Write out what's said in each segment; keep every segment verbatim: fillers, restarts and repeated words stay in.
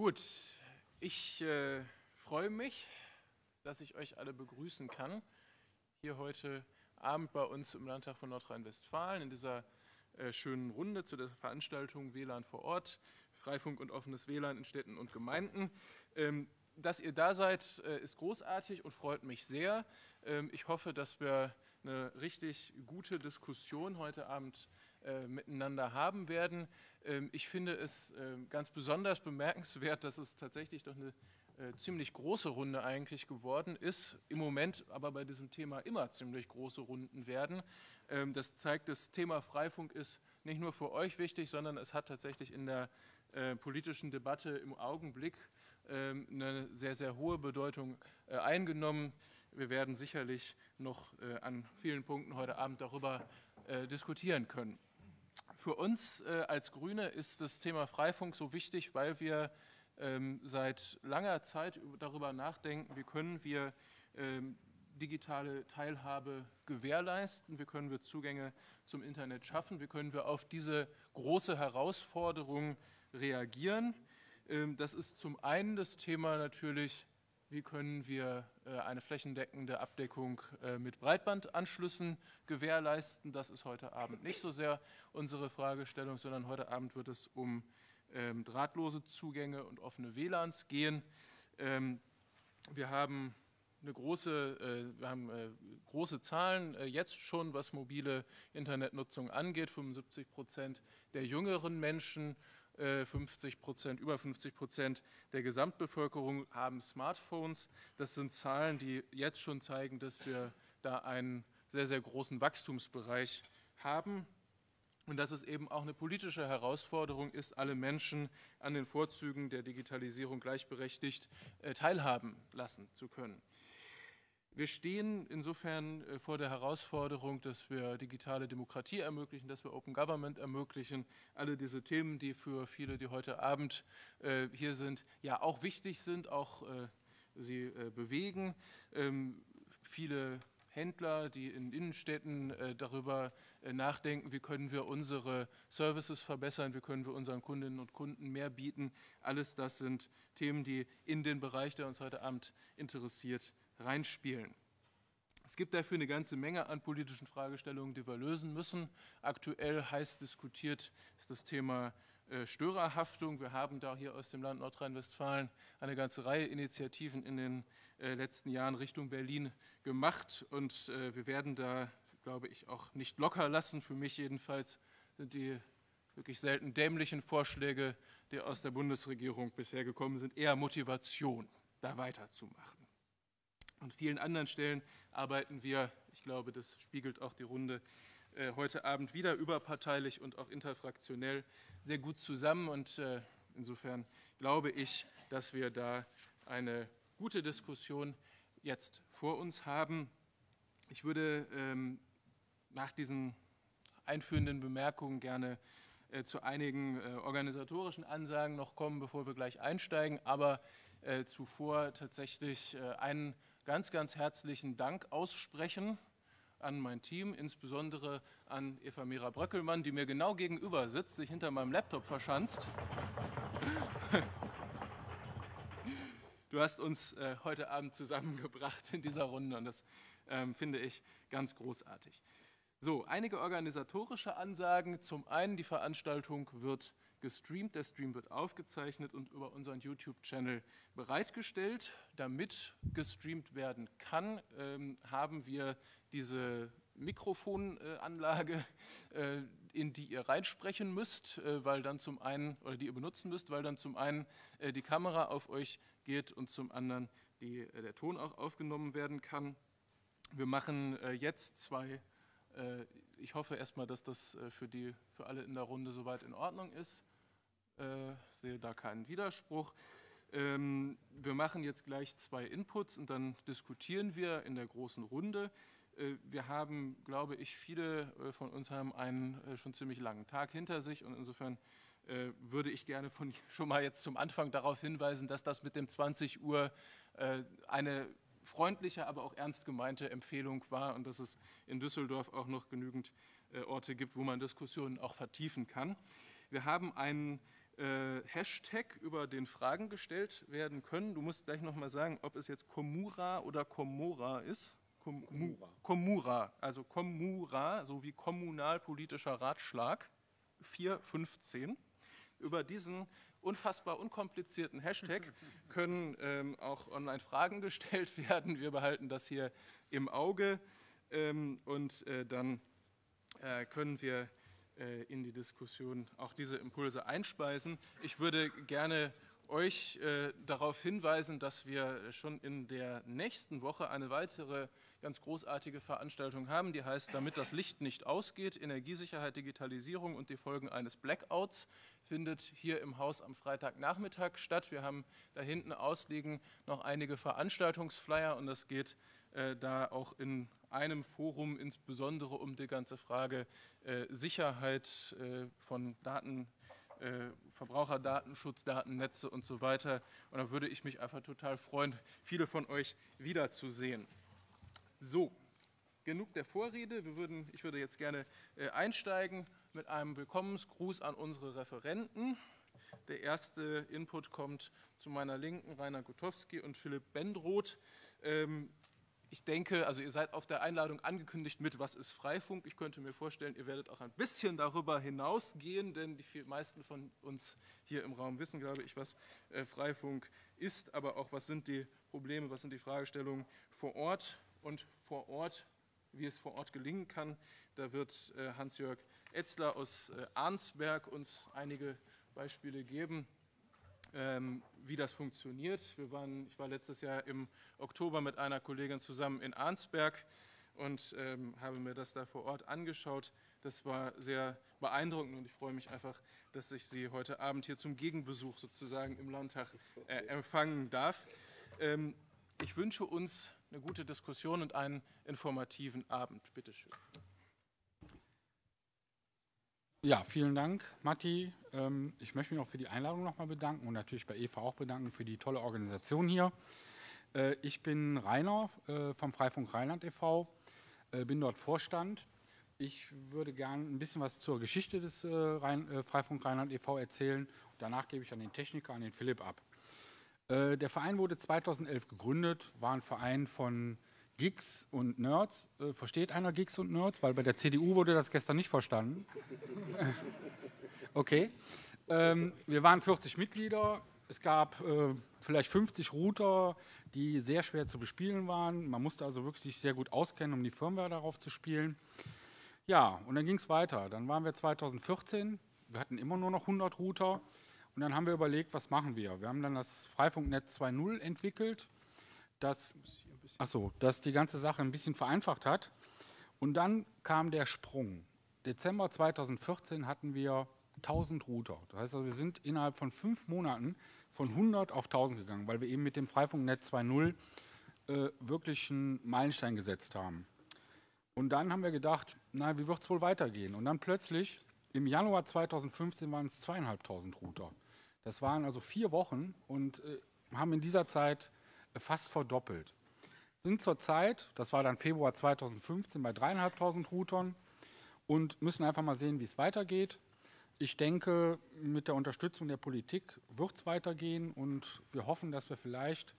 Gut, ich äh, freue mich, dass ich euch alle begrüßen kann, hier heute Abend bei uns im Landtag von Nordrhein-Westfalen in dieser äh, schönen Runde zu der Veranstaltung W L A N vor Ort, Freifunk und offenes W L A N in Städten und Gemeinden. Ähm, dass ihr da seid, äh, ist großartig und freut mich sehr. Ähm, ich hoffe, dass wir eine richtig gute Diskussion heute Abend äh, miteinander haben werden. Ähm, ich finde es äh, ganz besonders bemerkenswert, dass es tatsächlich doch eine äh, ziemlich große Runde eigentlich geworden ist. Im Moment aber bei diesem Thema immer ziemlich große Runden werden. Ähm, das zeigt, das Thema Freifunk ist nicht nur für euch wichtig, sondern es hat tatsächlich in der äh, politischen Debatte im Augenblick äh, eine sehr, sehr hohe Bedeutung äh, eingenommen. Wir werden sicherlich noch äh, an vielen Punkten heute Abend darüber äh, diskutieren können. Für uns äh, als Grüne ist das Thema Freifunk so wichtig, weil wir ähm, seit langer Zeit darüber nachdenken, wie können wir ähm, digitale Teilhabe gewährleisten, wie können wir Zugänge zum Internet schaffen, wie können wir auf diese große Herausforderung reagieren. Ähm, das ist zum einen das Thema natürlich, wie können wir eine flächendeckende Abdeckung mit Breitbandanschlüssen gewährleisten. Das ist heute Abend nicht so sehr unsere Fragestellung, sondern heute Abend wird es um drahtlose Zugänge und offene W L A Ns gehen. Wir haben eine große, wir haben große Zahlen jetzt schon, was mobile Internetnutzung angeht. fünfundsiebzig Prozent der jüngeren Menschen, fünfzig Prozent, über fünfzig Prozent der Gesamtbevölkerung haben Smartphones. Das sind Zahlen, die jetzt schon zeigen, dass wir da einen sehr, sehr großen Wachstumsbereich haben und dass es eben auch eine politische Herausforderung ist, alle Menschen an den Vorzügen der Digitalisierung gleichberechtigt teilhaben lassen zu können. Wir stehen insofern vor der Herausforderung, dass wir digitale Demokratie ermöglichen, dass wir Open Government ermöglichen. Alle diese Themen, die für viele, die heute Abend äh, hier sind, ja auch wichtig sind, auch äh, sie äh, bewegen. Ähm, viele Händler, die in Innenstädten äh, darüber äh, nachdenken, wie können wir unsere Services verbessern, wie können wir unseren Kundinnen und Kunden mehr bieten. Alles das sind Themen, die in den Bereich, der uns heute Abend interessiert, reinspielen. Es gibt dafür eine ganze Menge an politischen Fragestellungen, die wir lösen müssen. Aktuell heiß diskutiert ist das Thema äh, Störerhaftung. Wir haben da hier aus dem Land Nordrhein-Westfalen eine ganze Reihe Initiativen in den äh, letzten Jahren Richtung Berlin gemacht und äh, wir werden da, glaube ich, auch nicht locker lassen. Für mich jedenfalls sind die wirklich selten dämlichen Vorschläge, die aus der Bundesregierung bisher gekommen sind, eher Motivation, da weiterzumachen. An vielen anderen Stellen arbeiten wir, ich glaube, das spiegelt auch die Runde äh, heute Abend wieder, überparteilich und auch interfraktionell sehr gut zusammen. Und äh, insofern glaube ich, dass wir da eine gute Diskussion jetzt vor uns haben. Ich würde ähm, nach diesen einführenden Bemerkungen gerne äh, zu einigen äh, organisatorischen Ansagen noch kommen, bevor wir gleich einsteigen, aber äh, zuvor tatsächlich äh, einen ganz, ganz herzlichen Dank aussprechen an mein Team, insbesondere an Eva Mera Bröckelmann, die mir genau gegenüber sitzt, sich hinter meinem Laptop verschanzt. Du hast uns äh, heute Abend zusammengebracht in dieser Runde und das ähm, finde ich ganz großartig. So, einige organisatorische Ansagen. Zum einen, die Veranstaltung wird gestreamt, der Stream wird aufgezeichnet und über unseren YouTube-Channel bereitgestellt. Damit gestreamt werden kann, ähm, haben wir diese Mikrofonanlage, äh, in die ihr reinsprechen müsst, äh, weil dann zum einen, oder die ihr benutzen müsst, weil dann zum einen äh, die Kamera auf euch geht und zum anderen die, äh, der Ton auch aufgenommen werden kann. Wir machen äh, jetzt zwei, äh, ich hoffe erstmal, dass das äh, für, die, für alle in der Runde soweit in Ordnung ist. Äh, sehe da keinen Widerspruch. Ähm, wir machen jetzt gleich zwei Inputs und dann diskutieren wir in der großen Runde. Äh, wir haben, glaube ich, viele äh, von uns haben einen äh, schon ziemlich langen Tag hinter sich und insofern äh, würde ich gerne von, schon mal jetzt zum Anfang darauf hinweisen, dass das mit dem zwanzig Uhr äh, eine freundliche, aber auch ernst gemeinte Empfehlung war und dass es in Düsseldorf auch noch genügend äh, Orte gibt, wo man Diskussionen auch vertiefen kann. Wir haben einen äh, Hashtag, über den Fragen gestellt werden können. Du musst gleich nochmal sagen, ob es jetzt Komura oder Komora ist. Kom Komura. Komura, also Komura, so wie kommunalpolitischer Ratschlag, vier fünfzehn. Über diesen unfassbar unkomplizierten Hashtag können ähm, auch online Fragen gestellt werden. Wir behalten das hier im Auge ähm, und äh, dann äh, können wir äh, in die Diskussion auch diese Impulse einspeisen. Ich würde gerne euch äh, darauf hinweisen, dass wir schon in der nächsten Woche eine weitere ganz großartige Veranstaltung haben, die heißt "Damit das Licht nicht ausgeht, Energiesicherheit, Digitalisierung und die Folgen eines Blackouts", findet hier im Haus am Freitagnachmittag statt. Wir haben da hinten ausliegen noch einige Veranstaltungsflyer und das geht äh, da auch in einem Forum insbesondere um die ganze Frage äh, Sicherheit äh, von Daten, äh, Verbraucherdatenschutz, Datennetze und so weiter. Und da würde ich mich einfach total freuen, viele von euch wiederzusehen. So, genug der Vorrede. Wir würden, ich würde jetzt gerne äh, einsteigen mit einem Willkommensgruß an unsere Referenten. Der erste Input kommt zu meiner Linken, Rainer Gutowski und Philipp Bendroth. Ähm, ich denke, also ihr seid auf der Einladung angekündigt mit "Was ist Freifunk?". Ich könnte mir vorstellen, ihr werdet auch ein bisschen darüber hinausgehen, denn die meisten von uns hier im Raum wissen, glaube ich, was äh, Freifunk ist, aber auch was sind die Probleme, was sind die Fragestellungen vor Ort. Und vor Ort, wie es vor Ort gelingen kann, da wird äh, Hans-Jörg Etzler aus äh, Arnsberg uns einige Beispiele geben, ähm, wie das funktioniert. Wir waren, ich war letztes Jahr im Oktober mit einer Kollegin zusammen in Arnsberg und ähm, habe mir das da vor Ort angeschaut. Das war sehr beeindruckend und ich freue mich einfach, dass ich Sie heute Abend hier zum Gegenbesuch sozusagen im Landtag äh, empfangen darf. Ähm, ich wünsche uns eine gute Diskussion und einen informativen Abend. Bitte schön. Ja, vielen Dank, Matti. Ich möchte mich auch für die Einladung nochmal bedanken und natürlich bei Eva auch bedanken für die tolle Organisation hier. Ich bin Rainer vom Freifunk Rheinland e V, bin dort Vorstand. Ich würde gerne ein bisschen was zur Geschichte des Freifunk Rheinland e V erzählen. Danach gebe ich an den Techniker, an den Philipp ab. Der Verein wurde zweitausendelf gegründet, war ein Verein von Geeks und Nerds. Versteht einer Geeks und Nerds? Weil bei der C D U wurde das gestern nicht verstanden. Okay. Wir waren vierzig Mitglieder. Es gab vielleicht fünfzig Router, die sehr schwer zu bespielen waren. Man musste also wirklich sich sehr gut auskennen, um die Firmware darauf zu spielen. Ja, und dann ging es weiter. Dann waren wir zweitausendvierzehn. Wir hatten immer nur noch hundert Router. Und dann haben wir überlegt, was machen wir? Wir haben dann das Freifunknetz zwei Punkt null entwickelt, das, achso, das die ganze Sache ein bisschen vereinfacht hat. Und dann kam der Sprung. Dezember zweitausendvierzehn hatten wir tausend Router. Das heißt also, wir sind innerhalb von fünf Monaten von hundert auf tausend gegangen, weil wir eben mit dem Freifunknetz zwei Punkt null äh, wirklich einen Meilenstein gesetzt haben. Und dann haben wir gedacht, na, wie wird es wohl weitergehen? Und dann plötzlich, im Januar zweitausendfünfzehn waren es zweieinhalbtausend Router. Das waren also vier Wochen und äh, haben in dieser Zeit äh, fast verdoppelt. Sind zurzeit, das war dann Februar zweitausendfünfzehn, bei dreieinhalbtausend Routern und müssen einfach mal sehen, wie es weitergeht. Ich denke, mit der Unterstützung der Politik wird es weitergehen und wir hoffen, dass wir vielleicht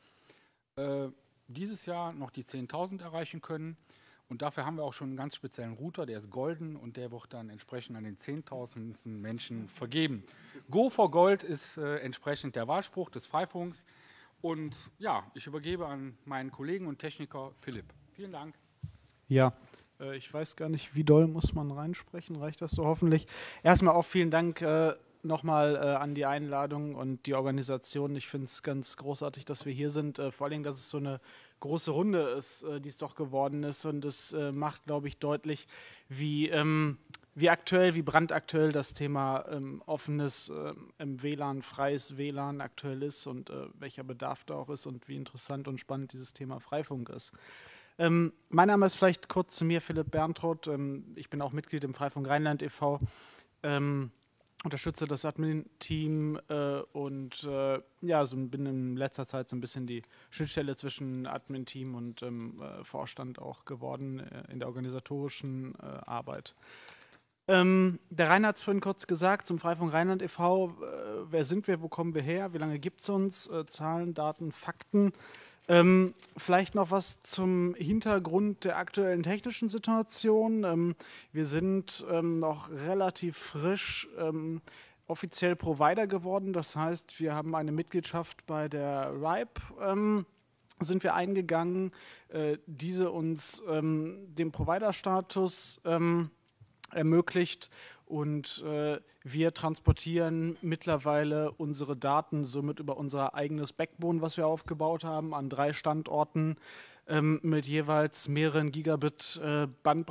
äh, dieses Jahr noch die zehntausend erreichen können. Und dafür haben wir auch schon einen ganz speziellen Router, der ist golden und der wird dann entsprechend an den zehntausendsten Menschen vergeben. Go for Gold ist äh, entsprechend der Wahlspruch des Freifunks. Und ja, ich übergebe an meinen Kollegen und Techniker Philipp. Vielen Dank. Ja, äh, ich weiß gar nicht, wie doll muss man reinsprechen, reicht das so hoffentlich. Erstmal auch vielen Dank äh, nochmal äh, an die Einladung und die Organisation. Ich finde es ganz großartig, dass wir hier sind, äh, vor allem, dass es so eine große Runde ist, äh, die es doch geworden ist und es äh, macht, glaube ich, deutlich, wie, ähm, wie aktuell, wie brandaktuell das Thema ähm, offenes ähm, W L A N, freies W L A N aktuell ist und äh, welcher Bedarf da auch ist und wie interessant und spannend dieses Thema Freifunk ist. Ähm, mein Name ist vielleicht kurz zu mir, Philipp Bendroth. Ähm, ich bin auch Mitglied im Freifunk Rheinland e V. Ähm, unterstütze das Admin-Team äh, und äh, ja, so bin in letzter Zeit so ein bisschen die Schnittstelle zwischen Admin-Team und ähm, äh, Vorstand auch geworden äh, in der organisatorischen äh, Arbeit. Ähm, der Rainer hat es vorhin kurz gesagt, zum Freifunk Rheinland e V äh, wer sind wir, wo kommen wir her, wie lange gibt es uns, äh, Zahlen, Daten, Fakten. Ähm, vielleicht noch was zum Hintergrund der aktuellen technischen Situation. Ähm, wir sind ähm, noch relativ frisch ähm, offiziell Provider geworden. Das heißt, wir haben eine Mitgliedschaft bei der R I P, ähm, sind wir eingegangen, äh, diese uns ähm, den Provider-Status ähm, ermöglicht. Und äh, wir transportieren mittlerweile unsere Daten somit über unser eigenes Backbone, was wir aufgebaut haben, an drei Standorten ähm, mit jeweils mehreren Gigabit äh,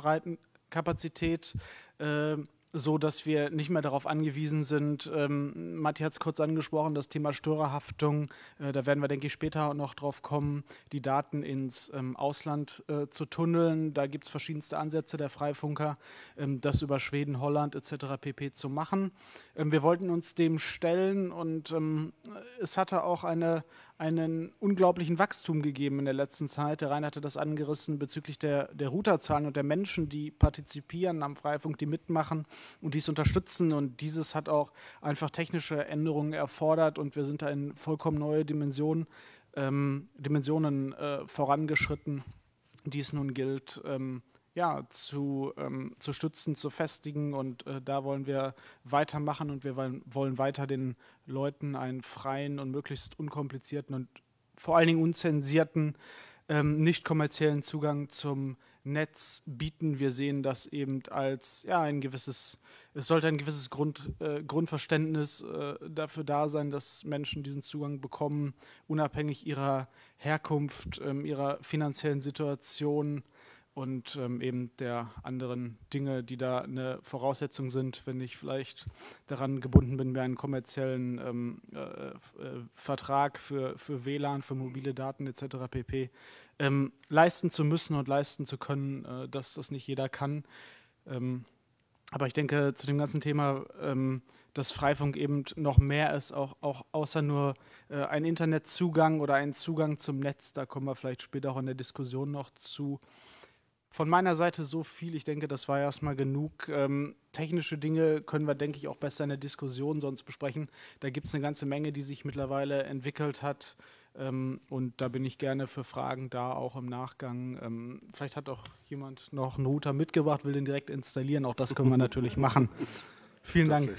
Bandbreitenkapazität, äh, so dass wir nicht mehr darauf angewiesen sind. Ähm, Matti hat es kurz angesprochen, das Thema Störerhaftung. Äh, da werden wir, denke ich, später noch drauf kommen, die Daten ins ähm, Ausland äh, zu tunneln. Da gibt es verschiedenste Ansätze der Freifunker, ähm, das über Schweden, Holland et cetera pp. Zu machen. Ähm, wir wollten uns dem stellen und ähm, es hatte auch eine einen unglaublichen Wachstum gegeben in der letzten Zeit. Der Rainer hatte das angerissen bezüglich der, der Routerzahlen und der Menschen, die partizipieren am Freifunk, die mitmachen und dies unterstützen. Und dieses hat auch einfach technische Änderungen erfordert und wir sind da in vollkommen neue Dimensionen, ähm, Dimensionen äh, vorangeschritten, die es nun gilt, ähm, ja, zu, ähm, zu stützen, zu festigen und äh, da wollen wir weitermachen und wir wollen, wollen weiter den Leuten einen freien und möglichst unkomplizierten und vor allen Dingen unzensierten, ähm, nicht kommerziellen Zugang zum Netz bieten. Wir sehen das eben als ja, ein gewisses, es sollte ein gewisses Grund, äh, Grundverständnis äh, dafür da sein, dass Menschen diesen Zugang bekommen, unabhängig ihrer Herkunft, ähm, ihrer finanziellen Situation und ähm, eben der anderen Dinge, die da eine Voraussetzung sind, wenn ich vielleicht daran gebunden bin, mir einen kommerziellen ähm, äh, äh, Vertrag für, für W L A N, für mobile Daten et cetera pp. Ähm, leisten zu müssen und leisten zu können, äh, dass das nicht jeder kann. Ähm, aber ich denke, zu dem ganzen Thema, ähm, dass Freifunk eben noch mehr ist, auch, auch außer nur äh, ein Internetzugang oder ein Zugang zum Netz, da kommen wir vielleicht später auch in der Diskussion noch zu. Von meiner Seite so viel, ich denke, das war erstmal genug. Ähm, technische Dinge können wir, denke ich, auch besser in der Diskussion sonst besprechen. Da gibt es eine ganze Menge, die sich mittlerweile entwickelt hat ähm, und da bin ich gerne für Fragen da, auch im Nachgang. Ähm, vielleicht hat auch jemand noch einen Router mitgebracht, will den direkt installieren, auch das können wir natürlich machen. Vielen Dank.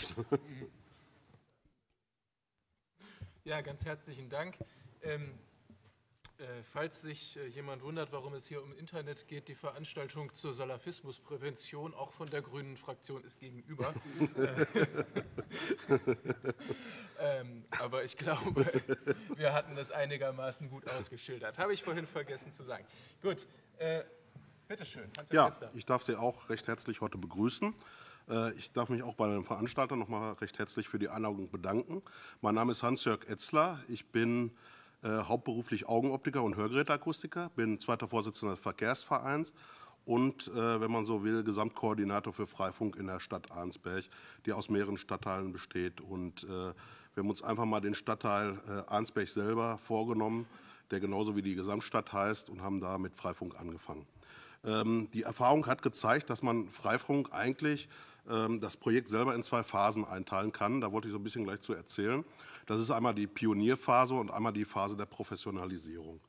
Ja, ganz herzlichen Dank. Ähm, Äh, falls sich äh, jemand wundert, warum es hier um Internet geht, die Veranstaltung zur Salafismusprävention, auch von der Grünen Fraktion, ist gegenüber. ähm, aber ich glaube, wir hatten das einigermaßen gut ausgeschildert. Habe ich vorhin vergessen zu sagen. Gut, äh, bitteschön. Ja, ich darf Sie auch recht herzlich heute begrüßen. Äh, ich darf mich auch bei den Veranstaltern noch mal recht herzlich für die Einladung bedanken. Mein Name ist Hans-Jörg Etzler. Ich bin Äh, hauptberuflich Augenoptiker und Hörgeräteakustiker, bin zweiter Vorsitzender des Verkehrsvereins und, äh, wenn man so will, Gesamtkoordinator für Freifunk in der Stadt Arnsberg, die aus mehreren Stadtteilen besteht. Und äh, wir haben uns einfach mal den Stadtteil äh, Arnsberg selber vorgenommen, der genauso wie die Gesamtstadt heißt, und haben da mit Freifunk angefangen. Ähm, die Erfahrung hat gezeigt, dass man Freifunk eigentlich ähm, das Projekt selber in zwei Phasen einteilen kann. Da wollte ich so ein bisschen gleich zu erzählen. Das ist einmal die Pionierphase und einmal die Phase der Professionalisierung.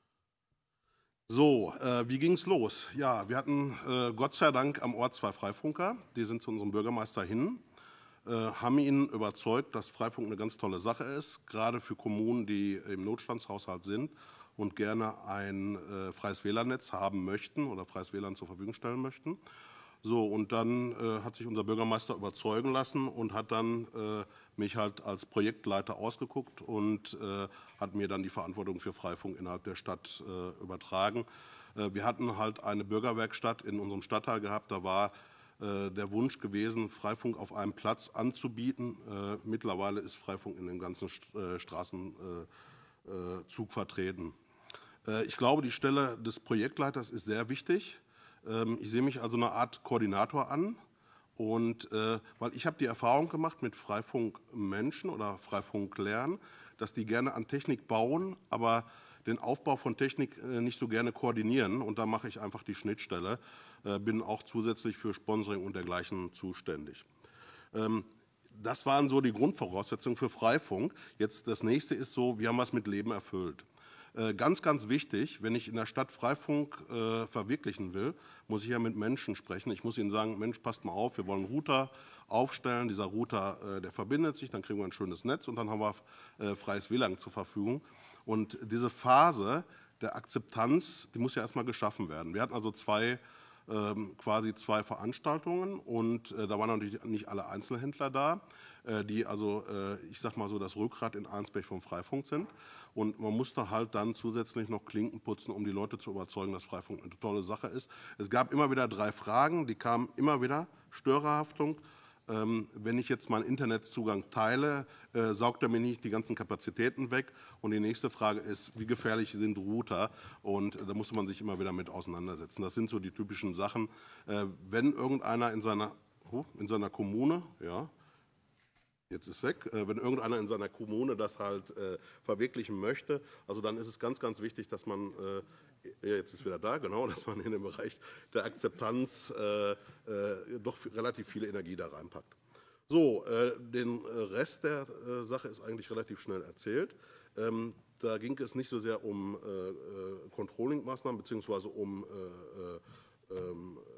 So, äh, wie ging es los? Ja, wir hatten äh, Gott sei Dank am Ort zwei Freifunker. Die sind zu unserem Bürgermeister hin, äh, haben ihn überzeugt, dass Freifunk eine ganz tolle Sache ist, gerade für Kommunen, die im Notstandshaushalt sind und gerne ein äh, freies W L A N-Netz haben möchten oder freies W L A N zur Verfügung stellen möchten. So, und dann äh, hat sich unser Bürgermeister überzeugen lassen und hat dann äh, mich halt als Projektleiter ausgeguckt und äh, hat mir dann die Verantwortung für Freifunk innerhalb der Stadt äh, übertragen. Äh, wir hatten halt eine Bürgerwerkstatt in unserem Stadtteil gehabt, da war äh, der Wunsch gewesen, Freifunk auf einem Platz anzubieten. Äh, mittlerweile ist Freifunk in dem ganzen St äh, Straßenzug äh, vertreten. Äh, ich glaube, die Stelle des Projektleiters ist sehr wichtig. Ich sehe mich also eine Art Koordinator an, und äh, weil ich habe die Erfahrung gemacht mit Freifunkmenschen oder Freifunklernen, dass die gerne an Technik bauen, aber den Aufbau von Technik äh, nicht so gerne koordinieren, und da mache ich einfach die Schnittstelle, äh, bin auch zusätzlich für Sponsoring und dergleichen zuständig. Ähm, das waren so die Grundvoraussetzungen für Freifunk. Jetzt das nächste ist so, wir haben was mit Leben erfüllt. Äh, ganz, ganz wichtig, wenn ich in der Stadt Freifunk äh, verwirklichen will, muss ich ja mit Menschen sprechen. Ich muss ihnen sagen, Mensch, passt mal auf, wir wollen einen Router aufstellen. Dieser Router, äh, der verbindet sich, dann kriegen wir ein schönes Netz und dann haben wir äh, freies W L A N zur Verfügung. Und diese Phase der Akzeptanz, die muss ja erstmal geschaffen werden. Wir hatten also zwei Ähm, quasi zwei Veranstaltungen und äh, da waren natürlich nicht alle Einzelhändler da, äh, die also, äh, ich sag mal so, das Rückgrat in Arnsberg vom Freifunk sind. Und man musste halt dann zusätzlich noch Klinken putzen, um die Leute zu überzeugen, dass Freifunk eine tolle Sache ist. Es gab immer wieder drei Fragen, die kamen immer wieder: Störerhaftung. Ähm, wenn ich jetzt meinen Internetzugang teile, äh, saugt er mir nicht die ganzen Kapazitäten weg. Und die nächste Frage ist, wie gefährlich sind Router? Und äh, da muss man sich immer wieder mit auseinandersetzen. Das sind so die typischen Sachen. Äh, wenn irgendeiner in seiner, oh, in seiner Kommune, ja, jetzt ist weg, äh, wenn irgendeiner in seiner Kommune das halt äh, verwirklichen möchte, also dann ist es ganz, ganz wichtig, dass man, äh, jetzt ist wieder da, genau, dass man in den Bereich der Akzeptanz äh, äh, doch relativ viel Energie da reinpackt. So, äh, den Rest der äh, Sache ist eigentlich relativ schnell erzählt. Ähm, da ging es nicht so sehr um äh, äh, Controlling-Maßnahmen beziehungsweise um äh, äh,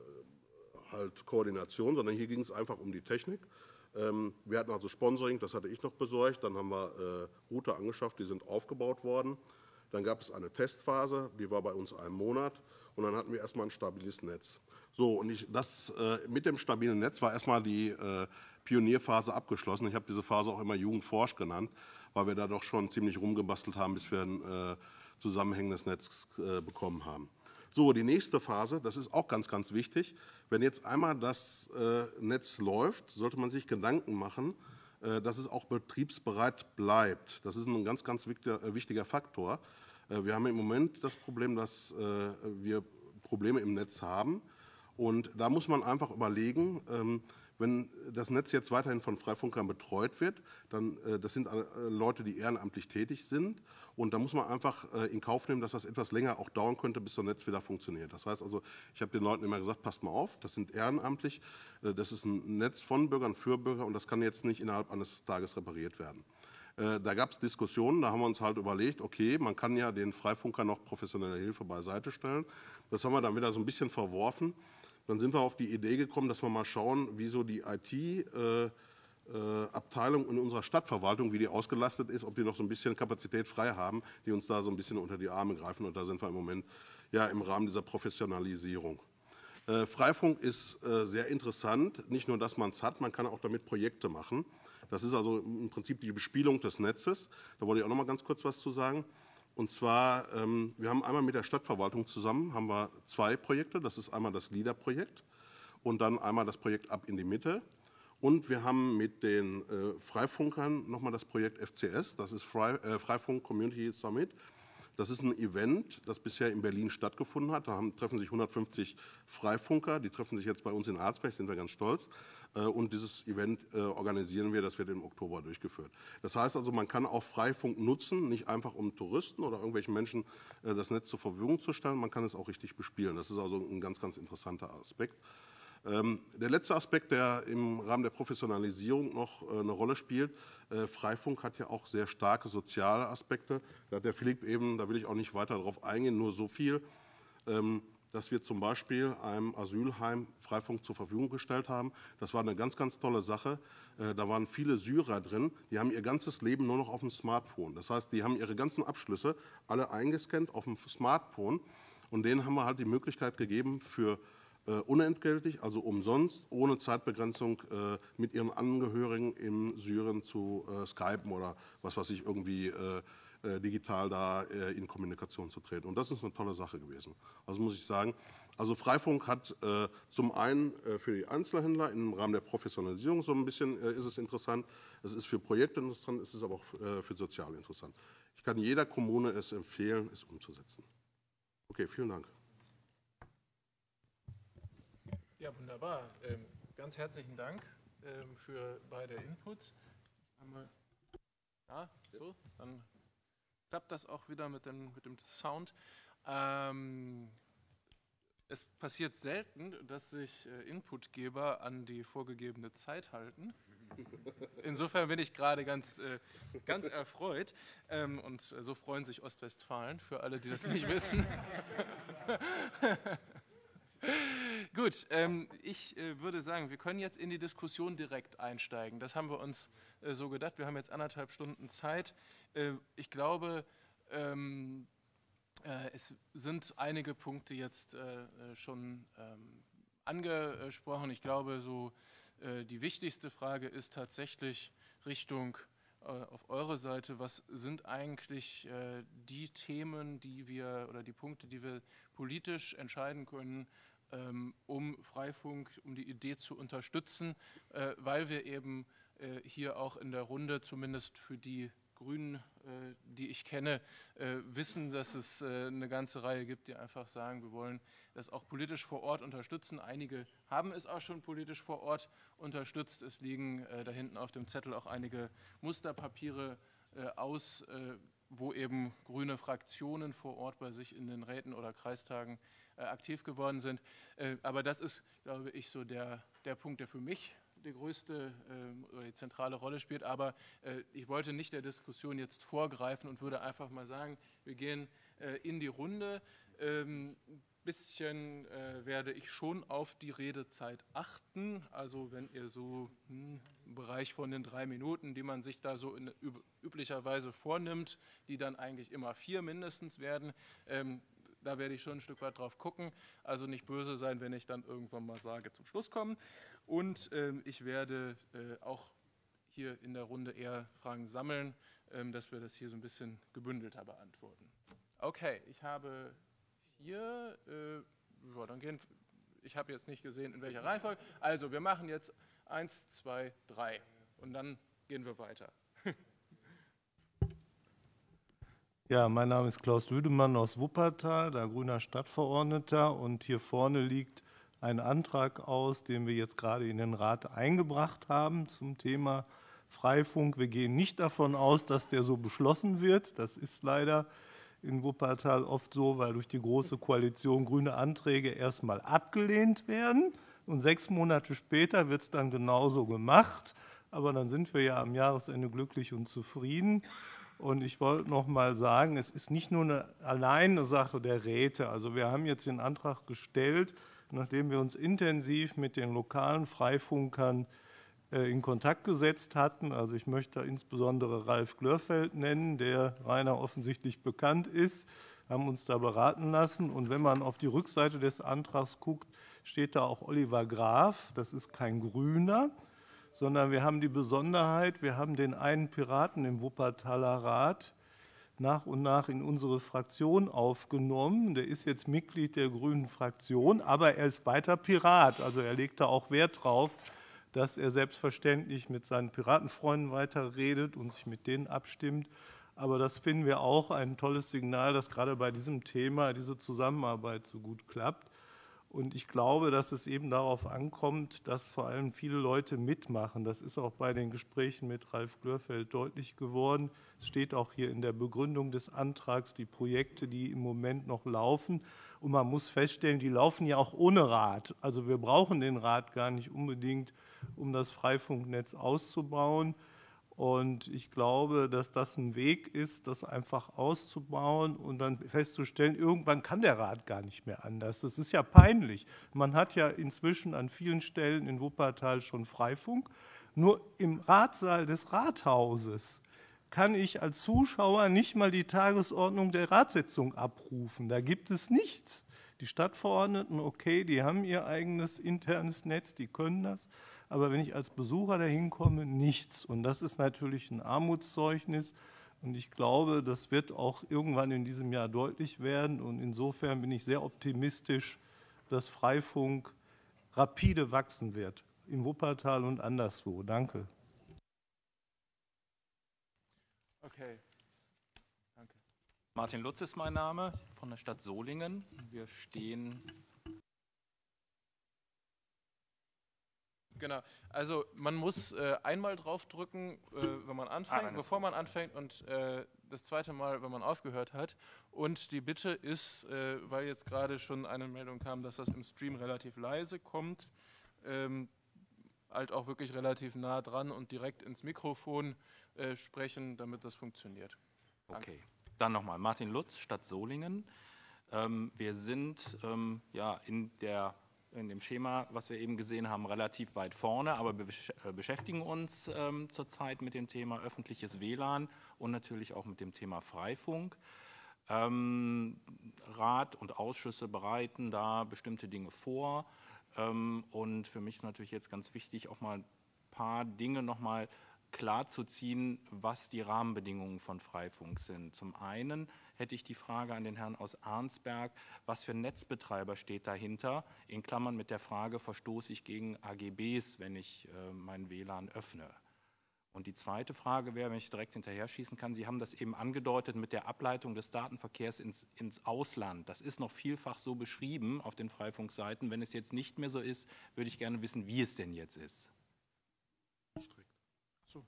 halt Koordination, sondern hier ging es einfach um die Technik. Ähm, wir hatten also Sponsoring, das hatte ich noch besorgt, dann haben wir äh, Router angeschafft, die sind aufgebaut worden. Dann gab es eine Testphase, die war bei uns einen Monat und dann hatten wir erstmal ein stabiles Netz. So, und ich, das, äh, mit dem stabilen Netz war erstmal die äh, Pionierphase abgeschlossen. Ich habe diese Phase auch immer Jugendforsch genannt, weil wir da doch schon ziemlich rumgebastelt haben, bis wir ein äh, zusammenhängendes Netz äh, bekommen haben. So, die nächste Phase, das ist auch ganz, ganz wichtig. Wenn jetzt einmal das äh, Netz läuft, sollte man sich Gedanken machen, äh, dass es auch betriebsbereit bleibt. Das ist ein ganz, ganz wichtiger, äh, wichtiger Faktor. Äh, wir haben im Moment das Problem, dass äh, wir Probleme im Netz haben. Und da muss man einfach überlegen, ähm, wenn das Netz jetzt weiterhin von Freifunkern betreut wird, dann äh, das sind äh, Leute, die ehrenamtlich tätig sind. Und da muss man einfach äh, in Kauf nehmen, dass das etwas länger auch dauern könnte, bis das Netz wieder funktioniert. Das heißt also, ich habe den Leuten immer gesagt, passt mal auf, das sind ehrenamtlich, äh, das ist ein Netz von Bürgern für Bürger und das kann jetzt nicht innerhalb eines Tages repariert werden. Äh, da gab es Diskussionen, da haben wir uns halt überlegt, okay, man kann ja den Freifunkern noch professionelle Hilfe beiseite stellen. Das haben wir dann wieder so ein bisschen verworfen. Dann sind wir auf die Idee gekommen, dass wir mal schauen, wie so die I T-Abteilung äh, in unserer Stadtverwaltung, wie die ausgelastet ist, ob die noch so ein bisschen Kapazität frei haben, die uns da so ein bisschen unter die Arme greifen. Und da sind wir im Moment ja im Rahmen dieser Professionalisierung. Äh, Freifunk ist äh, sehr interessant, nicht nur, dass man es hat, man kann auch damit Projekte machen. Das ist also im Prinzip die Bespielung des Netzes. Da wollte ich auch noch mal ganz kurz was zu sagen. Und zwar, ähm, wir haben einmal mit der Stadtverwaltung zusammen, haben wir zwei Projekte. Das ist einmal das LIDA-Projekt und dann einmal das Projekt Ab in die Mitte. Und wir haben mit den äh, Freifunkern nochmal das Projekt F C S, das ist Frei, äh, Freifunk Community Summit. Das ist ein Event, das bisher in Berlin stattgefunden hat. Da haben, treffen sich hundertfünfzig Freifunker, die treffen sich jetzt bei uns in Arnsberg, sind wir ganz stolz. Und dieses Event äh, organisieren wir, das wird im Oktober durchgeführt. Das heißt also, man kann auch Freifunk nutzen, nicht einfach um Touristen oder irgendwelchen Menschen äh, das Netz zur Verfügung zu stellen, man kann es auch richtig bespielen. Das ist also ein ganz, ganz interessanter Aspekt. Ähm, der letzte Aspekt, der im Rahmen der Professionalisierung noch äh, eine Rolle spielt, äh, Freifunk hat ja auch sehr starke soziale Aspekte. Da hat der Philipp eben, da will ich auch nicht weiter darauf eingehen, nur so viel, ähm, dass wir zum Beispiel einem Asylheim Freifunk zur Verfügung gestellt haben. Das war eine ganz, ganz tolle Sache. Äh, da waren viele Syrer drin, die haben ihr ganzes Leben nur noch auf dem Smartphone. Das heißt, die haben ihre ganzen Abschlüsse alle eingescannt auf dem Smartphone und denen haben wir halt die Möglichkeit gegeben, für äh, unentgeltlich, also umsonst, ohne Zeitbegrenzung äh, mit ihren Angehörigen in Syrien zu äh, skypen oder was weiß ich, irgendwie äh, digital da äh, in Kommunikation zu treten. Und das ist eine tolle Sache gewesen. Also muss ich sagen, also Freifunk hat äh, zum einen äh, für die Einzelhändler im Rahmen der Professionalisierung so ein bisschen äh, ist es interessant, es ist für Projekte interessant, es ist aber auch äh, für Soziale interessant. Ich kann jeder Kommune es empfehlen, es umzusetzen. Okay, vielen Dank. Ja, wunderbar. Ähm, ganz herzlichen Dank ähm, für beide Inputs. Einmal, ja, so, dann klappt das auch wieder mit dem, mit dem Sound. Ähm, es passiert selten, dass sich äh, Inputgeber an die vorgegebene Zeit halten. Insofern bin ich gerade ganz, äh, ganz erfreut. Ähm, und so freuen sich Ostwestfalen, für alle, die das nicht wissen. Gut, ähm, ich äh, würde sagen, wir können jetzt in die Diskussion direkt einsteigen. Das haben wir uns äh, so gedacht. Wir haben jetzt anderthalb Stunden Zeit. Äh, ich glaube, ähm, äh, es sind einige Punkte jetzt äh, schon ähm, angesprochen. Ich glaube, so äh, die wichtigste Frage ist tatsächlich Richtung äh, auf eure Seite. Was sind eigentlich äh, die Themen, die wir oder die Punkte, die wir politisch entscheiden können, ähm, um Freifunk, um die Idee zu unterstützen, äh, weil wir eben äh, hier auch in der Runde, zumindest für die Grünen, äh, die ich kenne, äh, wissen, dass es äh, eine ganze Reihe gibt, die einfach sagen, wir wollen das auch politisch vor Ort unterstützen. Einige haben es auch schon politisch vor Ort unterstützt. Es liegen äh, da hinten auf dem Zettel auch einige Musterpapiere äh, aus, äh, wo eben grüne Fraktionen vor Ort bei sich in den Räten oder Kreistagen äh, aktiv geworden sind. Äh, aber das ist, glaube ich, so der, der Punkt, der für mich die größte äh, oder die zentrale Rolle spielt. Aber äh, ich wollte nicht der Diskussion jetzt vorgreifen und würde einfach mal sagen, wir gehen äh, in die Runde. Ähm, bisschen äh, werde ich schon auf die Redezeit achten. Also wenn ihr so hm, im Bereich von den drei Minuten, die man sich da so in, üb üblicherweise vornimmt, die dann eigentlich immer vier mindestens werden, ähm, da werde ich schon ein Stück weit drauf gucken. Also nicht böse sein, wenn ich dann irgendwann mal sage, zum Schluss kommen. Und ähm, ich werde äh, auch hier in der Runde eher Fragen sammeln, ähm, dass wir das hier so ein bisschen gebündelter beantworten. Okay, ich habe hier, äh, ja, dann gehen, ich habe jetzt nicht gesehen, in welcher Reihenfolge. Also wir machen jetzt eins, zwei, drei und dann gehen wir weiter. Ja, mein Name ist Klaus Lüdemann aus Wuppertal, der grüner Stadtverordneter, und hier vorne liegt ein Antrag aus, den wir jetzt gerade in den Rat eingebracht haben zum Thema Freifunk. Wir gehen nicht davon aus, dass der so beschlossen wird. Das ist leider in Wuppertal oft so, weil durch die Große Koalition grüne Anträge erstmal abgelehnt werden und sechs Monate später wird es dann genauso gemacht. Aber dann sind wir ja am Jahresende glücklich und zufrieden. Und ich wollte noch mal sagen, es ist nicht nur eine alleine Sache der Räte. Also wir haben jetzt den Antrag gestellt, nachdem wir uns intensiv mit den lokalen Freifunkern äh, in Kontakt gesetzt hatten. Also ich möchte insbesondere Ralf Glörfeld nennen, der Rainer offensichtlich bekannt ist, haben uns da beraten lassen. Und wenn man auf die Rückseite des Antrags guckt, steht da auch Oliver Graf. Das ist kein Grüner, sondern wir haben die Besonderheit, wir haben den einen Piraten im Wuppertaler Rat nach und nach in unsere Fraktion aufgenommen. Der ist jetzt Mitglied der Grünen Fraktion, aber er ist weiter Pirat. Also er legt da auch Wert drauf, dass er selbstverständlich mit seinen Piratenfreunden weiterredet und sich mit denen abstimmt. Aber das finden wir auch ein tolles Signal, dass gerade bei diesem Thema diese Zusammenarbeit so gut klappt. Und ich glaube, dass es eben darauf ankommt, dass vor allem viele Leute mitmachen. Das ist auch bei den Gesprächen mit Ralf Glörfeld deutlich geworden. Es steht auch hier in der Begründung des Antrags die Projekte, die im Moment noch laufen. Und man muss feststellen, die laufen ja auch ohne Rat. Also wir brauchen den Rat gar nicht unbedingt, um das Freifunknetz auszubauen. Und ich glaube, dass das ein Weg ist, das einfach auszubauen und dann festzustellen, irgendwann kann der Rat gar nicht mehr anders. Das ist ja peinlich. Man hat ja inzwischen an vielen Stellen in Wuppertal schon Freifunk. Nur im Ratssaal des Rathauses kann ich als Zuschauer nicht mal die Tagesordnung der Ratssitzung abrufen. Da gibt es nichts. Die Stadtverordneten, okay, die haben ihr eigenes internes Netz, die können das. Aber wenn ich als Besucher dahin komme, nichts. Und das ist natürlich ein Armutszeugnis. Und ich glaube, das wird auch irgendwann in diesem Jahr deutlich werden. Und insofern bin ich sehr optimistisch, dass Freifunk rapide wachsen wird, im Wuppertal und anderswo. Danke. Okay. Danke. Martin Lutz ist mein Name, von der Stadt Solingen. Wir stehen... Genau, also man muss äh, einmal draufdrücken, äh, wenn man anfängt, ah, bevor man anfängt und äh, das zweite Mal, wenn man aufgehört hat. Und die Bitte ist, äh, weil jetzt gerade schon eine Meldung kam, dass das im Stream relativ leise kommt, ähm, halt auch wirklich relativ nah dran und direkt ins Mikrofon äh, sprechen, damit das funktioniert. Danke. Okay, dann nochmal Martin Lutz, Stadt Solingen. Ähm, wir sind ähm, ja, in, der, in dem Schema, was wir eben gesehen haben, relativ weit vorne, aber wir besch äh, beschäftigen uns ähm, zurzeit mit dem Thema öffentliches W L A N und natürlich auch mit dem Thema Freifunk. Ähm, Rat und Ausschüsse bereiten da bestimmte Dinge vor. Ähm, und für mich ist natürlich jetzt ganz wichtig, auch mal ein paar Dinge nochmal klar zu ziehen, was die Rahmenbedingungen von Freifunk sind. Zum einen hätte ich die Frage an den Herrn aus Arnsberg, was für ein Netzbetreiber steht dahinter, in Klammern mit der Frage, verstoße ich gegen A G Bs, wenn ich äh, mein W L A N öffne. Und die zweite Frage wäre, wenn ich direkt hinterher schießen kann, Sie haben das eben angedeutet mit der Ableitung des Datenverkehrs ins, ins Ausland. Das ist noch vielfach so beschrieben auf den Freifunkseiten. Wenn es jetzt nicht mehr so ist, würde ich gerne wissen, wie es denn jetzt ist. So.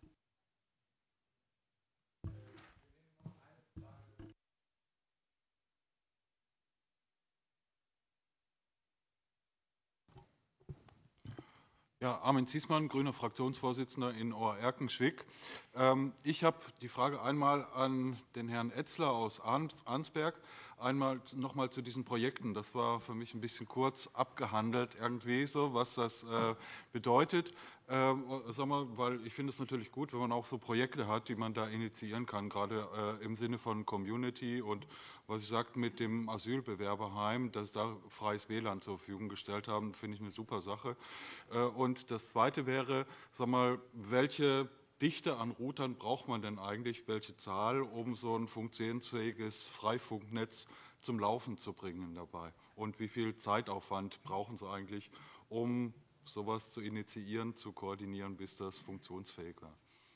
Ja, Armin Ziesmann, grüner Fraktionsvorsitzender in Ohr-Erkenschwick. Ähm, ich habe die Frage einmal an den Herrn Etzler aus Arnsberg, einmal nochmal zu diesen Projekten. Das war für mich ein bisschen kurz abgehandelt irgendwie so, was das äh, bedeutet. Ähm, sag mal, weil ich finde es natürlich gut, wenn man auch so Projekte hat, die man da initiieren kann, gerade äh, im Sinne von Community und was Sie sagten mit dem Asylbewerberheim, dass da freies W L A N zur Verfügung gestellt haben, finde ich eine super Sache. Äh, und das Zweite wäre, sag mal, welche Dichte an Routern braucht man denn eigentlich, welche Zahl, um so ein funktionsfähiges Freifunknetz zum Laufen zu bringen dabei? Und wie viel Zeitaufwand brauchen Sie eigentlich, um sowas zu initiieren, zu koordinieren, bis das funktionsfähig war?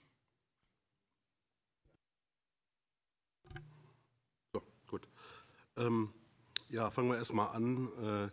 So, gut. Ähm, ja, fangen wir erstmal an. Äh,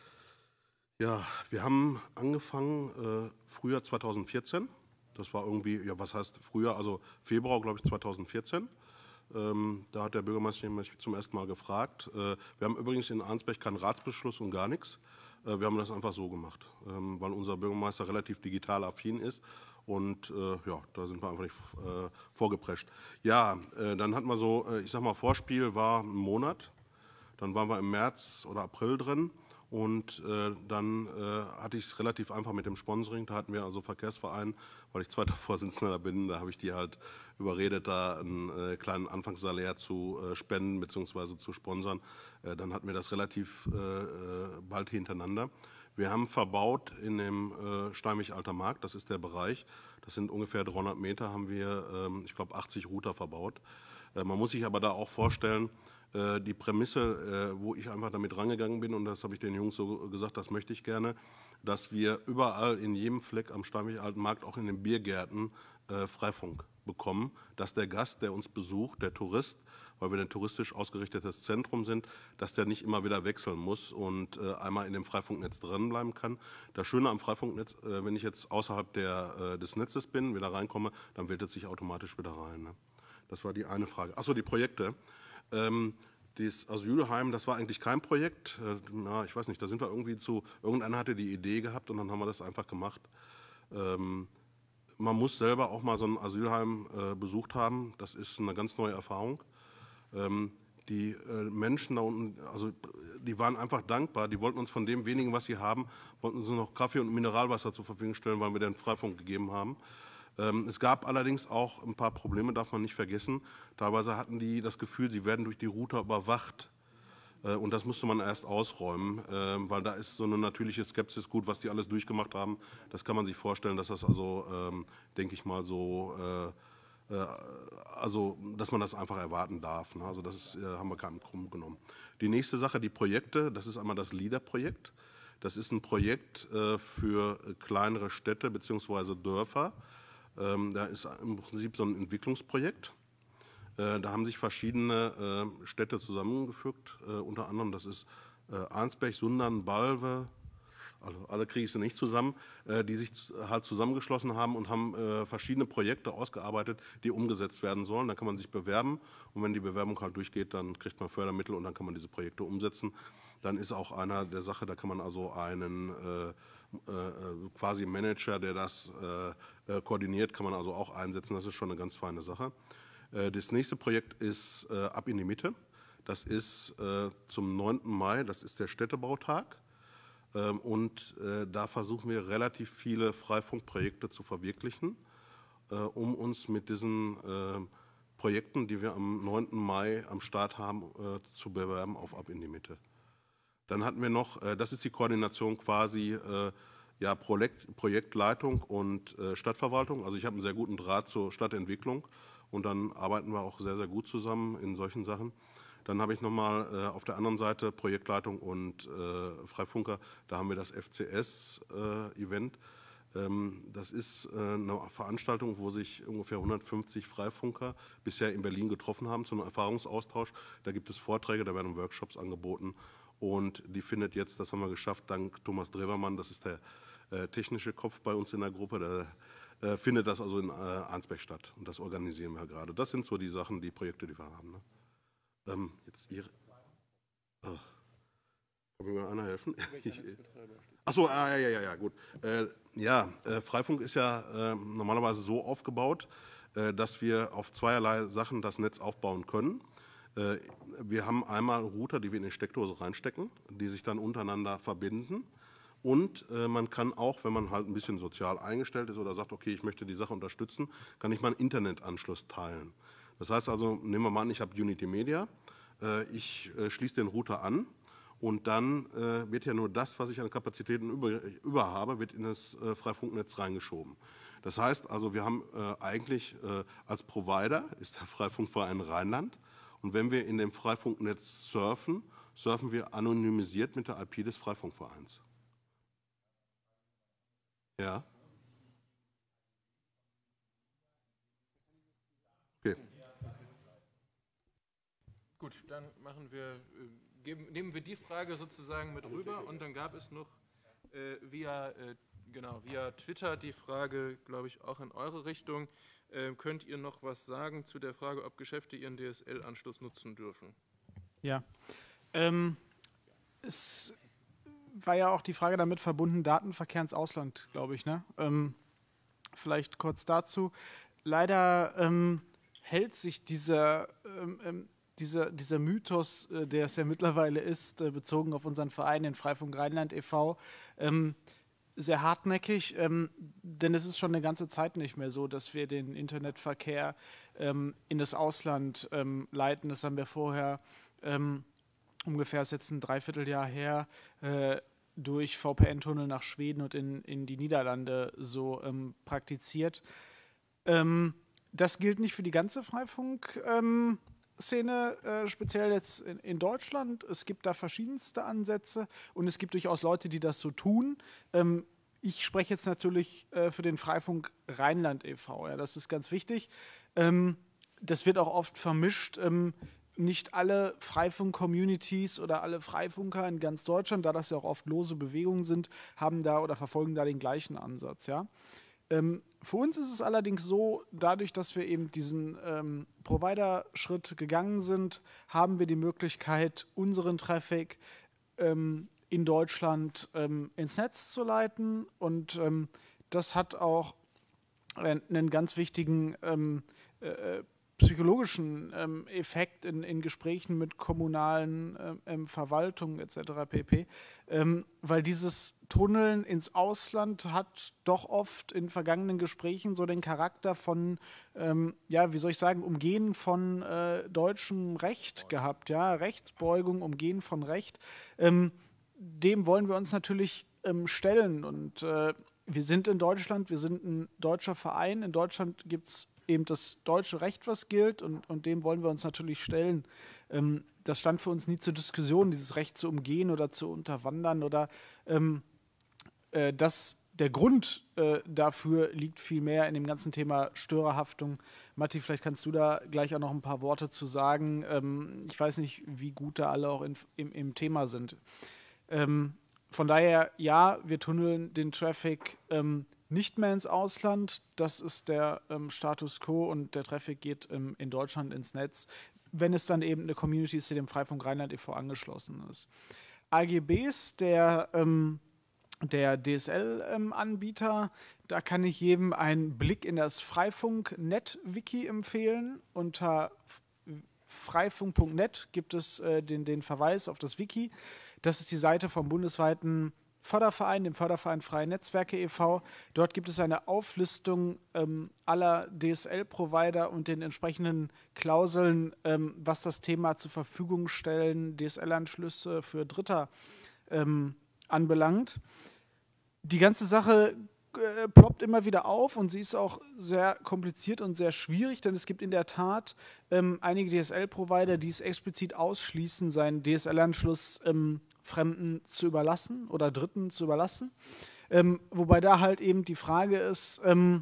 ja, wir haben angefangen äh, Frühjahr zweitausendvierzehn. Das war irgendwie, ja, was heißt Frühjahr, also Februar, glaube ich, zweitausendvierzehn. Ähm, da hat der Bürgermeister mich zum ersten Mal gefragt. Äh, wir haben übrigens in Arnsberg keinen Ratsbeschluss und gar nichts. Äh, wir haben das einfach so gemacht, ähm, weil unser Bürgermeister relativ digital affin ist. Und äh, ja, da sind wir einfach nicht äh, vorgeprescht. Ja, äh, dann hatten wir so, äh, ich sag mal, Vorspiel war ein Monat. Dann waren wir im März oder April drin. Und äh, dann äh, hatte ich es relativ einfach mit dem Sponsoring. Da hatten wir also Verkehrsverein, weil ich zweiter Vorsitzender bin, da habe ich die halt überredet, da einen äh, kleinen Anfangssalär zu äh, spenden bzw. zu sponsern. Äh, dann hatten wir das relativ äh, bald hintereinander. Wir haben verbaut in dem äh, Steinweg-Alter Markt, das ist der Bereich, das sind ungefähr dreihundert Meter, haben wir, ähm, ich glaube, achtzig Router verbaut. Äh, man muss sich aber da auch vorstellen, die Prämisse, wo ich einfach damit rangegangen bin, und das habe ich den Jungs so gesagt, das möchte ich gerne, dass wir überall in jedem Fleck am Steinweg-Alten Markt, auch in den Biergärten, Freifunk bekommen, dass der Gast, der uns besucht, der Tourist, weil wir ein touristisch ausgerichtetes Zentrum sind, dass der nicht immer wieder wechseln muss und einmal in dem Freifunknetz drin bleiben kann. Das Schöne am Freifunknetz, wenn ich jetzt außerhalb der, des Netzes bin, wieder reinkomme, dann wählt es sich automatisch wieder rein. Ne? Das war die eine Frage. Achso, die Projekte. Ähm, dieses Asylheim, das war eigentlich kein Projekt. Äh, na, ich weiß nicht, da sind wir irgendwie zu, irgendeiner hatte die Idee gehabt und dann haben wir das einfach gemacht. Ähm, man muss selber auch mal so ein Asylheim äh, besucht haben. Das ist eine ganz neue Erfahrung. Ähm, die äh, Menschen da unten, also die waren einfach dankbar. Die wollten uns von dem wenigen, was sie haben, wollten uns noch Kaffee und Mineralwasser zur Verfügung stellen, weil wir den Freifunk gegeben haben. Es gab allerdings auch ein paar Probleme, darf man nicht vergessen. Teilweise hatten die das Gefühl, sie werden durch die Router überwacht. Und das musste man erst ausräumen, weil da ist so eine natürliche Skepsis gut, was die alles durchgemacht haben. Das kann man sich vorstellen, dass das also, denke ich mal, so, also, dass man das einfach erwarten darf. Also das ist, haben wir keinen Krumm genommen. Die nächste Sache, die Projekte, das ist einmal das LEADER-Projekt. Das ist ein Projekt für kleinere Städte bzw. Dörfer. Ähm, da ist im Prinzip so ein Entwicklungsprojekt. Äh, da haben sich verschiedene äh, Städte zusammengefügt, äh, unter anderem, das ist äh, Arnsberg, Sundern, Balve, also alle kriege ich sie nicht zusammen, äh, die sich halt zusammengeschlossen haben und haben äh, verschiedene Projekte ausgearbeitet, die umgesetzt werden sollen. Da kann man sich bewerben und wenn die Bewerbung halt durchgeht, dann kriegt man Fördermittel und dann kann man diese Projekte umsetzen. Dann ist auch einer der Sache, da kann man also einen, äh, äh, quasi Manager, der das äh, äh, koordiniert, kann man also auch einsetzen. Das ist schon eine ganz feine Sache. Äh, das nächste Projekt ist äh, Ab in die Mitte. Das ist äh, zum neunten Mai, das ist der Städtebautag. Ähm, und äh, da versuchen wir relativ viele Freifunkprojekte zu verwirklichen, äh, um uns mit diesen äh, Projekten, die wir am neunten Mai am Start haben, äh, zu bewerben auf Ab in die Mitte. Dann hatten wir noch, äh, das ist die Koordination quasi, äh, ja, Projekt, Projektleitung und äh, Stadtverwaltung. Also ich habe einen sehr guten Draht zur Stadtentwicklung und dann arbeiten wir auch sehr, sehr gut zusammen in solchen Sachen. Dann habe ich nochmal äh, auf der anderen Seite Projektleitung und äh, Freifunker, da haben wir das F C S-Event. Äh, ähm, das ist äh, eine Veranstaltung, wo sich ungefähr hundertfünfzig Freifunker bisher in Berlin getroffen haben zu einem Erfahrungsaustausch. Da gibt es Vorträge, da werden Workshops angeboten. Und die findet jetzt, das haben wir geschafft, dank Thomas Drewermann, das ist der äh, technische Kopf bei uns in der Gruppe, der äh, findet das also in äh, Arnsberg statt. Und das organisieren wir gerade. Das sind so die Sachen, die Projekte, die wir haben. Ne? Ähm, jetzt Ihre. Oh. Kann mir mal einer helfen? Achso, ah, ja, ja, ja, gut. Äh, ja, äh, Freifunk ist ja äh, normalerweise so aufgebaut, äh, dass wir auf zweierlei Sachen das Netz aufbauen können. Wir haben einmal Router, die wir in die Steckdose reinstecken, die sich dann untereinander verbinden. Und äh, man kann auch, wenn man halt ein bisschen sozial eingestellt ist oder sagt, okay, ich möchte die Sache unterstützen, kann ich meinen Internetanschluss teilen. Das heißt also, nehmen wir mal an, ich habe Unity Media, äh, ich äh, schließe den Router an und dann äh, wird ja nur das, was ich an Kapazitäten über, über habe, wird in das äh, Freifunknetz reingeschoben. Das heißt also, wir haben äh, eigentlich äh, als Provider, ist der Freifunkverein Rheinland. Und wenn wir in dem Freifunknetz surfen, surfen wir anonymisiert mit der I P des Freifunkvereins. Ja. Okay. Gut, dann machen wir, äh, geben, nehmen wir die Frage sozusagen mit rüber und dann gab es noch äh, via, äh, genau, via Twitter die Frage, glaube ich, auch in eure Richtung. Äh, könnt ihr noch was sagen zu der Frage, ob Geschäfte ihren D S L-Anschluss nutzen dürfen? Ja, ähm, es war ja auch die Frage damit verbunden, Datenverkehr ins Ausland, glaube ich. Ne? Ähm, vielleicht kurz dazu. Leider ähm, hält sich dieser, ähm, dieser, dieser Mythos, äh, der es ja mittlerweile ist, äh, bezogen auf unseren Verein, den Freifunk Rheinland e V, ähm, sehr hartnäckig, ähm, denn es ist schon eine ganze Zeit nicht mehr so, dass wir den Internetverkehr ähm, in das Ausland ähm, leiten. Das haben wir vorher ähm, ungefähr, ist jetzt ein Dreivierteljahr her, äh, durch V P N-Tunnel nach Schweden und in, in die Niederlande so ähm, praktiziert. Ähm, das gilt nicht für die ganze Freifunk-Szene, ähm, äh, speziell jetzt in, in Deutschland. Es gibt da verschiedenste Ansätze und es gibt durchaus Leute, die das so tun. Ähm, ich spreche jetzt natürlich äh, für den Freifunk Rheinland e V. Ja, das ist ganz wichtig. Ähm, das wird auch oft vermischt. Ähm, nicht alle Freifunk-Communities oder alle Freifunker in ganz Deutschland, da das ja auch oft lose Bewegungen sind, haben da oder verfolgen da den gleichen Ansatz. Ja? Ähm, für uns ist es allerdings so, dadurch, dass wir eben diesen ähm, Provider-Schritt gegangen sind, haben wir die Möglichkeit, unseren Traffic ähm, in Deutschland ähm, ins Netz zu leiten. Und ähm, das hat auch einen ganz wichtigen ähm, äh, psychologischen ähm, Effekt in, in Gesprächen mit kommunalen ähm, Verwaltungen et cetera pp. Ähm, weil dieses Tunneln ins Ausland hat doch oft in vergangenen Gesprächen so den Charakter von, ähm, ja, wie soll ich sagen, Umgehen von äh, deutschem Recht gehabt, ja, Rechtsbeugung, Umgehen von Recht. Ähm, dem wollen wir uns natürlich ähm, stellen und äh, wir sind in Deutschland, wir sind ein deutscher Verein, in Deutschland gibt es eben das deutsche Recht, was gilt, und, und dem wollen wir uns natürlich stellen. Ähm, das stand für uns nie zur Diskussion, dieses Recht zu umgehen oder zu unterwandern oder ähm, äh, das, der Grund äh, dafür liegt vielmehr in dem ganzen Thema Störerhaftung. Matti, vielleicht kannst du da gleich auch noch ein paar Worte zu sagen. Ähm, ich weiß nicht, wie gut da alle auch in, im, im Thema sind. Ähm, von daher, ja, wir tunneln den Traffic ähm, nicht mehr ins Ausland. Das ist der ähm, Status quo und der Traffic geht ähm, in Deutschland ins Netz, wenn es dann eben eine Community ist, die dem Freifunk Rheinland e V angeschlossen ist. A G Bs der, ähm, der D S L-Anbieter. Ähm, da kann ich jedem einen Blick in das Freifunk-Net-Wiki empfehlen. Unter freifunk punkt net gibt es äh, den, den Verweis auf das Wiki. Das ist die Seite vom bundesweiten Förderverein, dem Förderverein Freie Netzwerke e V Dort gibt es eine Auflistung ähm, aller D S L-Provider und den entsprechenden Klauseln, ähm, was das Thema zur Verfügung stellen, D S L-Anschlüsse für Dritter ähm, anbelangt. Die ganze Sache äh, ploppt immer wieder auf und sie ist auch sehr kompliziert und sehr schwierig, denn es gibt in der Tat ähm, einige D S L-Provider, die es explizit ausschließen, seinen D S L-Anschluss ähm, Fremden zu überlassen oder Dritten zu überlassen. Ähm, wobei da halt eben die Frage ist, ähm,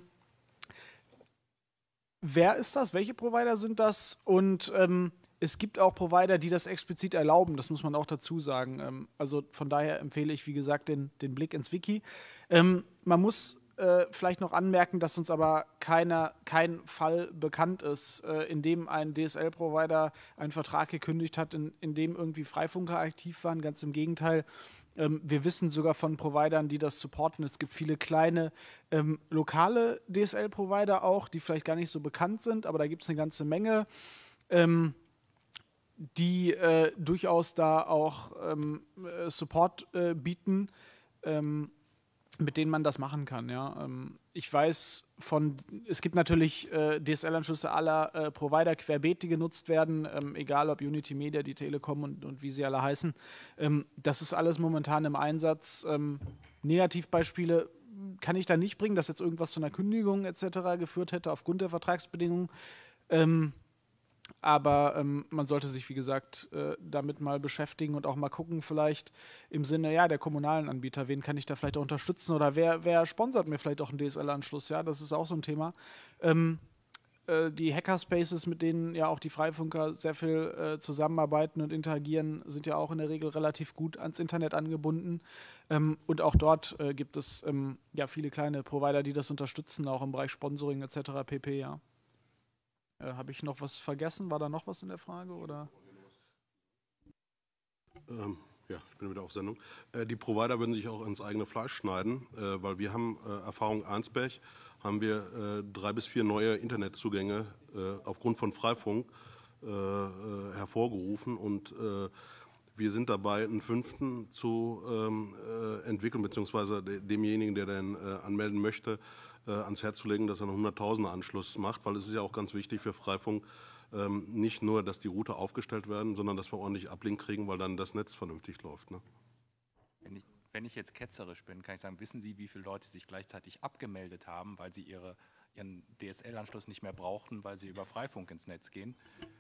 wer ist das, welche Provider sind das? Und ähm, es gibt auch Provider, die das explizit erlauben, das muss man auch dazu sagen. Ähm, also von daher empfehle ich, wie gesagt, den, den Blick ins Wiki. Ähm, man muss äh, vielleicht noch anmerken, dass uns aber keiner, kein Fall bekannt ist, äh, in dem ein D S L-Provider einen Vertrag gekündigt hat, in, in dem irgendwie Freifunker aktiv waren. Ganz im Gegenteil. Ähm, wir wissen sogar von Providern, die das supporten. Es gibt viele kleine ähm, lokale D S L-Provider auch, die vielleicht gar nicht so bekannt sind, aber da gibt es eine ganze Menge, ähm, die äh, durchaus da auch ähm, äh, Support äh, bieten, ähm, mit denen man das machen kann. Ja. Ähm, ich weiß von, es gibt natürlich äh, D S L-Anschlüsse aller äh, Provider querbeet, die genutzt werden, ähm, egal ob Unity Media, die Telekom und, und wie sie alle heißen. Ähm, das ist alles momentan im Einsatz. Ähm, Negativbeispiele kann ich da nicht bringen, dass jetzt irgendwas zu einer Kündigung et cetera geführt hätte aufgrund der Vertragsbedingungen. Ähm, Aber ähm, man sollte sich, wie gesagt, äh, damit mal beschäftigen und auch mal gucken, vielleicht im Sinne ja, der kommunalen Anbieter, wen kann ich da vielleicht auch unterstützen oder wer, wer sponsert mir vielleicht auch einen D S L-Anschluss, ja, das ist auch so ein Thema. Ähm, äh, die Hackerspaces, mit denen ja auch die Freifunker sehr viel äh, zusammenarbeiten und interagieren, sind ja auch in der Regel relativ gut ans Internet angebunden. Ähm, und auch dort äh, gibt es ähm, ja viele kleine Provider, die das unterstützen, auch im Bereich Sponsoring et cetera pp, ja. Äh, Habe ich noch was vergessen? War da noch was in der Frage? Oder? Ähm, ja, ich bin wieder auf Sendung. Äh, die Provider würden sich auch ins eigene Fleisch schneiden, äh, weil wir haben äh, Erfahrung Arnsberg, haben wir äh, drei bis vier neue Internetzugänge äh, aufgrund von Freifunk äh, äh, hervorgerufen und äh, wir sind dabei, einen fünften zu ähm, äh, entwickeln, beziehungsweise demjenigen, der den äh, anmelden möchte, äh, ans Herz zu legen, dass er einen hunderttausender Anschluss macht, weil es ist ja auch ganz wichtig für Freifunk, ähm, nicht nur, dass die Router aufgestellt werden, sondern dass wir ordentlich Ablink kriegen, weil dann das Netz vernünftig läuft. Ne? Wenn ich, wenn ich jetzt ketzerisch bin, kann ich sagen, wissen Sie, wie viele Leute sich gleichzeitig abgemeldet haben, weil sie ihre, ihren D S L-Anschluss nicht mehr brauchten, weil sie über Freifunk ins Netz gehen?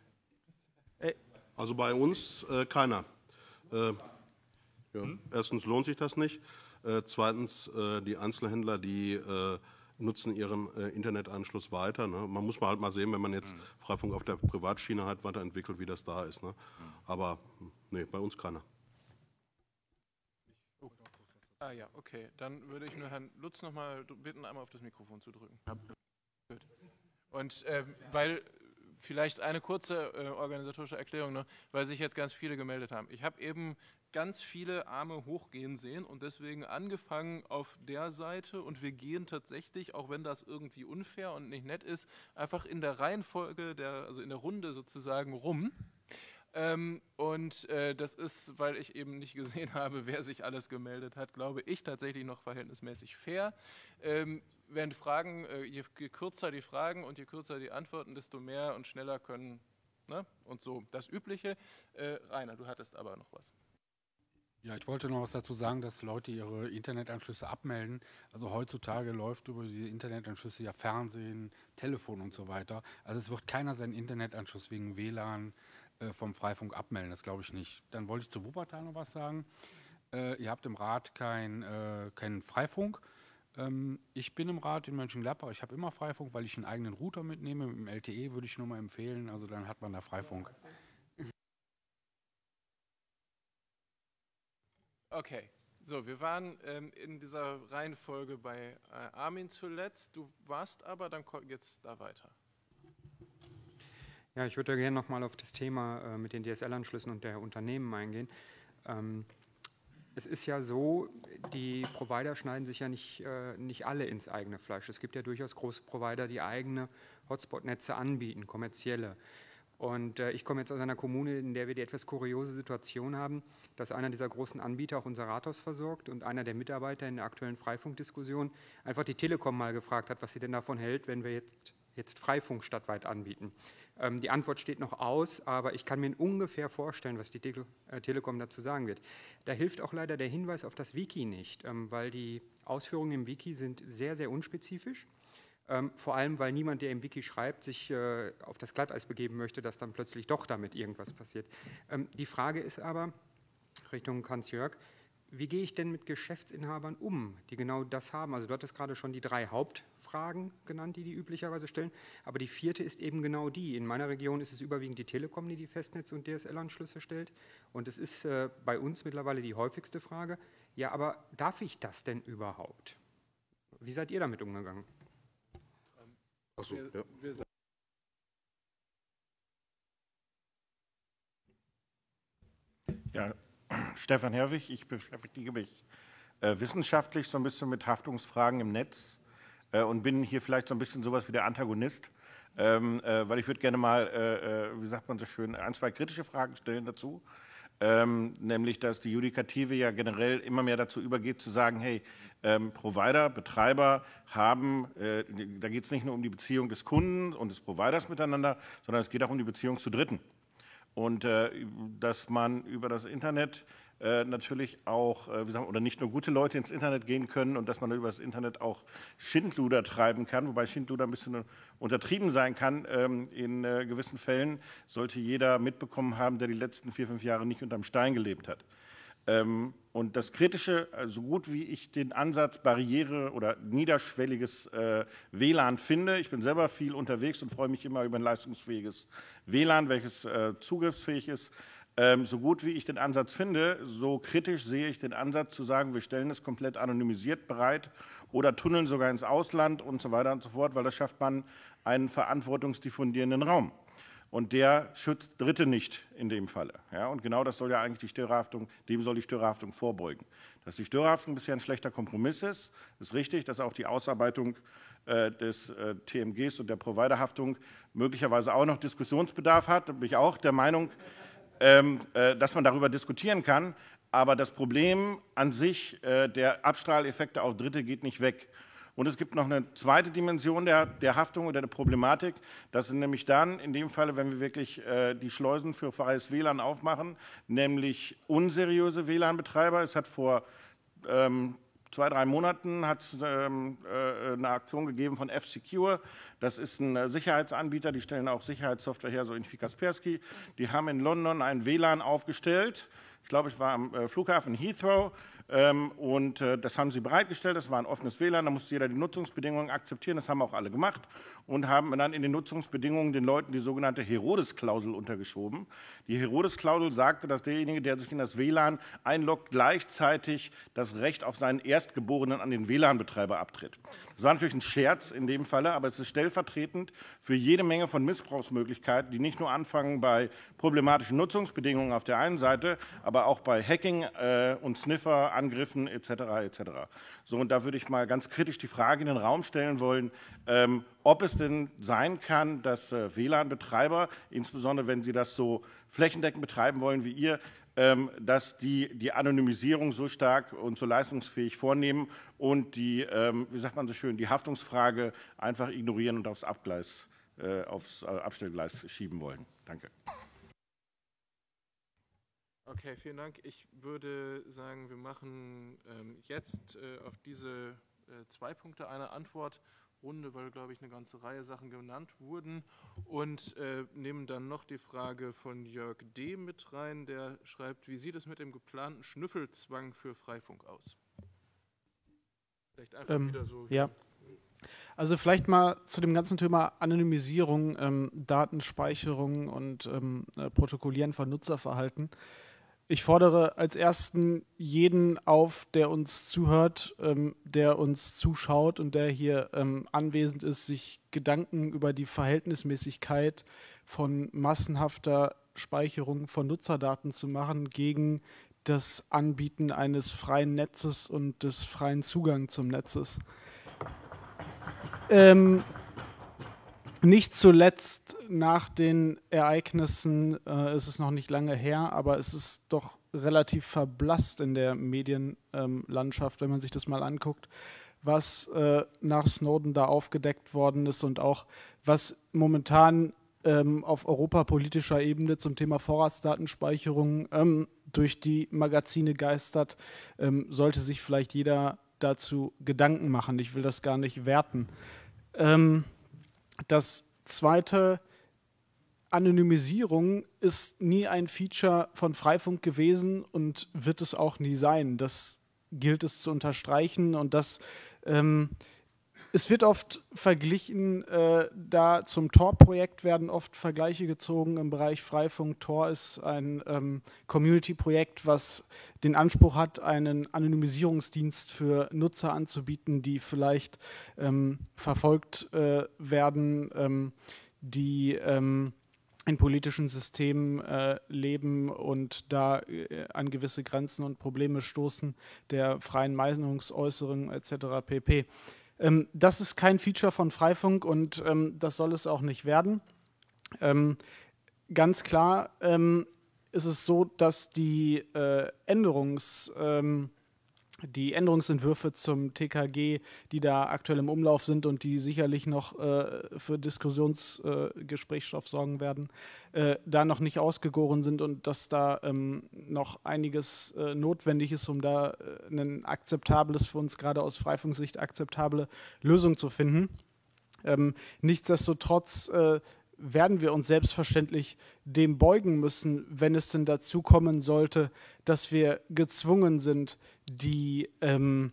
Also bei uns äh, keiner. Äh, ja. hm? Erstens lohnt sich das nicht. Äh, zweitens, äh, die Einzelhändler, die äh, nutzen ihren äh, Internetanschluss weiter. Ne? Man muss mal halt mal sehen, wenn man jetzt hm. Freifunk auf der Privatschiene halt weiterentwickelt, wie das da ist. Ne? Hm. Aber nee, bei uns keiner. Oh. Ah ja, okay. Dann würde ich nur Herrn Lutz noch mal bitten, einmal auf das Mikrofon zu drücken. Ja. Gut. Und ähm, weil vielleicht eine kurze äh, organisatorische Erklärung noch, weil sich jetzt ganz viele gemeldet haben. Ich habe eben ganz viele Arme hochgehen sehen und deswegen angefangen auf der Seite und wir gehen tatsächlich, auch wenn das irgendwie unfair und nicht nett ist, einfach in der Reihenfolge, der, also in der Runde sozusagen rum. Ähm, und äh, das ist, weil ich eben nicht gesehen habe, wer sich alles gemeldet hat, glaube ich tatsächlich noch verhältnismäßig fair. Ähm, Während Fragen, äh, je, je kürzer die Fragen und je kürzer die Antworten, desto mehr und schneller können, ne? Und so das Übliche. Äh, Rainer, du hattest aber noch was. Ja, ich wollte noch was dazu sagen, dass Leute ihre Internetanschlüsse abmelden. Also heutzutage läuft über diese Internetanschlüsse ja Fernsehen, Telefon und so weiter. Also es wird keiner seinen Internetanschluss wegen W L A N äh, vom Freifunk abmelden, das glaube ich nicht. Dann wollte ich zu Wuppertal noch was sagen. Äh, ihr habt im Rat kein, äh, keinen Freifunk. Ähm, ich bin im Rat in Mönchengladbach, ich habe immer Freifunk, weil ich einen eigenen Router mitnehme. Mit dem L T E würde ich nur mal empfehlen, also dann hat man da Freifunk. Okay, so, wir waren ähm, in dieser Reihenfolge bei äh, Armin zuletzt. Du warst aber, dann jetzt da weiter. Ja, ich würde gerne nochmal auf das Thema äh, mit den D S L-Anschlüssen und der Unternehmen eingehen. Ähm, es ist ja so, die Provider schneiden sich ja nicht, äh, nicht alle ins eigene Fleisch. Es gibt ja durchaus große Provider, die eigene Hotspot-Netze anbieten, kommerzielle. Und äh, ich komme jetzt aus einer Kommune, in der wir die etwas kuriose Situation haben, dass einer dieser großen Anbieter auch unser Rathaus versorgt und einer der Mitarbeiter in der aktuellen Freifunkdiskussion einfach die Telekom mal gefragt hat, was sie denn davon hält, wenn wir jetzt, jetzt Freifunk stadtweit anbieten. Ähm, die Antwort steht noch aus, aber ich kann mir ungefähr vorstellen, was die Tele äh, Telekom dazu sagen wird. Da hilft auch leider der Hinweis auf das Wiki nicht, ähm, weil die Ausführungen im Wiki sind sehr, sehr unspezifisch. Ähm, vor allem, weil niemand, der im Wiki schreibt, sich äh, auf das Glatteis begeben möchte, dass dann plötzlich doch damit irgendwas passiert. Ähm, die Frage ist aber, Richtung Hans-Jörg, wie gehe ich denn mit Geschäftsinhabern um, die genau das haben? Also du hattest gerade schon die drei Hauptfragen genannt, die die üblicherweise stellen, aber die vierte ist eben genau die. In meiner Region ist es überwiegend die Telekom, die die Festnetz- und D S L-Anschlüsse stellt, und es ist äh, bei uns mittlerweile die häufigste Frage, ja, aber darf ich das denn überhaupt? Wie seid ihr damit umgegangen? Ach so, Wir, ja. wir Ja, Stefan Herwig, ich beschäftige mich äh, wissenschaftlich so ein bisschen mit Haftungsfragen im Netz äh, und bin hier vielleicht so ein bisschen sowas wie der Antagonist, ähm, äh, weil ich würde gerne mal, äh, äh, wie sagt man so schön, ein, zwei kritische Fragen stellen dazu. Ähm, nämlich, dass die Judikative ja generell immer mehr dazu übergeht, zu sagen, hey, ähm, Provider, Betreiber haben, äh, da geht es nicht nur um die Beziehung des Kunden und des Providers miteinander, sondern es geht auch um die Beziehung zu Dritten. Und äh, dass man über das Internet äh, natürlich auch, äh, wie sagen, oder nicht nur gute Leute ins Internet gehen können und dass man über das Internet auch Schindluder treiben kann, wobei Schindluder ein bisschen untertrieben sein kann. Ähm, in äh, gewissen Fällen sollte jeder mitbekommen haben, der die letzten vier, fünf Jahre nicht unterm Stein gelebt hat. Ähm, und das Kritische, so gut wie ich den Ansatz Barriere oder niederschwelliges äh, W L A N finde, ich bin selber viel unterwegs und freue mich immer über ein leistungsfähiges W L A N, welches äh, zugriffsfähig ist. Ähm, so gut wie ich den Ansatz finde, so kritisch sehe ich den Ansatz zu sagen, wir stellen es komplett anonymisiert bereit oder tunneln sogar ins Ausland und so weiter und so fort, weil das schafft man einen verantwortungsdiffundierenden Raum. Und der schützt Dritte nicht in dem Falle. Ja, und genau das soll ja eigentlich die Störerhaftung, dem soll die Störerhaftung vorbeugen. Dass die Störerhaftung bisher ein schlechter Kompromiss ist, ist richtig, dass auch die Ausarbeitung äh, des äh, T M Gs und der Providerhaftung möglicherweise auch noch Diskussionsbedarf hat. Da bin ich auch der Meinung, ähm, äh, dass man darüber diskutieren kann. Aber das Problem an sich, äh, der Abstrahleffekte auf Dritte, geht nicht weg. Und es gibt noch eine zweite Dimension der, der Haftung oder der Problematik. Das sind nämlich dann, in dem Falle, wenn wir wirklich äh, die Schleusen für freies W L A N aufmachen, nämlich unseriöse W L A N-Betreiber. Es hat vor ähm, zwei, drei Monaten hat's, ähm, äh, eine Aktion gegeben von F-Secure. Das ist ein äh, Sicherheitsanbieter, die stellen auch Sicherheitssoftware her, so wie Kaspersky. Die haben in London ein W L A N aufgestellt. Ich glaube, ich war am äh, Flughafen Heathrow. Ähm, und äh, das haben sie bereitgestellt, das war ein offenes W L A N, da musste jeder die Nutzungsbedingungen akzeptieren, das haben auch alle gemacht und haben dann in den Nutzungsbedingungen den Leuten die sogenannte Herodes-Klausel untergeschoben. Die Herodes-Klausel sagte, dass derjenige, der sich in das W L A N einloggt, gleichzeitig das Recht auf seinen Erstgeborenen an den W L A N-Betreiber abtritt. Das war natürlich ein Scherz in dem Falle, aber es ist stellvertretend für jede Menge von Missbrauchsmöglichkeiten, die nicht nur anfangen bei problematischen Nutzungsbedingungen auf der einen Seite, aber auch bei Hacking äh, und Sniffer, Angriffen et cetera et cetera. So, und da würde ich mal ganz kritisch die Frage in den Raum stellen wollen, ähm, ob es denn sein kann, dass äh, W L A N-Betreiber, insbesondere wenn sie das so flächendeckend betreiben wollen wie ihr, ähm, dass die die Anonymisierung so stark und so leistungsfähig vornehmen und die, ähm, wie sagt man so schön, die Haftungsfrage einfach ignorieren und aufs Abgleis, äh, aufs äh, Abstellgleis schieben wollen. Danke. Okay, vielen Dank. Ich würde sagen, wir machen ähm, jetzt äh, auf diese äh, zwei Punkte eine Antwortrunde, weil, glaube ich, eine ganze Reihe Sachen genannt wurden und äh, nehmen dann noch die Frage von Jörg D. mit rein, der schreibt, wie sieht es mit dem geplanten Schnüffelzwang für Freifunk aus? Vielleicht einfach ähm, wieder so. Ja. Also vielleicht mal zu dem ganzen Thema Anonymisierung, ähm, Datenspeicherung und ähm, äh, Protokollieren von Nutzerverhalten. Ich fordere als Ersten jeden auf, der uns zuhört, ähm, der uns zuschaut und der hier ähm, anwesend ist, sich Gedanken über die Verhältnismäßigkeit von massenhafter Speicherung von Nutzerdaten zu machen gegen das Anbieten eines freien Netzes und des freien Zugangs zum Netzes. Ähm, nicht zuletzt nach den Ereignissen, äh, ist es noch nicht lange her, aber es ist doch relativ verblasst in der Medienlandschaft, ähm, wenn man sich das mal anguckt, was äh, nach Snowden da aufgedeckt worden ist und auch was momentan ähm, auf europapolitischer Ebene zum Thema Vorratsdatenspeicherung ähm, durch die Magazine geistert, ähm, sollte sich vielleicht jeder dazu Gedanken machen. Ich will das gar nicht werten. Ähm, das Zweite, Anonymisierung ist nie ein Feature von Freifunk gewesen und wird es auch nie sein. Das gilt es zu unterstreichen und das ähm, es wird oft verglichen, äh, da zum Tor-Projekt werden oft Vergleiche gezogen im Bereich Freifunk. Tor ist ein ähm, Community-Projekt, was den Anspruch hat, einen Anonymisierungsdienst für Nutzer anzubieten, die vielleicht ähm, verfolgt äh, werden, ähm, die ähm, in politischen Systemen äh, leben und da äh, an gewisse Grenzen und Probleme stoßen, der freien Meinungsäußerung et cetera pp. Ähm, das ist kein Feature von Freifunk und ähm, das soll es auch nicht werden. Ähm, ganz klar ähm, ist es so, dass die, äh, Änderungs, ähm, die Änderungsentwürfe zum T K G, die da aktuell im Umlauf sind und die sicherlich noch äh, für Diskussionsgesprächsstoff äh, sorgen werden, äh, da noch nicht ausgegoren sind und dass da ähm, noch einiges äh, notwendig ist, um da äh, ein akzeptables, für uns gerade aus Freifunksicht akzeptable Lösung zu finden. Ähm, nichtsdestotrotz äh, werden wir uns selbstverständlich dem beugen müssen, wenn es denn dazu kommen sollte, dass wir gezwungen sind, die, ähm,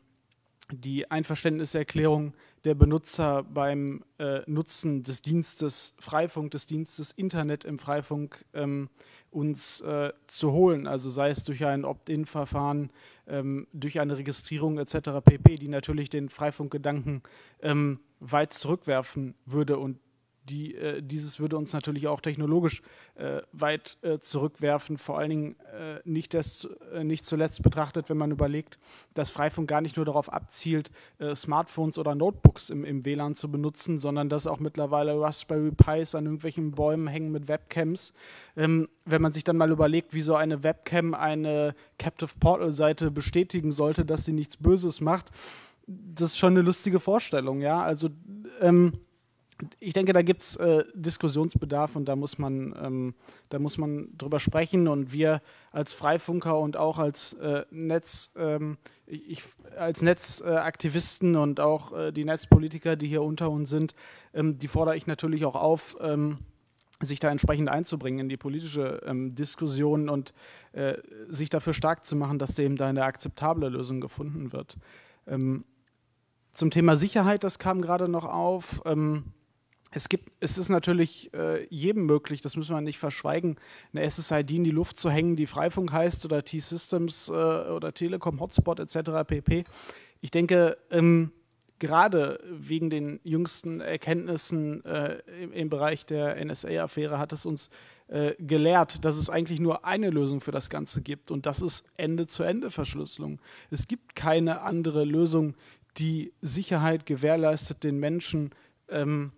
die Einverständniserklärung der Benutzer beim äh, Nutzen des Dienstes Freifunk, des Dienstes Internet im Freifunk ähm, uns äh, zu holen. Also sei es durch ein Opt-in-Verfahren, ähm, durch eine Registrierung et cetera pp., die natürlich den Freifunkgedanken ähm, weit zurückwerfen würde und Die, äh, dieses würde uns natürlich auch technologisch äh, weit äh, zurückwerfen, vor allen Dingen äh, nicht, des, äh, nicht zuletzt betrachtet, wenn man überlegt, dass Freifunk gar nicht nur darauf abzielt, äh, Smartphones oder Notebooks im, im W L A N zu benutzen, sondern dass auch mittlerweile Raspberry Pis an irgendwelchen Bäumen hängen mit Webcams. Ähm, wenn man sich dann mal überlegt, wie so eine Webcam eine Captive Portal-Seite bestätigen sollte, dass sie nichts Böses macht, das ist schon eine lustige Vorstellung, ja, also ähm, ich denke, da gibt es äh, Diskussionsbedarf und da muss man, ähm, da muss man drüber sprechen und wir als Freifunker und auch als äh, Netz, ähm, ich, als Netzaktivisten äh, und auch äh, die Netzpolitiker, die hier unter uns sind, ähm, die fordere ich natürlich auch auf, ähm, sich da entsprechend einzubringen in die politische ähm, Diskussion und äh, sich dafür stark zu machen, dass dem da eine akzeptable Lösung gefunden wird. Ähm, zum Thema Sicherheit, das kam gerade noch auf. Ähm, Es gibt, es ist natürlich äh, jedem möglich, das müssen wir nicht verschweigen, eine S S I D in die Luft zu hängen, die Freifunk heißt oder T-Systems äh, oder Telekom Hotspot et cetera pp. Ich denke, ähm, gerade wegen den jüngsten Erkenntnissen äh, im, im Bereich der N S A-Affäre hat es uns äh, gelehrt, dass es eigentlich nur eine Lösung für das Ganze gibt und das ist Ende-zu-Ende-Verschlüsselung. Es gibt keine andere Lösung, die Sicherheit gewährleistet, den Menschen ähm,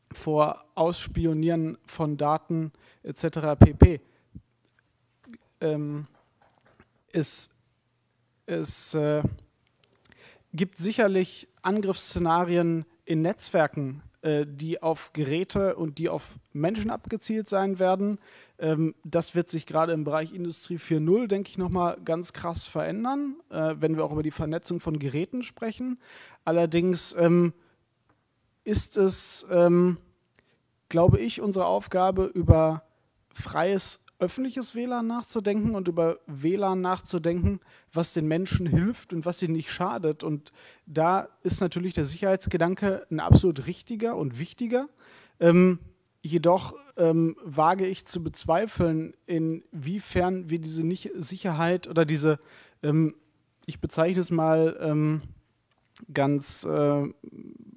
vor Ausspionieren von Daten et cetera pp. Ähm, es es äh, gibt sicherlich Angriffsszenarien in Netzwerken, äh, die auf Geräte und die auf Menschen abgezielt sein werden. Ähm, das wird sich gerade im Bereich Industrie vier Punkt null, denke ich, nochmal ganz krass verändern, äh, wenn wir auch über die Vernetzung von Geräten sprechen. Allerdings ähm, ist es, ähm, glaube ich, unsere Aufgabe, über freies öffentliches W L A N nachzudenken und über W L A N nachzudenken, was den Menschen hilft und was ihnen nicht schadet. Und da ist natürlich der Sicherheitsgedanke ein absolut richtiger und wichtiger. Ähm, jedoch ähm, wage ich zu bezweifeln, inwiefern wir diese nicht Sicherheit oder diese, ähm, ich bezeichne es mal ähm, ganz äh,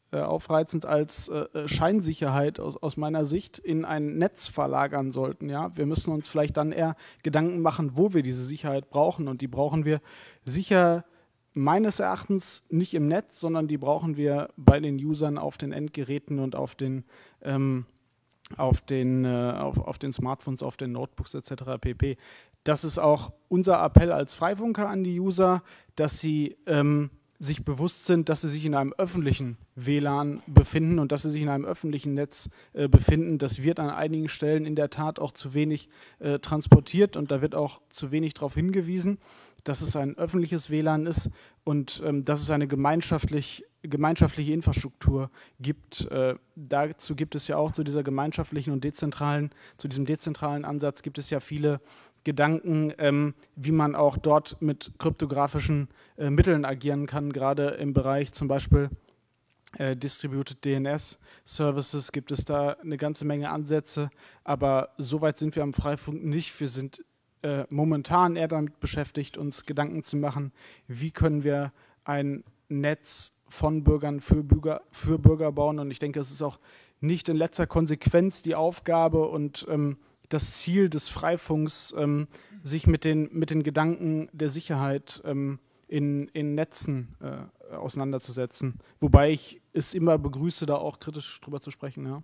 äh, aufreizend als äh, Scheinsicherheit aus, aus meiner Sicht in ein Netz verlagern sollten. Ja? Wir müssen uns vielleicht dann eher Gedanken machen, wo wir diese Sicherheit brauchen. Und die brauchen wir sicher meines Erachtens nicht im Netz, sondern die brauchen wir bei den Usern auf den Endgeräten und auf den, ähm, auf den, äh, auf, auf den Smartphones, auf den Notebooks et cetera pp. Das ist auch unser Appell als Freifunker an die User, dass sie ähm, sich bewusst sind, dass sie sich in einem öffentlichen W L A N befinden und dass sie sich in einem öffentlichen Netz äh, befinden. Das wird an einigen Stellen in der Tat auch zu wenig äh, transportiert und da wird auch zu wenig darauf hingewiesen, dass es ein öffentliches W L A N ist und ähm, dass es eine gemeinschaftlich, gemeinschaftliche Infrastruktur gibt. Äh, dazu gibt es ja auch zu dieser gemeinschaftlichen und dezentralen, zu diesem dezentralen Ansatz gibt es ja viele Gedanken, ähm, wie man auch dort mit kryptografischen äh, Mitteln agieren kann, gerade im Bereich zum Beispiel äh, Distributed D N S Services gibt es da eine ganze Menge Ansätze, aber soweit sind wir am Freifunk nicht. Wir sind äh, momentan eher damit beschäftigt, uns Gedanken zu machen, wie können wir ein Netz von Bürgern für Bürger, für Bürger bauen, und ich denke, es ist auch nicht in letzter Konsequenz die Aufgabe und ähm, das Ziel des Freifunks, ähm, sich mit den, mit den Gedanken der Sicherheit ähm, in, in Netzen äh, auseinanderzusetzen. Wobei ich es immer begrüße, da auch kritisch drüber zu sprechen. Ja.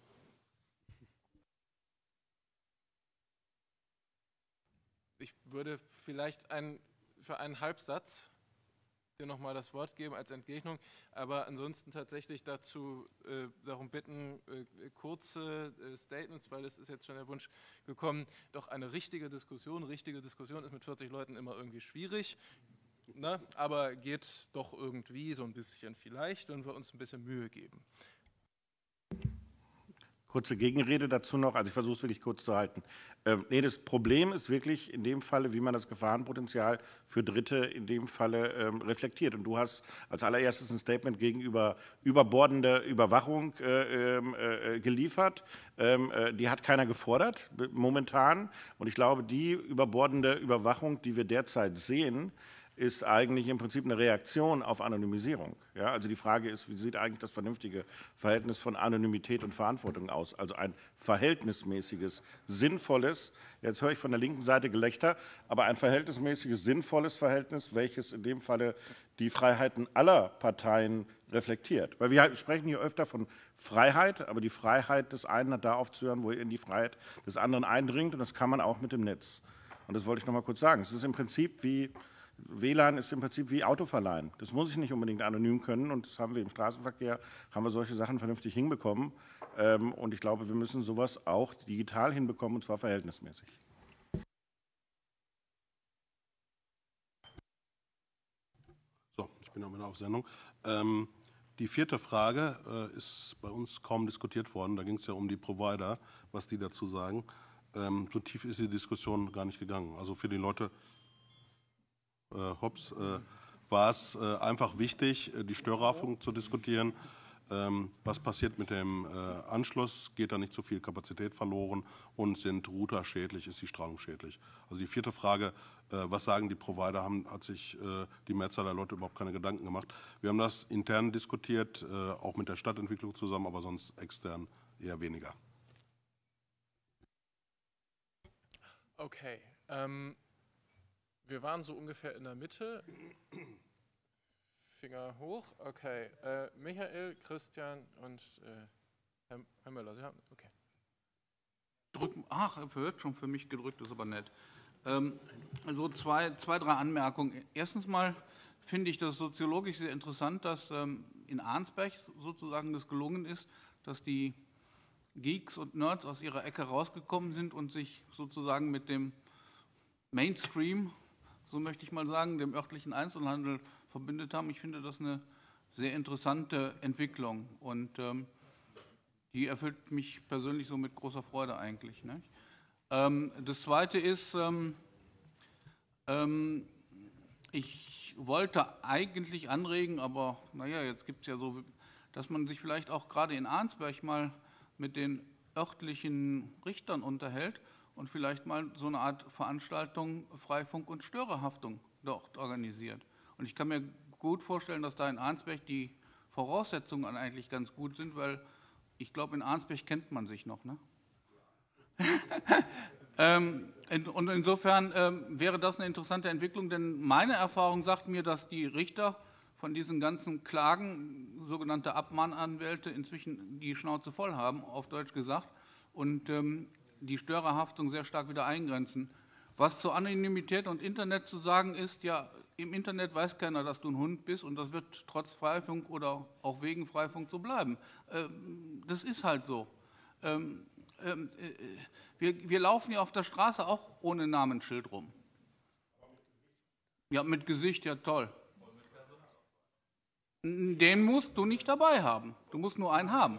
Ich würde vielleicht ein, für einen Halbsatz dir nochmal das Wort geben als Entgegnung, aber ansonsten tatsächlich dazu äh, darum bitten, äh, kurze äh, Statements, weil es ist jetzt schon der Wunsch gekommen, doch eine richtige Diskussion, richtige Diskussion ist mit vierzig Leuten immer irgendwie schwierig, ne? Aber geht doch irgendwie so ein bisschen vielleicht, wenn wir uns ein bisschen Mühe geben. Kurze Gegenrede dazu noch, also ich versuche es wirklich kurz zu halten. Ähm, nee, das Problem ist wirklich in dem Falle, wie man das Gefahrenpotenzial für Dritte in dem Falle ähm, reflektiert. Und du hast als allererstes ein Statement gegenüber überbordender Überwachung äh, äh, geliefert. Ähm, äh, die hat keiner gefordert, momentan. Und ich glaube, die überbordende Überwachung, die wir derzeit sehen, ist eigentlich im Prinzip eine Reaktion auf Anonymisierung. Ja, also die Frage ist, wie sieht eigentlich das vernünftige Verhältnis von Anonymität und Verantwortung aus? Also ein verhältnismäßiges, sinnvolles, jetzt höre ich von der linken Seite Gelächter, aber ein verhältnismäßiges, sinnvolles Verhältnis, welches in dem Falle die Freiheiten aller Parteien reflektiert. Weil wir sprechen hier öfter von Freiheit, aber die Freiheit des einen hat da aufzuhören, wo er in die Freiheit des anderen eindringt, und das kann man auch mit dem Netz. Und das wollte ich noch mal kurz sagen. Es ist im Prinzip wie W L A N ist im Prinzip wie Autoverleihen. Das muss ich nicht unbedingt anonym können, und das haben wir im Straßenverkehr, haben wir solche Sachen vernünftig hinbekommen. Und ich glaube, wir müssen sowas auch digital hinbekommen, und zwar verhältnismäßig. So, ich bin auch wieder auf Sendung. Ähm, die vierte Frage äh, ist bei uns kaum diskutiert worden. Da ging es ja um die Provider, was die dazu sagen. Ähm, so tief ist die Diskussion gar nicht gegangen. Also für die Leute Äh, Hobbs, äh, war es äh, einfach wichtig, äh, die Störerhaftung zu diskutieren. Ähm, was passiert mit dem äh, Anschluss? Geht da nicht zu viel Kapazität verloren? Und sind Router schädlich? Ist die Strahlung schädlich? Also die vierte Frage, äh, was sagen die Provider, haben, hat sich äh, die Mehrzahl der Leute überhaupt keine Gedanken gemacht. Wir haben das intern diskutiert, äh, auch mit der Stadtentwicklung zusammen, aber sonst extern eher weniger. Okay. Ähm Wir waren so ungefähr in der Mitte. Finger hoch. Okay. Äh, Michael, Christian und äh, Herr, Herr Möller. Sie haben, okay. Drücken, ach, er wird schon für mich gedrückt, ist aber nett. Ähm, also zwei, zwei, drei Anmerkungen. Erstens mal finde ich das soziologisch sehr interessant, dass ähm, in Arnsberg sozusagen das gelungen ist, dass die Geeks und Nerds aus ihrer Ecke rausgekommen sind und sich sozusagen mit dem Mainstream, so möchte ich mal sagen, dem örtlichen Einzelhandel verbündet haben. Ich finde das eine sehr interessante Entwicklung, und ähm, die erfüllt mich persönlich so mit großer Freude eigentlich. Ne? Ähm, das Zweite ist, ähm, ähm, ich wollte eigentlich anregen, aber naja, jetzt gibt es ja so, dass man sich vielleicht auch gerade in Arnsberg mal mit den örtlichen Richtern unterhält und vielleicht mal so eine Art Veranstaltung Freifunk und Störerhaftung dort organisiert. Und ich kann mir gut vorstellen, dass da in Arnsberg die Voraussetzungen eigentlich ganz gut sind, weil ich glaube, in Arnsberg kennt man sich noch, ne? ähm, und insofern ähm, wäre das eine interessante Entwicklung, denn meine Erfahrung sagt mir, dass die Richter von diesen ganzen Klagen, sogenannte Abmahnanwälte, inzwischen die Schnauze voll haben, auf Deutsch gesagt, und ähm, die Störerhaftung sehr stark wieder eingrenzen. Was zur Anonymität und Internet zu sagen ist, ja, im Internet weiß keiner, dass du ein Hund bist und das wird trotz Freifunk oder auch wegen Freifunk so bleiben. Ähm, das ist halt so. Ähm, ähm, äh, wir, wir laufen ja auf der Straße auch ohne Namensschild rum. Ja, mit Gesicht, ja toll. Den musst du nicht dabei haben. Du musst nur einen haben.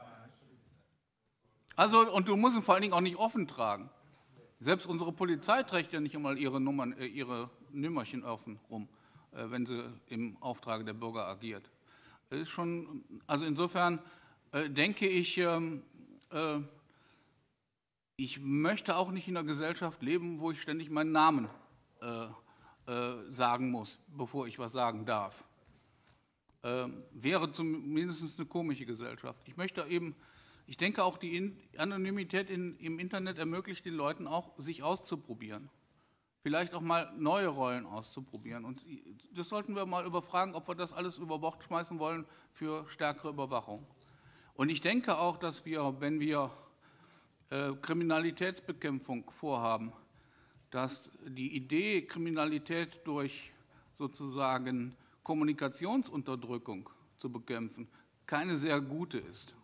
Also, und du musst ihn vor allen Dingen auch nicht offen tragen. Selbst unsere Polizei trägt ja nicht einmal ihre Nummern, äh, ihre Nümmerchen offen rum, äh, wenn sie im Auftrage der Bürger agiert. Das ist schon, also insofern äh, denke ich, ähm, äh, ich möchte auch nicht in einer Gesellschaft leben, wo ich ständig meinen Namen äh, äh, sagen muss, bevor ich was sagen darf. Äh, wäre zumindest eine komische Gesellschaft. Ich möchte eben, ich denke auch, die in Anonymität in, im Internet ermöglicht den Leuten auch, sich auszuprobieren. Vielleicht auch mal neue Rollen auszuprobieren. Und das sollten wir mal überfragen, ob wir das alles über Bord schmeißen wollen für stärkere Überwachung. Und ich denke auch, dass wir, wenn wir äh, Kriminalitätsbekämpfung vorhaben, dass die Idee, Kriminalität durch sozusagen Kommunikationsunterdrückung zu bekämpfen, keine sehr gute ist.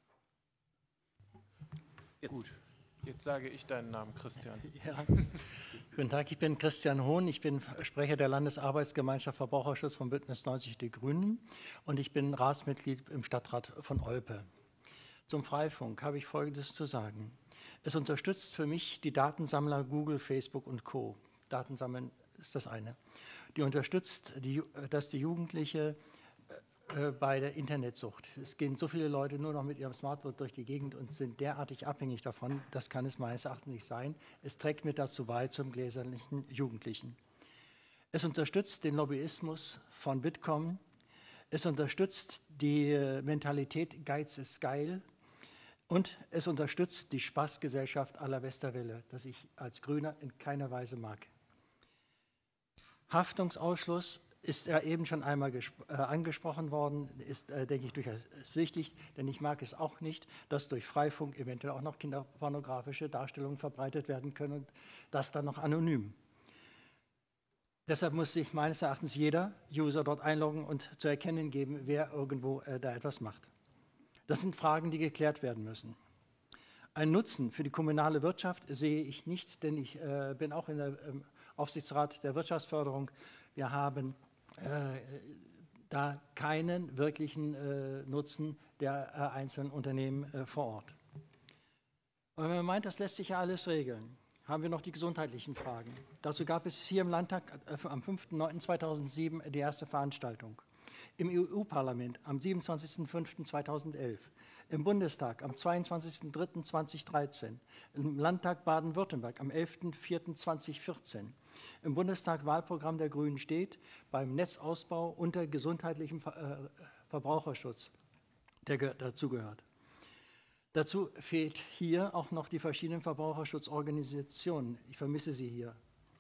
Gut, jetzt sage ich deinen Namen, Christian. Ja. Guten Tag, ich bin Christian Hohn, ich bin Sprecher der Landesarbeitsgemeinschaft Verbraucherschutz von Bündnis neunzig Die Grünen und ich bin Ratsmitglied im Stadtrat von Olpe. Zum Freifunk habe ich Folgendes zu sagen. Es unterstützt für mich die Datensammler Google, Facebook und Co. Datensammeln ist das eine. Die unterstützt, die, dass die Jugendliche äh, bei der Internetsucht, es gehen so viele Leute nur noch mit ihrem Smartphone durch die Gegend und sind derartig abhängig davon, das kann es meines Erachtens nicht sein. Es trägt mit dazu bei zum gläserlichen Jugendlichen. Es unterstützt den Lobbyismus von Bitkom. Es unterstützt die Mentalität Geiz ist geil. Und es unterstützt die Spaßgesellschaft à la Westerwelle, das ich als Grüner in keiner Weise mag. Haftungsausschluss ist ja eben schon einmal äh, angesprochen worden, ist, äh, denke ich, durchaus wichtig, denn ich mag es auch nicht, dass durch Freifunk eventuell auch noch kinderpornografische Darstellungen verbreitet werden können und das dann noch anonym. Deshalb muss sich meines Erachtens jeder User dort einloggen und zu erkennen geben, wer irgendwo äh, da etwas macht. Das sind Fragen, die geklärt werden müssen. Ein Nutzen für die kommunale Wirtschaft sehe ich nicht, denn ich äh, bin auch in der ähm, Aufsichtsrat der Wirtschaftsförderung. Wir haben äh, da keinen wirklichen äh, Nutzen der äh, einzelnen Unternehmen äh, vor Ort. Und wenn man meint, das lässt sich ja alles regeln, haben wir noch die gesundheitlichen Fragen. Dazu gab es hier im Landtag äh, am fünften neunten zweitausendsieben die erste Veranstaltung. Im E U-Parlament am siebenundzwanzigsten fünften zweitausendelf, im Bundestag am zweiundzwanzigsten dritten zweitausenddreizehn, im Landtag Baden-Württemberg am elften vierten zweitausendvierzehn, im Bundestag Wahlprogramm der Grünen steht, beim Netzausbau unter gesundheitlichem Ver äh, Verbraucherschutz, der dazugehört. Dazu fehlt hier auch noch die verschiedenen Verbraucherschutzorganisationen. Ich vermisse sie hier.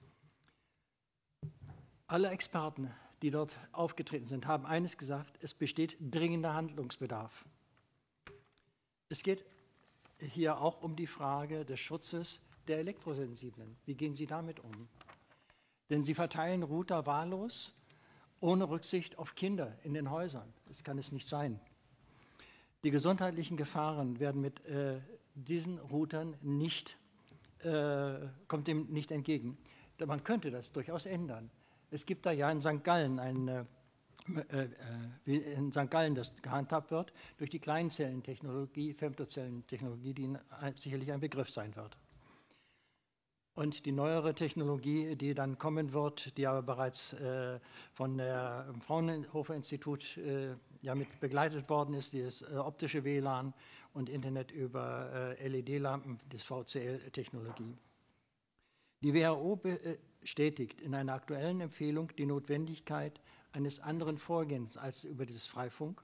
Alle Experten, die dort aufgetreten sind, haben eines gesagt: Es besteht dringender Handlungsbedarf. Es geht hier auch um die Frage des Schutzes der Elektrosensiblen. Wie gehen Sie damit um? Denn Sie verteilen Router wahllos, ohne Rücksicht auf Kinder in den Häusern. Das kann es nicht sein. Die gesundheitlichen Gefahren werden mit äh, diesen Routern nicht, äh, kommt dem nicht entgegen. Man könnte das durchaus ändern. Es gibt da ja in Sankt Gallen, ein, äh, äh, wie in Sankt Gallen das gehandhabt wird, durch die Kleinzellentechnologie, Femtozellentechnologie, die ein, sicherlich ein Begriff sein wird. Und die neuere Technologie, die dann kommen wird, die aber bereits äh, von der Fraunhofer-Institut äh, ja mit begleitet worden ist, die ist äh, optische W L A N und Internet über äh, L E D-Lampen, das V C L-Technologie. Die W H O bestätigt in einer aktuellen Empfehlung die Notwendigkeit eines anderen Vorgehens als über dieses Freifunk,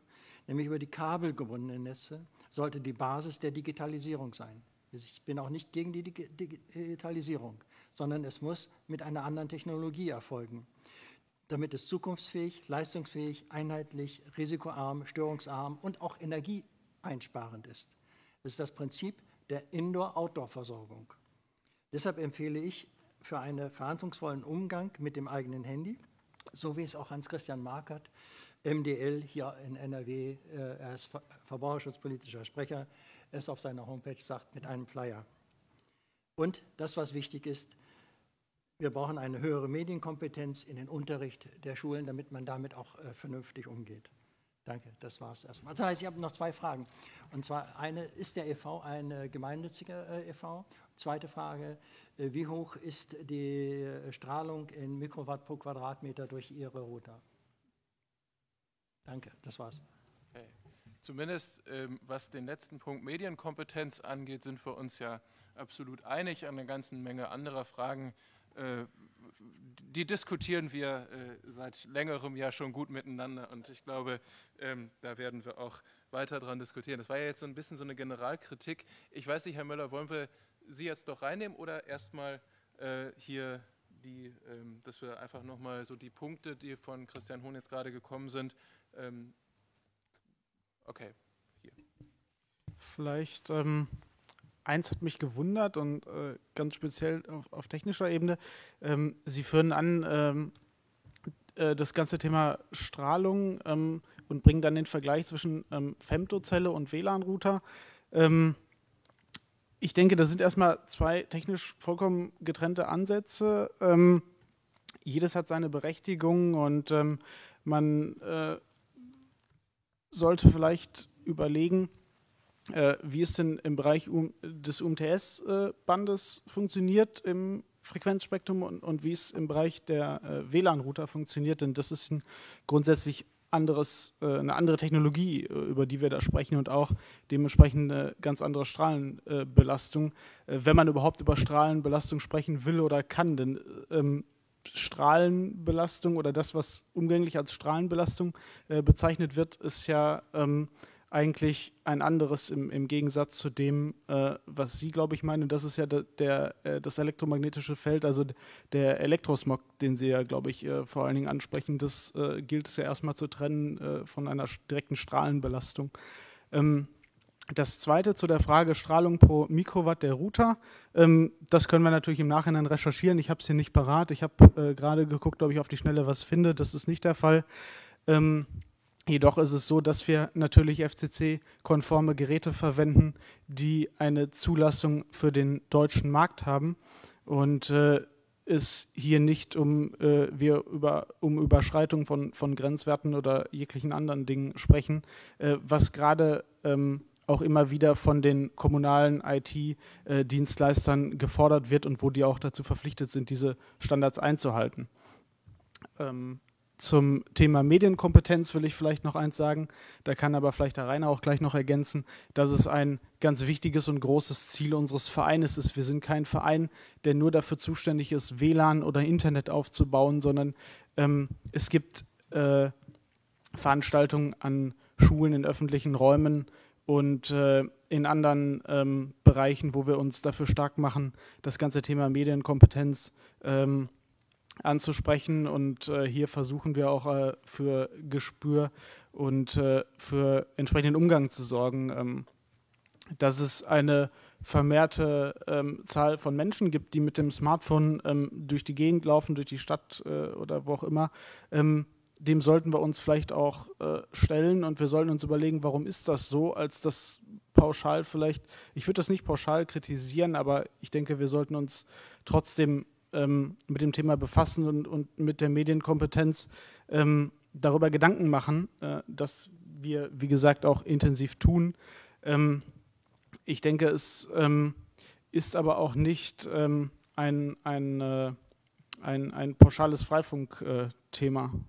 nämlich über die kabelgebundenen Netze, sollte die Basis der Digitalisierung sein. Ich bin auch nicht gegen die Digitalisierung, sondern es muss mit einer anderen Technologie erfolgen, damit es zukunftsfähig, leistungsfähig, einheitlich, risikoarm, störungsarm und auch energieeinsparend ist. Das ist das Prinzip der Indoor-Outdoor-Versorgung. Deshalb empfehle ich für einen verantwortungsvollen Umgang mit dem eigenen Handy, so wie es auch Hans-Christian Markert, M D L hier in N R W, äh, er ist verbraucherschutzpolitischer Sprecher, es auf seiner Homepage sagt, mit einem Flyer. Und das, was wichtig ist, wir brauchen eine höhere Medienkompetenz in den Unterricht der Schulen, damit man damit auch äh, vernünftig umgeht. Danke, das war es erstmal. Das heißt, ich habe noch zwei Fragen. Und zwar eine, ist der E V ein äh, gemeinnütziger äh, E V? Zweite Frage, äh, wie hoch ist die äh, Strahlung in Mikrowatt pro Quadratmeter durch Ihre Router? Danke, das war's. Okay. Zumindest ähm, was den letzten Punkt Medienkompetenz angeht, sind wir uns ja absolut einig. An einer ganzen Menge anderer Fragen, äh, die diskutieren wir äh, seit längerem ja schon gut miteinander. Und ich glaube, ähm, da werden wir auch weiter dran diskutieren. Das war ja jetzt so ein bisschen so eine Generalkritik. Ich weiß nicht, Herr Möller, wollen wir Sie jetzt doch reinnehmen oder erstmal äh, hier die, ähm, dass wir einfach nochmal so die Punkte, die von Christian Hohn jetzt gerade gekommen sind, ähm, okay, hier. Vielleicht ähm, eins hat mich gewundert und äh, ganz speziell auf, auf technischer Ebene. Ähm, Sie führen an ähm, äh, das ganze Thema Strahlung ähm, und bringen dann den Vergleich zwischen ähm, Femtozelle und W L A N-Router. Ähm, ich denke, das sind erstmal zwei technisch vollkommen getrennte Ansätze. Ähm, jedes hat seine Berechtigung und ähm, man äh, sollte vielleicht überlegen, äh, wie es denn im Bereich um, des U M T S-Bandes äh, funktioniert im Frequenzspektrum und, und wie es im Bereich der äh, W L A N-Router funktioniert, denn das ist ein grundsätzlich anderes, äh, eine andere Technologie, äh, über die wir da sprechen und auch dementsprechend eine ganz andere Strahlenbelastung, äh, wenn man überhaupt über Strahlenbelastung sprechen will oder kann, denn ähm, Strahlenbelastung oder das, was umgänglich als Strahlenbelastung äh, bezeichnet wird, ist ja ähm, eigentlich ein anderes im, im Gegensatz zu dem, äh, was Sie, glaube ich, meinen. Das ist ja der, der, äh, das elektromagnetische Feld, also der Elektrosmog, den Sie ja, glaube ich, äh, vor allen Dingen ansprechen. Das äh, gilt es ja erstmal zu trennen äh, von einer direkten Strahlenbelastung. Ähm, Das Zweite zu der Frage Strahlung pro Mikrowatt der Router, ähm, das können wir natürlich im Nachhinein recherchieren. Ich habe es hier nicht parat. Ich habe äh, gerade geguckt, ob ich auf die Schnelle was finde. Das ist nicht der Fall. Ähm, jedoch ist es so, dass wir natürlich F C C-konforme Geräte verwenden, die eine Zulassung für den deutschen Markt haben. Und äh, es hier nicht um, äh, wir über, um Überschreitung von, von Grenzwerten oder jeglichen anderen Dingen sprechen, äh, was gerade ähm, auch immer wieder von den kommunalen I T-Dienstleistern gefordert wird und wo die auch dazu verpflichtet sind, diese Standards einzuhalten. Ähm, zum Thema Medienkompetenz will ich vielleicht noch eins sagen, da kann aber vielleicht der Rainer auch gleich noch ergänzen, dass es ein ganz wichtiges und großes Ziel unseres Vereines ist. Wir sind kein Verein, der nur dafür zuständig ist, W L A N oder Internet aufzubauen, sondern ähm, es gibt äh, Veranstaltungen an Schulen in öffentlichen Räumen, und äh, in anderen ähm, Bereichen, wo wir uns dafür stark machen, das ganze Thema Medienkompetenz ähm, anzusprechen. Und äh, hier versuchen wir auch äh, für Gespür und äh, für entsprechenden Umgang zu sorgen, ähm, dass es eine vermehrte ähm, Zahl von Menschen gibt, die mit dem Smartphone ähm, durch die Gegend laufen, durch die Stadt äh, oder wo auch immer. Ähm, Dem sollten wir uns vielleicht auch äh, stellen und wir sollten uns überlegen, warum ist das so, als das pauschal vielleicht, ich würde das nicht pauschal kritisieren, aber ich denke, wir sollten uns trotzdem ähm, mit dem Thema befassen und, und mit der Medienkompetenz ähm, darüber Gedanken machen, äh, dass wir, wie gesagt, auch intensiv tun. Ähm, ich denke, es ähm, ist aber auch nicht ähm, ein, ein, äh, ein, ein pauschales Freifunk-Thema. Äh,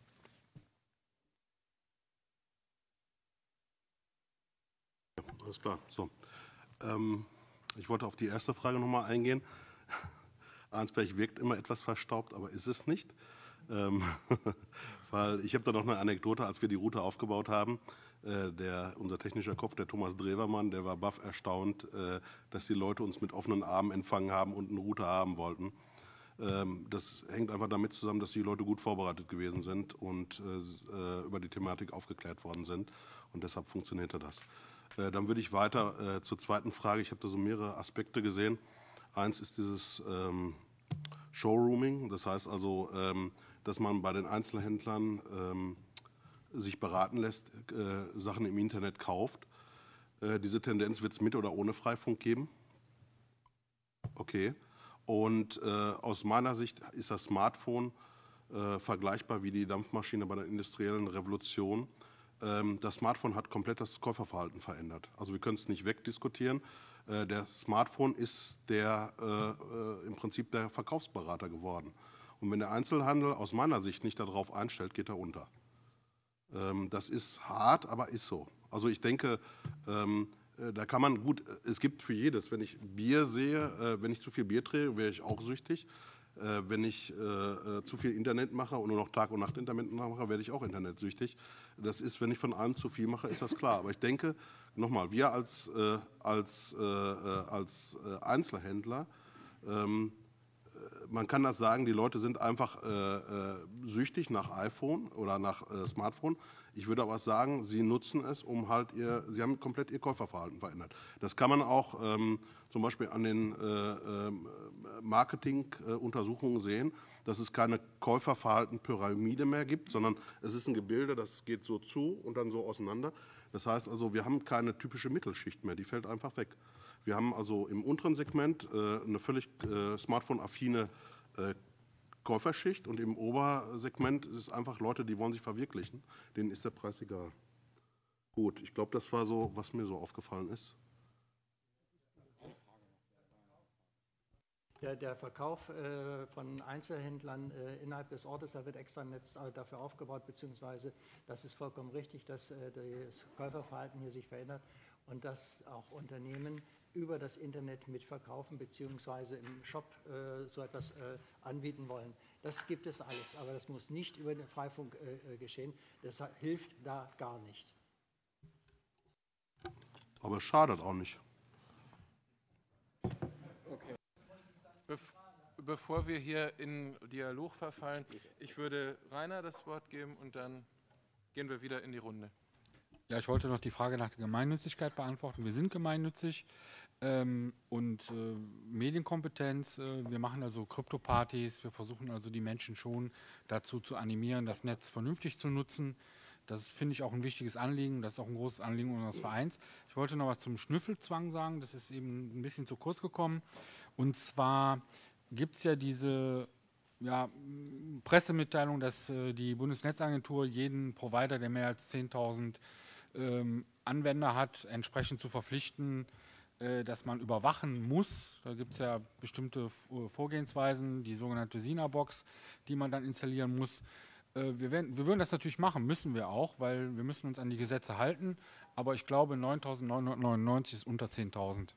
Alles klar. So. Ähm, ich wollte auf die erste Frage nochmal eingehen. Arnsberg wirkt immer etwas verstaubt, aber ist es nicht. Ähm, weil ich habe da noch eine Anekdote, als wir die Route aufgebaut haben. Äh, der, unser technischer Kopf, der Thomas Drewermann, der war baff erstaunt, äh, dass die Leute uns mit offenen Armen empfangen haben und eine Route haben wollten. Ähm, das hängt einfach damit zusammen, dass die Leute gut vorbereitet gewesen sind und äh, über die Thematik aufgeklärt worden sind. Und deshalb funktionierte das. Äh, dann würde ich weiter äh, zur zweiten Frage. Ich habe da so mehrere Aspekte gesehen. Eins ist dieses ähm, Showrooming, das heißt also, ähm, dass man bei den Einzelhändlern ähm, sich beraten lässt, äh, Sachen im Internet kauft. Äh, diese Tendenz wird es mit oder ohne Freifunk geben? Okay. Und äh, aus meiner Sicht ist das Smartphone äh, vergleichbar wie die Dampfmaschine bei der industriellen Revolution. Ähm, das Smartphone hat komplett das Käuferverhalten verändert. Also wir können es nicht wegdiskutieren. Äh, der Smartphone ist der, äh, äh, im Prinzip der Verkaufsberater geworden. Und wenn der Einzelhandel aus meiner Sicht nicht darauf einstellt, geht er unter. Ähm, das ist hart, aber ist so. Also ich denke, ähm, da kann man gut, es gibt für jedes, wenn ich Bier sehe, äh, wenn ich zu viel Bier trinke, wäre ich auch süchtig. Äh, wenn ich äh, zu viel Internet mache und nur noch Tag und Nacht Internet mache, werde ich auch internetsüchtig. Das ist, wenn ich von allem zu viel mache, ist das klar. Aber ich denke, nochmal, wir als, äh, als, äh, als äh, Einzelhändler, ähm, man kann das sagen, die Leute sind einfach äh, äh, süchtig nach iPhone oder nach äh, Smartphone. Ich würde aber sagen, sie nutzen es, um halt ihr, sie haben komplett ihr Käuferverhalten verändert. Das kann man auch ähm, zum Beispiel an den äh, äh, Marketing-Untersuchungen sehen, dass es keine Käuferverhalten-Pyramide mehr gibt, sondern es ist ein Gebilde, das geht so zu und dann so auseinander. Das heißt also, wir haben keine typische Mittelschicht mehr, die fällt einfach weg. Wir haben also im unteren Segment äh, eine völlig äh, smartphone-affine äh, Käuferschicht und im Obersegment ist es einfach Leute, die wollen sich verwirklichen. Denen ist der Preis egal. Gut, ich glaube, das war so, was mir so aufgefallen ist. Der, der Verkauf äh, von Einzelhändlern äh, innerhalb des Ortes, da wird extra ein Netz dafür aufgebaut, beziehungsweise das ist vollkommen richtig, dass äh, das Käuferverhalten hier sich verändert und dass auch Unternehmen über das Internet mitverkaufen beziehungsweise im Shop äh, so etwas äh, anbieten wollen. Das gibt es alles, aber das muss nicht über den Freifunk äh, geschehen. Das hilft da gar nicht. Aber es schadet auch nicht. Okay. Bef bevor wir hier in Dialog verfallen, ich würde Rainer das Wort geben und dann gehen wir wieder in die Runde. Ja, ich wollte noch die Frage nach der Gemeinnützigkeit beantworten. Wir sind gemeinnützig ähm, und äh, Medienkompetenz. Äh, wir machen also Krypto-Partys. Wir versuchen also die Menschen schon dazu zu animieren, das Netz vernünftig zu nutzen. Das finde ich auch ein wichtiges Anliegen. Das ist auch ein großes Anliegen unseres Vereins. Ich wollte noch was zum Schnüffelzwang sagen. Das ist eben ein bisschen zu kurz gekommen. Und zwar gibt es ja diese ja, Pressemitteilung, dass äh, die Bundesnetzagentur jeden Provider, der mehr als zehntausend ähm, Anwender hat, entsprechend zu verpflichten, äh, dass man überwachen muss. Da gibt es ja bestimmte Vorgehensweisen, die sogenannte SINA-Box, die man dann installieren muss. Äh, wir, werden, wir würden das natürlich machen, müssen wir auch, weil wir müssen uns an die Gesetze halten. Aber ich glaube, neuntausendneunhundertneunundneunzig ist unter zehntausend.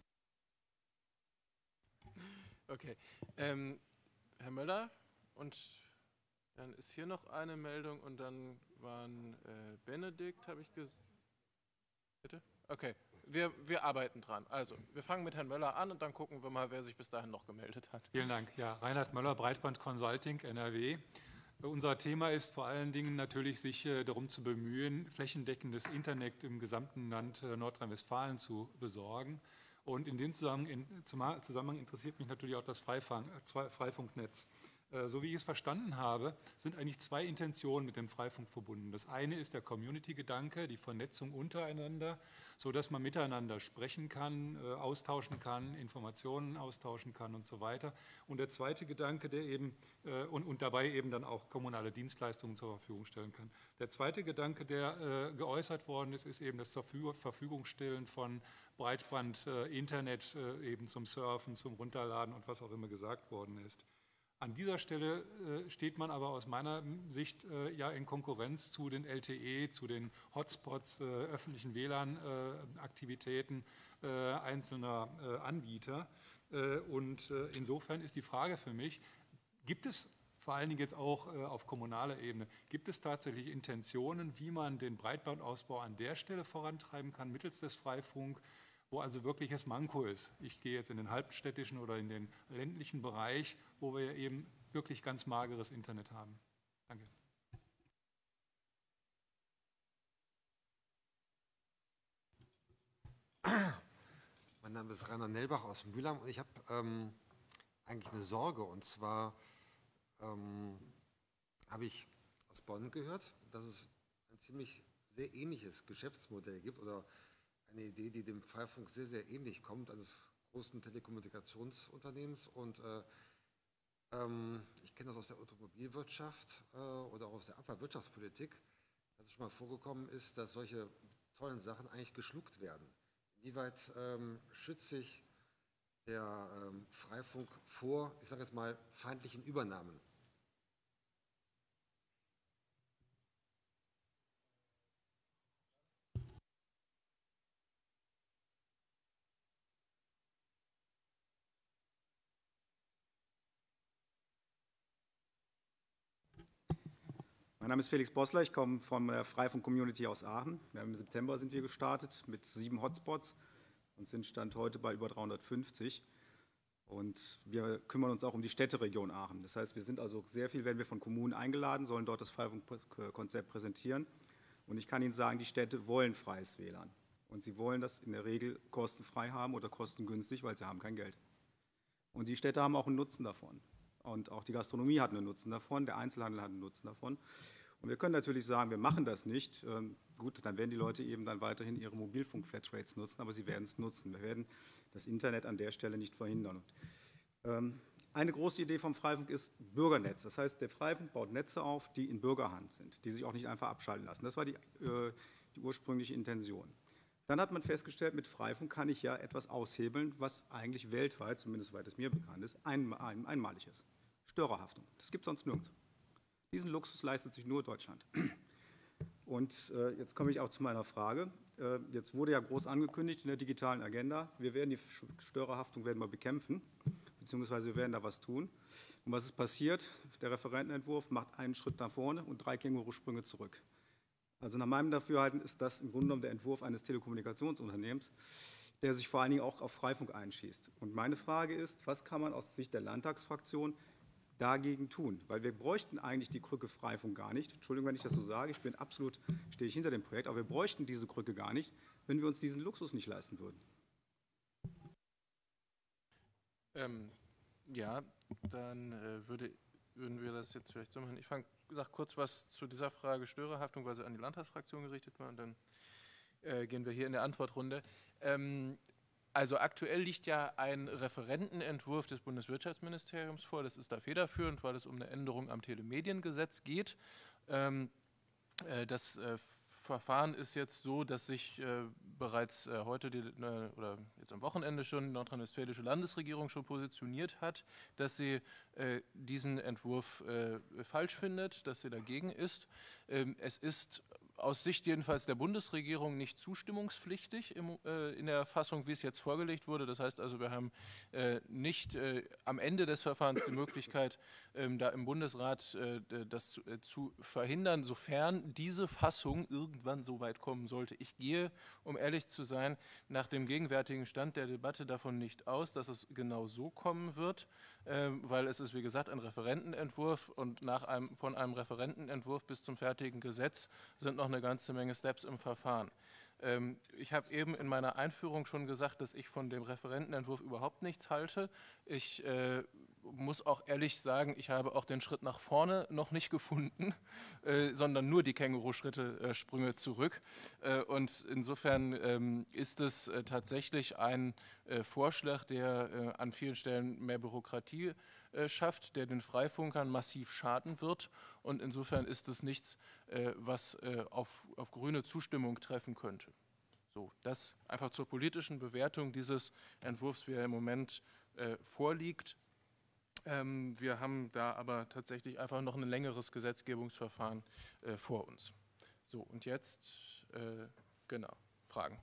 Okay. Ähm, Herr Möller, und dann ist hier noch eine Meldung und dann waren äh, Benedikt, habe ich gesagt. Bitte? Okay, wir, wir arbeiten dran. Also, wir fangen mit Herrn Möller an und dann gucken wir mal, wer sich bis dahin noch gemeldet hat. Vielen Dank. Ja, Reinhard Möller, Breitband Consulting, N R W. Unser Thema ist vor allen Dingen natürlich, sich äh, darum zu bemühen, flächendeckendes Internet im gesamten Land äh, Nordrhein-Westfalen zu besorgen. Und in dem Zusammenhang, in, Zusammenhang interessiert mich natürlich auch das Freifunk, Freifunknetz. So wie ich es verstanden habe, sind eigentlich zwei Intentionen mit dem Freifunk verbunden. Das eine ist der Community-Gedanke, die Vernetzung untereinander, sodass man miteinander sprechen kann, austauschen kann, Informationen austauschen kann und so weiter. Und der zweite Gedanke, der eben und, und dabei eben dann auch kommunale Dienstleistungen zur Verfügung stellen kann. Der zweite Gedanke, der geäußert worden ist, ist eben das zur Verfügungstellen von Breitband, Internet eben zum Surfen, zum Runterladen und was auch immer gesagt worden ist. An dieser Stelle äh, steht man aber aus meiner Sicht äh, ja in Konkurrenz zu den L T E, zu den Hotspots, äh, öffentlichen W L A N-Aktivitäten äh, äh, einzelner äh, Anbieter. Äh, und äh, insofern ist die Frage für mich, gibt es vor allen Dingen jetzt auch äh, auf kommunaler Ebene. Gibt es tatsächlich Intentionen, wie man den Breitbandausbau an der Stelle vorantreiben kann, mittels des Freifunk, wo also wirkliches Manko ist? Ich gehe jetzt in den halbstädtischen oder in den ländlichen Bereich, wo wir eben wirklich ganz mageres Internet haben. Danke. Mein Name ist Rainer Nellbach aus Mülheim und ich habe ähm, eigentlich eine Sorge, und zwar ähm, habe ich aus Bonn gehört, dass es ein ziemlich sehr ähnliches Geschäftsmodell gibt oder eine Idee, die dem Freifunk sehr, sehr ähnlich kommt, eines großen Telekommunikationsunternehmens, und äh, ähm, ich kenne das aus der Automobilwirtschaft äh, oder auch aus der Abfallwirtschaftspolitik, dass es schon mal vorgekommen ist, dass solche tollen Sachen eigentlich geschluckt werden. Inwieweit ähm, schützt sich der ähm, Freifunk vor, ich sage jetzt mal, feindlichen Übernahmen? Mein Name ist Felix Bossler, ich komme von der Freifunk-Community aus Aachen. Wir haben Im September sind wir gestartet mit sieben Hotspots und sind Stand heute bei über dreihundertfünfzig. Und wir kümmern uns auch um die Städteregion Aachen. Das heißt, wir sind also sehr viel, werden wir von Kommunen eingeladen, sollen dort das Freifunk-Konzept präsentieren. Und ich kann Ihnen sagen, die Städte wollen freies W L A N. Und sie wollen das in der Regel kostenfrei haben oder kostengünstig, weil sie haben kein Geld. Und die Städte haben auch einen Nutzen davon. Und auch die Gastronomie hat einen Nutzen davon, der Einzelhandel hat einen Nutzen davon. Und wir können natürlich sagen, wir machen das nicht. Ähm, gut, dann werden die Leute eben dann weiterhin ihre Mobilfunk-Flatrates nutzen, aber sie werden es nutzen. Wir werden das Internet an der Stelle nicht verhindern. Und, ähm, eine große Idee vom Freifunk ist Bürgernetz. Das heißt, der Freifunk baut Netze auf, die in Bürgerhand sind, die sich auch nicht einfach abschalten lassen. Das war die, äh, die ursprüngliche Intention. Dann hat man festgestellt, mit Freifunk kann ich ja etwas aushebeln, was eigentlich weltweit, zumindest soweit es mir bekannt ist, ein, ein, einmalig ist. Störerhaftung. Das gibt es sonst nirgends. Diesen Luxus leistet sich nur Deutschland. Und äh, jetzt komme ich auch zu meiner Frage. Äh, jetzt wurde ja groß angekündigt in der digitalen Agenda, wir werden die Störerhaftung werden wir bekämpfen, beziehungsweise wir werden da was tun. Und was ist passiert? Der Referentenentwurf macht einen Schritt nach vorne und drei Kängurusprünge zurück. Also nach meinem Dafürhalten ist das im Grunde genommen der Entwurf eines Telekommunikationsunternehmens, der sich vor allen Dingen auch auf Freifunk einschießt. Und meine Frage ist, was kann man aus Sicht der Landtagsfraktion dagegen tun? Weil wir bräuchten eigentlich die Krücke Freifunk gar nicht. Entschuldigung, wenn ich das so sage, ich bin absolut, stehe ich hinter dem Projekt, aber wir bräuchten diese Krücke gar nicht, wenn wir uns diesen Luxus nicht leisten würden. Ähm, ja, dann äh, würde, würden wir das jetzt vielleicht so machen. Ich fange, sage kurz was zu dieser Frage Störerhaftung, weil sie an die Landtagsfraktion gerichtet war, und dann äh, gehen wir hier in der Antwortrunde. Ähm, Also aktuell liegt ja ein Referentenentwurf des Bundeswirtschaftsministeriums vor. Das ist da federführend, weil es um eine Änderung am Telemediengesetz geht. Ähm, äh, das äh, Verfahren ist jetzt so, dass sich äh, bereits äh, heute die, äh, oder jetzt am Wochenende schon die nordrhein-westfälische Landesregierung schon positioniert hat, dass sie äh, diesen Entwurf äh, falsch findet, dass sie dagegen ist. Ähm, es ist aus Sicht jedenfalls der Bundesregierung nicht zustimmungspflichtig im, äh, in der Fassung, wie es jetzt vorgelegt wurde. Das heißt also, wir haben äh, nicht äh, am Ende des Verfahrens die Möglichkeit, ähm, da im Bundesrat äh, das zu, äh, zu verhindern, sofern diese Fassung irgendwann so weit kommen sollte. Ich gehe, um ehrlich zu sein, nach dem gegenwärtigen Stand der Debatte davon nicht aus, dass es genau so kommen wird, äh, weil es ist, wie gesagt, ein Referentenentwurf, und nach einem, von einem Referentenentwurf bis zum fertigen Gesetz sind noch eine ganze Menge Steps im Verfahren. Ähm, ich habe eben in meiner Einführung schon gesagt, dass ich von dem Referentenentwurf überhaupt nichts halte. Ich äh, muss auch ehrlich sagen, ich habe auch den Schritt nach vorne noch nicht gefunden, äh, sondern nur die Känguru-Schritte, äh, Sprünge zurück. Äh, und insofern ähm, ist es äh, tatsächlich ein äh, Vorschlag, der äh, an vielen Stellen mehr Bürokratie äh, schafft, der den Freifunkern massiv schaden wird. Und insofern ist es nichts, äh, was äh, auf, auf grüne Zustimmung treffen könnte. So, das einfach zur politischen Bewertung dieses Entwurfs, wie er im Moment äh, vorliegt. Ähm, wir haben da aber tatsächlich einfach noch ein längeres Gesetzgebungsverfahren äh, vor uns. So, und jetzt, äh, genau, Fragen.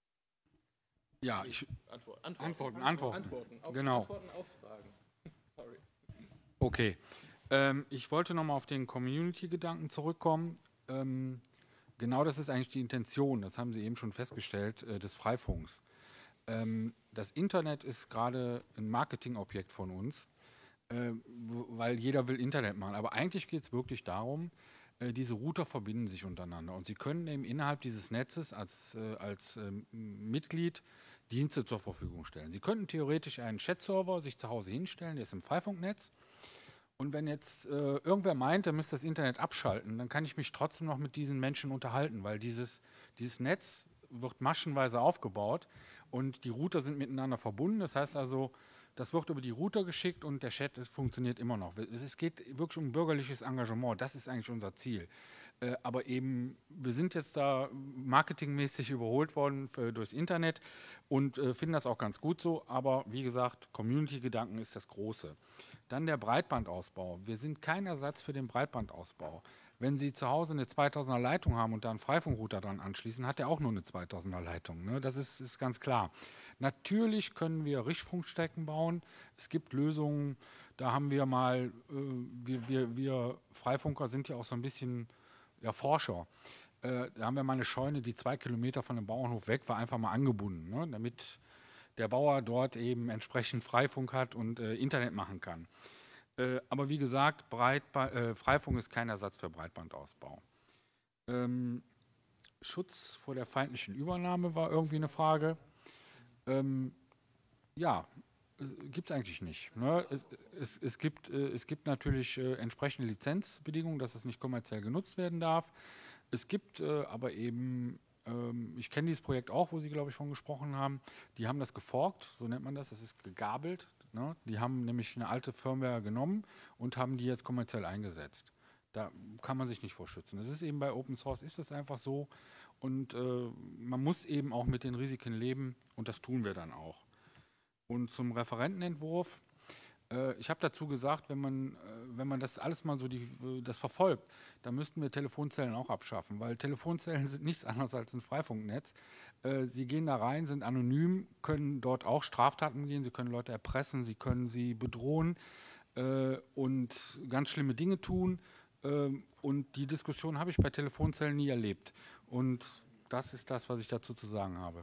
Ja, ich, Antwort, Antworten, Antworten, Antworten. Antworten, auf, genau. Antworten auf Fragen. Sorry. Okay. Ähm, ich wollte nochmal auf den Community-Gedanken zurückkommen. Ähm, genau das ist eigentlich die Intention, das haben Sie eben schon festgestellt, äh, des Freifunks. Ähm, das Internet ist gerade ein Marketingobjekt von uns, äh, weil jeder will Internet machen. Aber eigentlich geht es wirklich darum, äh, diese Router verbinden sich untereinander und sie können eben innerhalb dieses Netzes als, äh, als äh, Mitglied Dienste zur Verfügung stellen. Sie könnten theoretisch einen Chat-Server sich zu Hause hinstellen, der ist im Freifunknetz. Und wenn jetzt äh, irgendwer meint, er müsste das Internet abschalten, dann kann ich mich trotzdem noch mit diesen Menschen unterhalten, weil dieses, dieses Netz wird maschenweise aufgebaut und die Router sind miteinander verbunden. Das heißt also, das wird über die Router geschickt und der Chat es funktioniert immer noch. Es geht wirklich um bürgerliches Engagement, das ist eigentlich unser Ziel. Äh, aber eben, wir sind jetzt da marketingmäßig überholt worden für, durchs Internet und äh, finden das auch ganz gut so. Aber wie gesagt, Community-Gedanken ist das Große. Dann der Breitbandausbau. Wir sind kein Ersatz für den Breitbandausbau. Wenn Sie zu Hause eine zweitausender Leitung haben und da einen Freifunkrouter dran anschließen, hat der auch nur eine zweitausender Leitung. Ne? Das ist, ist ganz klar. Natürlich können wir Richtfunkstrecken bauen. Es gibt Lösungen, da haben wir mal, äh, wir, wir, wir Freifunker sind ja auch so ein bisschen ja, Forscher. Äh, da haben wir mal eine Scheune, die zwei Kilometer von dem Bauernhof weg war, einfach mal angebunden, ne? Damit der Bauer dort eben entsprechend Freifunk hat und äh, Internet machen kann. Äh, aber wie gesagt, Breitba- äh, Freifunk ist kein Ersatz für Breitbandausbau. Ähm, Schutz vor der feindlichen Übernahme war irgendwie eine Frage. Ähm, ja, gibt es eigentlich nicht. Ne? Es, es, es, gibt, äh, es gibt natürlich äh, entsprechende Lizenzbedingungen, dass es nicht kommerziell genutzt werden darf. Es gibt äh, aber eben, ähm, ich kenne dieses Projekt auch, wo Sie, glaube ich, von gesprochen haben, die haben das geforkt, so nennt man das, das ist gegabelt. Ne? Die haben nämlich eine alte Firmware genommen und haben die jetzt kommerziell eingesetzt. Da kann man sich nicht vor schützen. Das ist eben bei Open Source, ist das einfach so. Und äh, man muss eben auch mit den Risiken leben und das tun wir dann auch. Und zum Referentenentwurf, äh, ich habe dazu gesagt, wenn man, äh, wenn man das alles mal so die, äh, das verfolgt, dann müssten wir Telefonzellen auch abschaffen, weil Telefonzellen sind nichts anderes als ein Freifunknetz. Äh, sie gehen da rein, sind anonym, können dort auch Straftaten begehen, sie können Leute erpressen, sie können sie bedrohen äh, und ganz schlimme Dinge tun. Äh, und die Diskussion habe ich bei Telefonzellen nie erlebt. Und das ist das, was ich dazu zu sagen habe.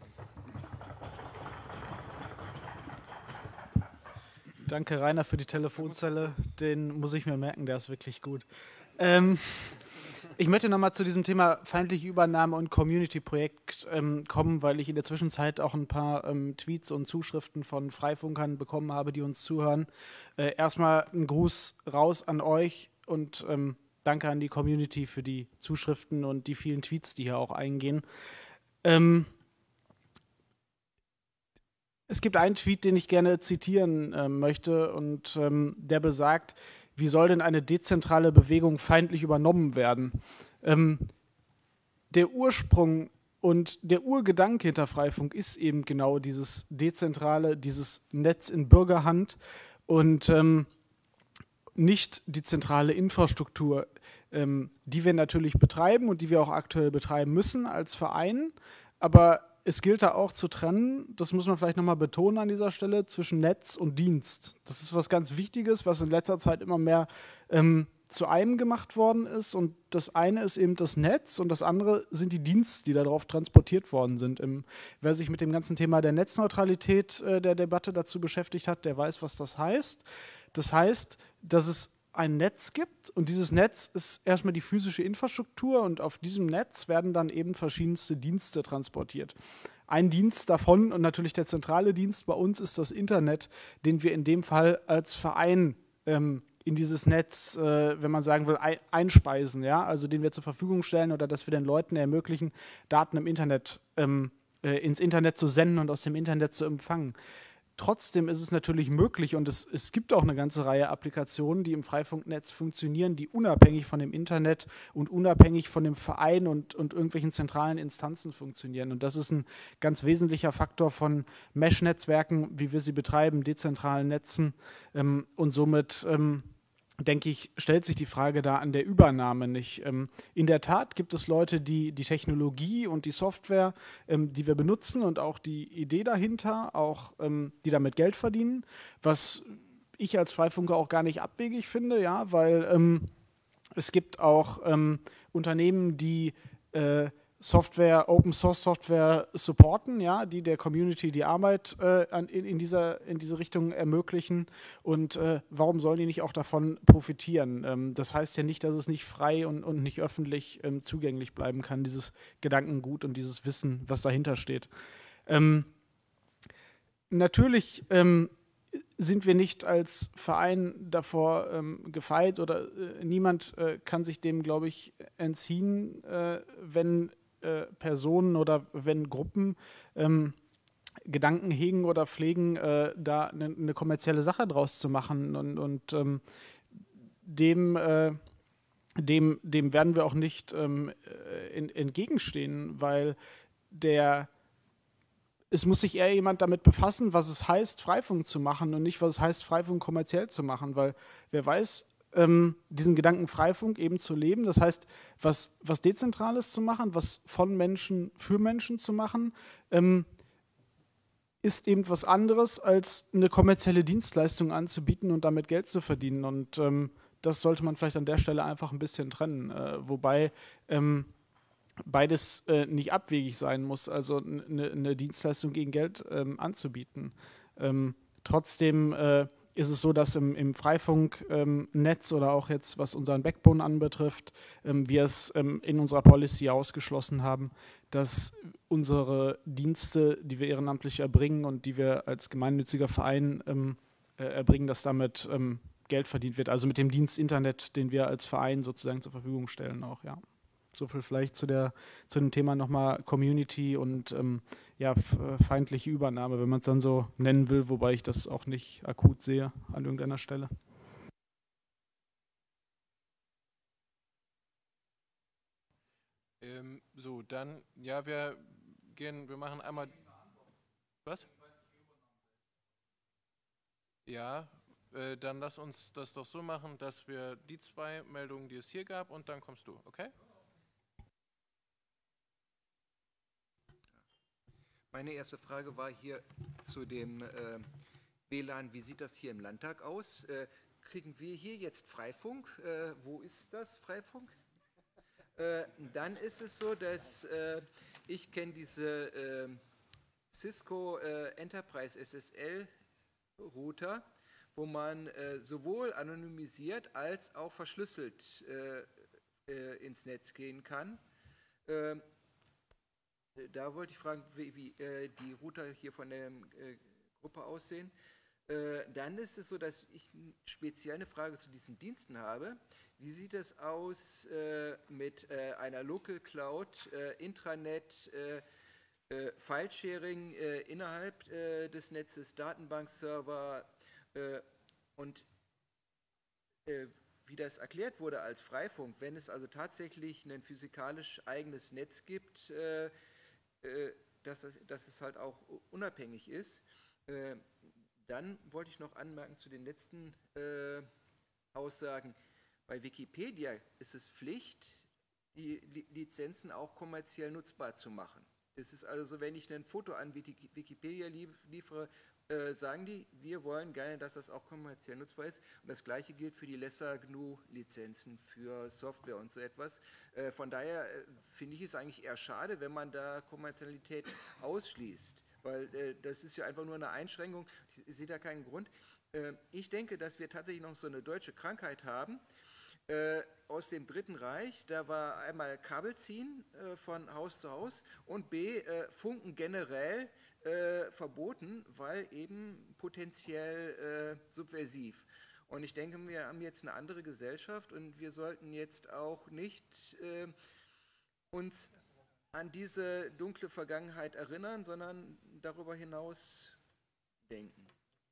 Danke, Rainer, für die Telefonzelle. Den muss ich mir merken, der ist wirklich gut. Ähm, ich möchte nochmal zu diesem Thema feindliche Übernahme und Community-Projekt ähm, kommen, weil ich in der Zwischenzeit auch ein paar ähm, Tweets und Zuschriften von Freifunkern bekommen habe, die uns zuhören. Äh, erstmal ein Gruß raus an euch und ähm, danke an die Community für die Zuschriften und die vielen Tweets, die hier auch eingehen. Ähm, Es gibt einen Tweet, den ich gerne zitieren äh, möchte und ähm, der besagt, wie soll denn eine dezentrale Bewegung feindlich übernommen werden? Ähm, der Ursprung und der Urgedanke hinter Freifunk ist eben genau dieses dezentrale, dieses Netz in Bürgerhand und ähm, nicht die zentrale Infrastruktur, ähm, die wir natürlich betreiben und die wir auch aktuell betreiben müssen als Verein, aber es gilt da auch zu trennen, das muss man vielleicht nochmal betonen an dieser Stelle, zwischen Netz und Dienst. Das ist was ganz Wichtiges, was in letzter Zeit immer mehr ähm, zu einem gemacht worden ist. Und das eine ist eben das Netz und das andere sind die Dienste, die darauf transportiert worden sind. Im, wer sich mit dem ganzen Thema der Netzneutralität äh, der Debatte dazu beschäftigt hat, der weiß, was das heißt. Das heißt, dass es ein Netz gibt und dieses Netz ist erstmal die physische Infrastruktur und auf diesem Netz werden dann eben verschiedenste Dienste transportiert. Ein Dienst davon und natürlich der zentrale Dienst bei uns ist das Internet, den wir in dem Fall als Verein ähm, in dieses Netz, äh, wenn man sagen will, ein, einspeisen, ja? Also den wir zur Verfügung stellen oder dass wir den Leuten ermöglichen, Daten im Internet, ähm, äh, ins Internet zu senden und aus dem Internet zu empfangen. Trotzdem ist es natürlich möglich und es, es gibt auch eine ganze Reihe Applikationen, die im Freifunknetz funktionieren, die unabhängig von dem Internet und unabhängig von dem Verein und, und irgendwelchen zentralen Instanzen funktionieren. Und das ist ein ganz wesentlicher Faktor von Mesh-Netzwerken, wie wir sie betreiben, dezentralen Netzen. Ähm, und somit, ähm, denke ich, stellt sich die Frage da an der Übernahme nicht. Ähm, in der Tat gibt es Leute, die die Technologie und die Software, ähm, die wir benutzen und auch die Idee dahinter, auch ähm, die damit Geld verdienen, was ich als Freifunker auch gar nicht abwegig finde, ja, weil ähm, es gibt auch ähm, Unternehmen, die äh, Software, Open Source Software supporten, ja, die der Community die Arbeit äh, an, in, in, dieser, in diese Richtung ermöglichen. Und äh, warum sollen die nicht auch davon profitieren? Ähm, das heißt ja nicht, dass es nicht frei und, und nicht öffentlich ähm, zugänglich bleiben kann, dieses Gedankengut und dieses Wissen, was dahinter steht. Ähm, natürlich ähm, sind wir nicht als Verein davor ähm, gefeit oder äh, niemand äh, kann sich dem, glaube ich, entziehen, äh, wenn äh, Personen oder wenn Gruppen ähm, Gedanken hegen oder pflegen, äh, da eine ne kommerzielle Sache draus zu machen. Und, und ähm, dem, äh, dem, dem werden wir auch nicht ähm, in, entgegenstehen, weil der es muss sich eher jemand damit befassen, was es heißt, Freifunk zu machen und nicht, was es heißt, Freifunk kommerziell zu machen, weil wer weiß, ähm, diesen Gedanken Freifunk eben zu leben, das heißt, was, was Dezentrales zu machen, was von Menschen für Menschen zu machen, ähm, ist eben was anderes, als eine kommerzielle Dienstleistung anzubieten und damit Geld zu verdienen. Und ähm, das sollte man vielleicht an der Stelle einfach ein bisschen trennen, äh, wobei ähm, beides äh, nicht abwegig sein muss, also eine ne Dienstleistung gegen Geld ähm, anzubieten. Ähm, trotzdem äh, ist es so, dass im, im Freifunknetz ähm, oder auch jetzt, was unseren Backbone anbetrifft, ähm, wir es ähm, in unserer Policy ausgeschlossen haben, dass unsere Dienste, die wir ehrenamtlich erbringen und die wir als gemeinnütziger Verein ähm, äh, erbringen, dass damit ähm, Geld verdient wird. Also mit dem Dienst Internet, den wir als Verein sozusagen zur Verfügung stellen auch, ja. So viel vielleicht zu, der, zu dem Thema nochmal Community und ähm, ja, feindliche Übernahme, wenn man es dann so nennen will, wobei ich das auch nicht akut sehe an irgendeiner Stelle. Ähm, so, dann, ja, wir gehen, wir machen einmal, was? Ja, äh, dann lass uns das doch so machen, dass wir die zwei Meldungen, die es hier gab, und dann kommst du, okay? Meine erste Frage war hier zu dem äh, W L A N. Wie sieht das hier im Landtag aus? Äh, kriegen wir hier jetzt Freifunk? Äh, wo ist das, Freifunk? Äh, dann ist es so, dass äh, ich kenne diese äh, Cisco äh, Enterprise S S L Router, wo man äh, sowohl anonymisiert als auch verschlüsselt äh, äh, ins Netz gehen kann. Äh, Da wollte ich fragen, wie, wie äh, die Router hier von der äh, Gruppe aussehen. Äh, dann ist es so, dass ich speziell eine Frage zu diesen Diensten habe. Wie sieht es aus äh, mit äh, einer Local Cloud, äh, Intranet, äh, äh, File-Sharing äh, innerhalb äh, des Netzes, Datenbankserver äh, und äh, wie das erklärt wurde als Freifunk, wenn es also tatsächlich ein physikalisch eigenes Netz gibt, äh, Dass, dass es halt auch unabhängig ist. Äh, dann wollte ich noch anmerken zu den letzten äh, Aussagen. Bei Wikipedia ist es Pflicht, die Lizenzen auch kommerziell nutzbar zu machen. Es ist also so, wenn ich ein Foto an Wikipedia liefere, äh, sagen die, wir wollen gerne, dass das auch kommerziell nutzbar ist. Und das Gleiche gilt für die Lesser G N U-Lizenzen für Software und so etwas. Äh, von daher äh, finde ich es eigentlich eher schade, wenn man da Kommerzialität ausschließt, weil äh, das ist ja einfach nur eine Einschränkung. Ich sehe da keinen Grund. Äh, ich denke, dass wir tatsächlich noch so eine deutsche Krankheit haben, Äh, aus dem Dritten Reich. Da war einmal Kabelziehen äh, von Haus zu Haus und B, äh, Funken generell äh, verboten, weil eben potenziell äh, subversiv. Und ich denke, wir haben jetzt eine andere Gesellschaft und wir sollten jetzt auch nicht äh, uns an diese dunkle Vergangenheit erinnern, sondern darüber hinaus denken.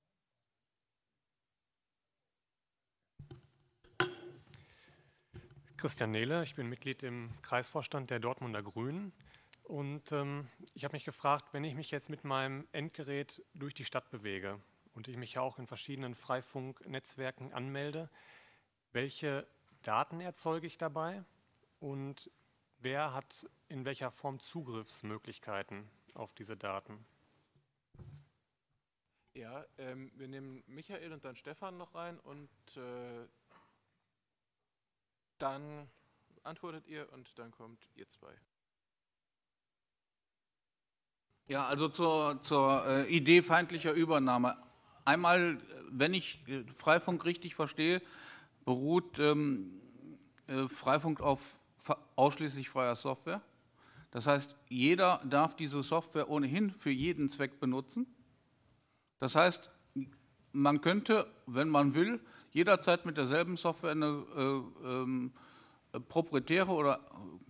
Christian Nehle, ich bin Mitglied im Kreisvorstand der Dortmunder Grünen und ähm, ich habe mich gefragt, wenn ich mich jetzt mit meinem Endgerät durch die Stadt bewege und ich mich ja auch in verschiedenen Freifunknetzwerken anmelde, welche Daten erzeuge ich dabei und wer hat in welcher Form Zugriffsmöglichkeiten auf diese Daten? Ja, ähm, wir nehmen Michael und dann Stefan noch rein und äh, dann antwortet ihr und dann kommt ihr zwei. Ja, also zur, zur äh, Idee feindlicher Übernahme. Einmal, wenn ich äh, Freifunk richtig verstehe, beruht ähm, äh, Freifunk auf ausschließlich freier Software. Das heißt, jeder darf diese Software ohnehin für jeden Zweck benutzen. Das heißt, man könnte, wenn man will, jederzeit mit derselben Software eine äh, ähm, proprietäre oder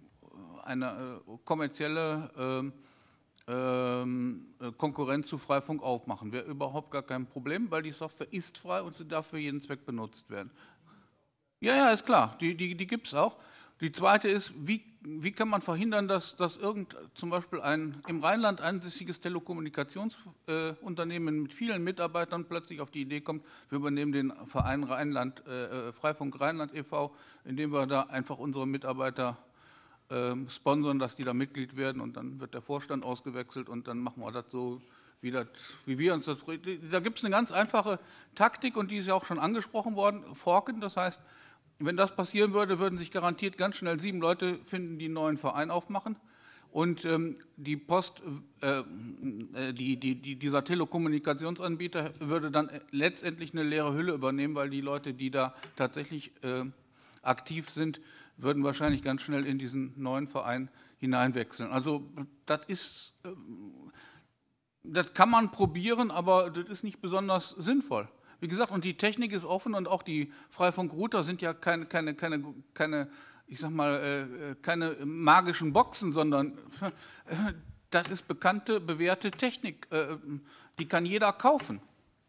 eine äh, kommerzielle äh, äh, Konkurrenz zu Freifunk aufmachen. Wäre überhaupt gar kein Problem, weil die Software ist frei und sie darf für jeden Zweck benutzt werden. Ja, ja, ist klar, die, die, die gibt es auch. Die zweite ist, wie, wie kann man verhindern, dass, dass irgend zum Beispiel ein im Rheinland ansässiges Telekommunikationsunternehmen äh, mit vielen Mitarbeitern plötzlich auf die Idee kommt, wir übernehmen den Verein Rheinland, äh, Freifunk Rheinland e V, indem wir da einfach unsere Mitarbeiter äh, sponsern, dass die da Mitglied werden und dann wird der Vorstand ausgewechselt und dann machen wir das so, wie, das, wie wir uns das... Da gibt es eine ganz einfache Taktik und die ist ja auch schon angesprochen worden, Forken, das heißt, wenn das passieren würde, würden sich garantiert ganz schnell sieben Leute finden, die einen neuen Verein aufmachen. Und ähm, die Post, äh, die, die, die, dieser Telekommunikationsanbieter würde dann letztendlich eine leere Hülle übernehmen, weil die Leute, die da tatsächlich äh, aktiv sind, würden wahrscheinlich ganz schnell in diesen neuen Verein hineinwechseln. Also das ist, äh, das kann man probieren, aber das ist nicht besonders sinnvoll. Wie gesagt, und die Technik ist offen und auch die Freifunkrouter sind ja keine, keine, keine, keine ich sag mal, äh, keine magischen Boxen, sondern äh, das ist bekannte, bewährte Technik. Äh, die kann jeder kaufen.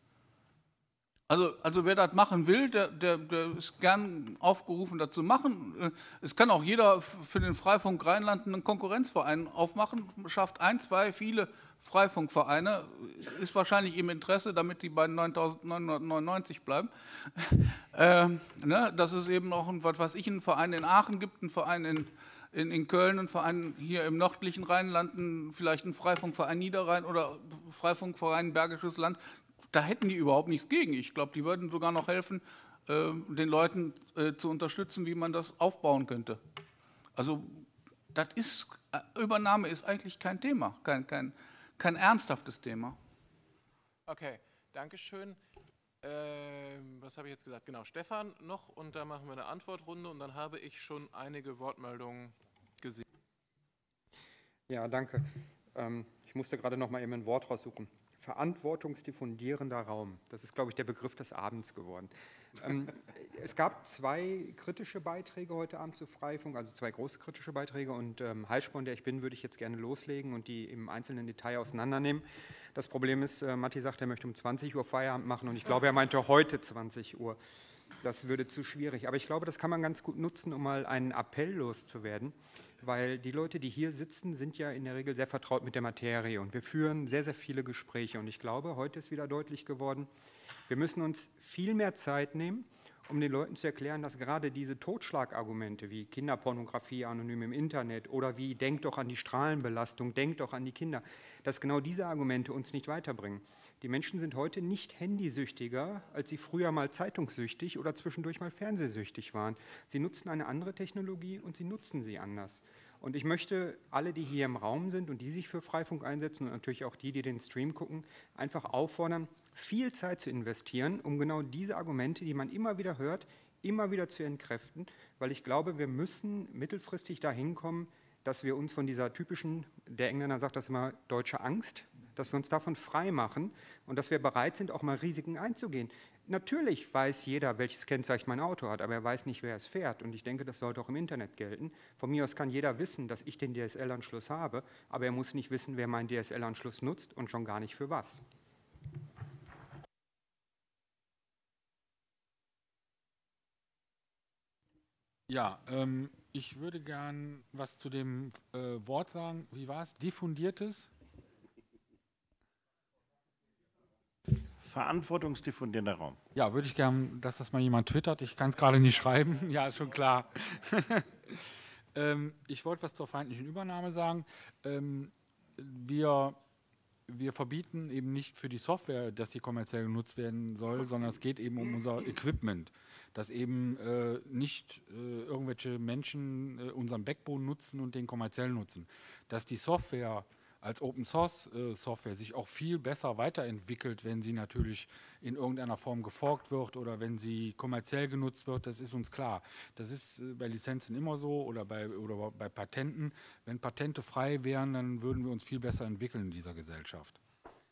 Also, also wer das machen will, der, der, der ist gern aufgerufen, das zu machen. Es kann auch jeder für den Freifunk Rheinland einen Konkurrenzverein aufmachen, schafft ein, zwei, viele Freifunkvereine, ist wahrscheinlich im Interesse, damit die bei neuntausendneunhundertneunundneunzig bleiben. ähm, ne, dass es eben auch, ein, was weiß ich, einen Verein in Aachen gibt, einen Verein in, in, in Köln, einen Verein hier im nördlichen Rheinland, einen, vielleicht einen Freifunkverein Niederrhein oder Freifunkverein Bergisches Land. Da hätten die überhaupt nichts gegen. Ich glaube, die würden sogar noch helfen, äh, den Leuten äh, zu unterstützen, wie man das aufbauen könnte. Also das ist, äh, Übernahme ist eigentlich kein Thema, kein, kein, kein ernsthaftes Thema. Okay, Dankeschön. Ähm, was habe ich jetzt gesagt? Genau, Stefan noch und dann machen wir eine Antwortrunde und dann habe ich schon einige Wortmeldungen gesehen. Ja, danke. Ähm, ich musste gerade noch mal eben ein Wort raussuchen. Verantwortungsdiffundierender Raum. Das ist, glaube ich, der Begriff des Abends geworden. Ähm, es gab zwei kritische Beiträge heute Abend zu Freifunk, also zwei große kritische Beiträge. Und ähm, Heilsporn, der ich bin, würde ich jetzt gerne loslegen und die im einzelnen Detail auseinandernehmen. Das Problem ist, äh, Matti sagt, er möchte um zwanzig Uhr Feierabend machen und ich glaube, er meinte heute zwanzig Uhr. Das würde zu schwierig. Aber ich glaube, das kann man ganz gut nutzen, um mal einen Appell loszuwerden. Weil die Leute, die hier sitzen, sind ja in der Regel sehr vertraut mit der Materie und wir führen sehr, sehr viele Gespräche und ich glaube, heute ist wieder deutlich geworden, wir müssen uns viel mehr Zeit nehmen, um den Leuten zu erklären, dass gerade diese Totschlagargumente wie Kinderpornografie anonym im Internet oder wie denkt doch an die Strahlenbelastung, denkt doch an die Kinder, dass genau diese Argumente uns nicht weiterbringen. Die Menschen sind heute nicht handysüchtiger, als sie früher mal zeitungssüchtig oder zwischendurch mal fernsehsüchtig waren. Sie nutzen eine andere Technologie und sie nutzen sie anders. Und ich möchte alle, die hier im Raum sind und die sich für Freifunk einsetzen und natürlich auch die, die den Stream gucken, einfach auffordern, viel Zeit zu investieren, um genau diese Argumente, die man immer wieder hört, immer wieder zu entkräften, weil ich glaube, wir müssen mittelfristig dahin kommen, dass wir uns von dieser typischen, der Engländer sagt das immer, deutsche Angst, dass wir uns davon frei machen und dass wir bereit sind, auch mal Risiken einzugehen. Natürlich weiß jeder, welches Kennzeichen mein Auto hat, aber er weiß nicht, wer es fährt. Und ich denke, das sollte auch im Internet gelten. Von mir aus kann jeder wissen, dass ich den D S L-Anschluss habe, aber er muss nicht wissen, wer meinen D S L-Anschluss nutzt und schon gar nicht für was. Ja, ähm, ich würde gern was zu dem äh, Wort sagen. Wie war es? Diffundiertes? Verantwortungsdiffundierender Raum. Ja, würde ich gern, dass das mal jemand twittert. Ich kann es gerade nicht schreiben. Ja, ist schon klar. ähm, ich wollte was zur feindlichen Übernahme sagen. Ähm, wir wir verbieten eben nicht für die Software, dass die kommerziell genutzt werden soll, sondern es geht eben um unser Equipment, dass eben äh, nicht äh, irgendwelche Menschen äh, unseren Backbone nutzen und den kommerziell nutzen. Dass die Software als Open-Source-Software sich auch viel besser weiterentwickelt, wenn sie natürlich in irgendeiner Form geforkt wird oder wenn sie kommerziell genutzt wird, das ist uns klar. Das ist äh, bei Lizenzen immer so oder bei, oder bei Patenten. Wenn Patente frei wären, dann würden wir uns viel besser entwickeln in dieser Gesellschaft.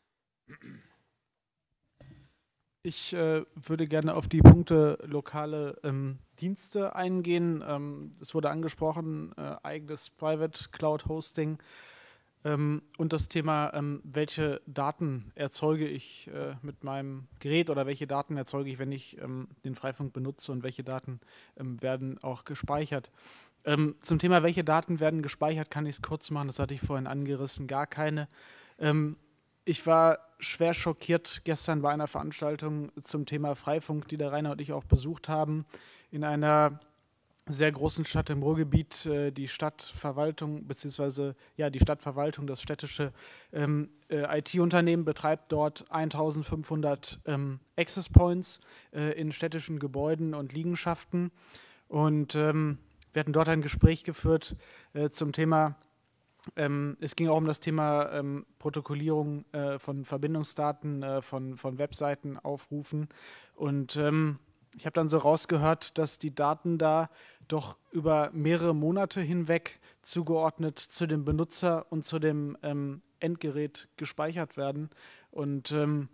Ich äh, würde gerne auf die Punkte lokale ähm, Dienste eingehen. Ähm, es wurde angesprochen, äh, eigenes Private Cloud Hosting. Ähm, und das Thema, ähm, welche Daten erzeuge ich äh, mit meinem Gerät oder welche Daten erzeuge ich, wenn ich ähm, den Freifunk benutze und welche Daten ähm, werden auch gespeichert. Ähm, zum Thema, welche Daten werden gespeichert, kann ich es kurz machen, das hatte ich vorhin angerissen, gar keine. Ähm, ich war schwer schockiert gestern bei einer Veranstaltung zum Thema Freifunk, die der Rainer und ich auch besucht haben, in einer sehr großen Stadt im Ruhrgebiet, äh, die Stadtverwaltung, beziehungsweise ja, die Stadtverwaltung, das städtische ähm, äh, I T-Unternehmen betreibt dort eintausendfünfhundert ähm, Access Points äh, in städtischen Gebäuden und Liegenschaften. Und ähm, wir hatten dort ein Gespräch geführt äh, zum Thema, ähm, es ging auch um das Thema ähm, Protokollierung äh, von Verbindungsdaten, äh, von, von Webseiten aufrufen. Und ähm, ich habe dann so rausgehört, dass die Daten da doch über mehrere Monate hinweg zugeordnet zu dem Benutzer und zu dem ähm, Endgerät gespeichert werden. Und ähm,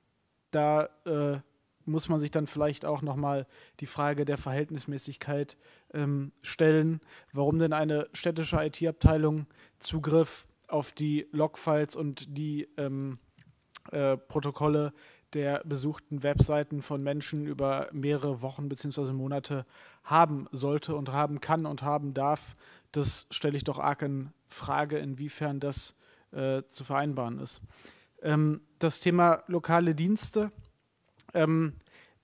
da äh, muss man sich dann vielleicht auch nochmal die Frage der Verhältnismäßigkeit ähm, stellen, warum denn eine städtische I T-Abteilung Zugriff auf die Logfiles und die ähm, äh, Protokolle der besuchten Webseiten von Menschen über mehrere Wochen bzw. Monate haben sollte und haben kann und haben darf. Das stelle ich doch arg in Frage, inwiefern das äh, zu vereinbaren ist. Ähm, das Thema lokale Dienste. Ähm,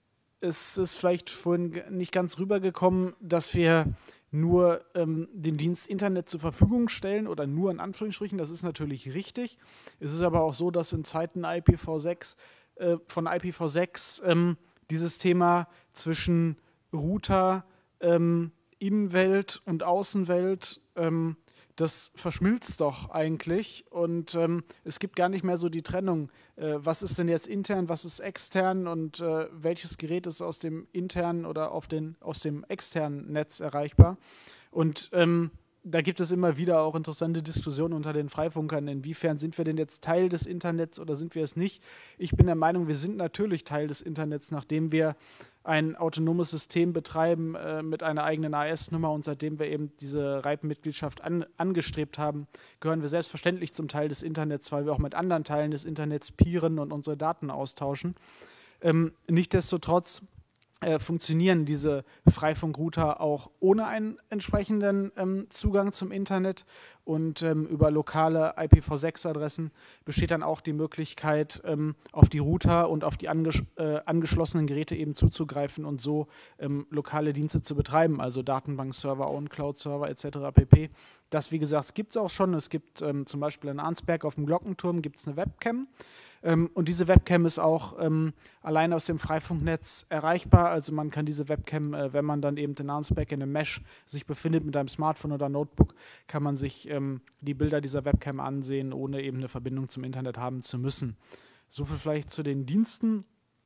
es ist vielleicht vorhin nicht ganz rübergekommen, dass wir nur ähm, den Dienst Internet zur Verfügung stellen oder nur in Anführungsstrichen. Das ist natürlich richtig. Es ist aber auch so, dass in Zeiten I P v sechs von I P v sechs ähm, dieses Thema zwischen Router, ähm, Innenwelt und Außenwelt, ähm, das verschmilzt doch eigentlich und ähm, es gibt gar nicht mehr so die Trennung, äh, was ist denn jetzt intern, was ist extern und äh, welches Gerät ist aus dem internen oder auf den, aus dem externen Netz erreichbar. Und ähm, da gibt es immer wieder auch interessante Diskussionen unter den Freifunkern, inwiefern sind wir denn jetzt Teil des Internets oder sind wir es nicht. Ich bin der Meinung, wir sind natürlich Teil des Internets, nachdem wir ein autonomes System betreiben äh, mit einer eigenen A S-Nummer und seitdem wir eben diese R I P-Mitgliedschaft an, angestrebt haben, gehören wir selbstverständlich zum Teil des Internets, weil wir auch mit anderen Teilen des Internets peeren und unsere Daten austauschen. Ähm, nichtsdestotrotz Äh, funktionieren diese Freifunkrouter auch ohne einen entsprechenden ähm, Zugang zum Internet und ähm, über lokale I P v sechs Adressen besteht dann auch die Möglichkeit, ähm, auf die Router und auf die anges äh, angeschlossenen Geräte eben zuzugreifen und so ähm, lokale Dienste zu betreiben, also Datenbankserver, On-Cloud-Server et cetera pp. Das, wie gesagt, gibt es auch schon. Es gibt ähm, zum Beispiel in Arnsberg auf dem Glockenturm gibt es eine Webcam. Ähm, und diese Webcam ist auch ähm, allein aus dem Freifunknetz erreichbar. Also man kann diese Webcam, äh, wenn man dann eben in Arnsberg in einem Mesh sich befindet mit einem Smartphone oder Notebook, kann man sich ähm, die Bilder dieser Webcam ansehen, ohne eben eine Verbindung zum Internet haben zu müssen. So viel vielleicht zu den Diensten.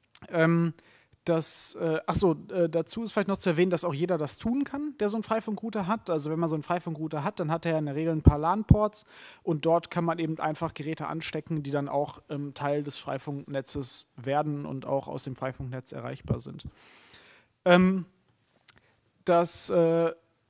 Ähm, Das, äh, achso, äh, dazu ist vielleicht noch zu erwähnen, dass auch jeder das tun kann, der so einen Freifunkrouter hat. Also wenn man so einen Freifunkrouter hat, dann hat er in der Regel ein paar LAN-Ports und dort kann man eben einfach Geräte anstecken, die dann auch ähm, Teil des Freifunknetzes werden und auch aus dem Freifunknetz erreichbar sind. Ähm, das, äh,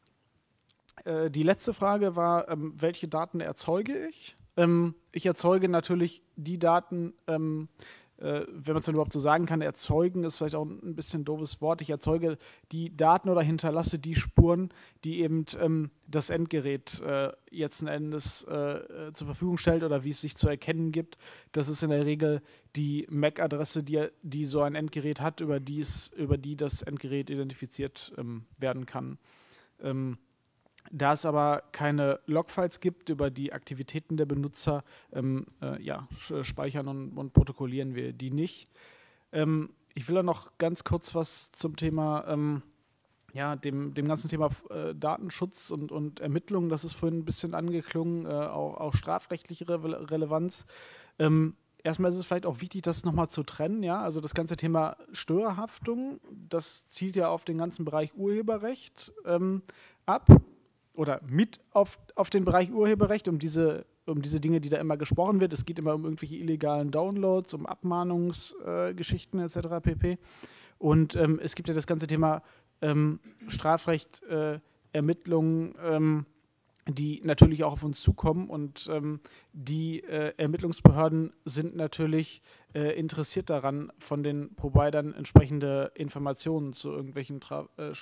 äh, die letzte Frage war, ähm, welche Daten erzeuge ich? Ähm, ich erzeuge natürlich die Daten, ähm, wenn man es dann überhaupt so sagen kann, erzeugen ist vielleicht auch ein bisschen ein doofes Wort. Ich erzeuge die Daten oder hinterlasse die Spuren, die eben ähm, das Endgerät äh, jetzt Endes äh, zur Verfügung stellt oder wie es sich zu erkennen gibt. Das ist in der Regel die M A C-Adresse, die, die so ein Endgerät hat, über die, es, über die das Endgerät identifiziert ähm, werden kann. Ähm, Da es aber keine Logfiles gibt über die Aktivitäten der Benutzer, ähm, äh, ja, speichern und, und protokollieren wir die nicht. Ähm, ich will auch noch ganz kurz was zum Thema, ähm, ja, dem, dem ganzen Thema äh, Datenschutz und, und Ermittlungen, das ist vorhin ein bisschen angeklungen, äh, auch, auch strafrechtliche Re Relevanz. Ähm, Erstmal ist es vielleicht auch wichtig, das nochmal zu trennen. Ja? Also das ganze Thema Störerhaftung, das zielt ja auf den ganzen Bereich Urheberrecht ähm, ab oder mit auf, auf den Bereich Urheberrecht, um diese, um diese Dinge, die da immer gesprochen wird. Es geht immer um irgendwelche illegalen Downloads, um Abmahnungsgeschichten äh, et cetera pp. Und ähm, es gibt ja das ganze Thema ähm, Strafrecht, äh, Ermittlungen, ähm, die natürlich auch auf uns zukommen und ähm, die äh, Ermittlungsbehörden sind natürlich äh, interessiert daran, von den Providern entsprechende Informationen zu irgendwelchen Tra äh,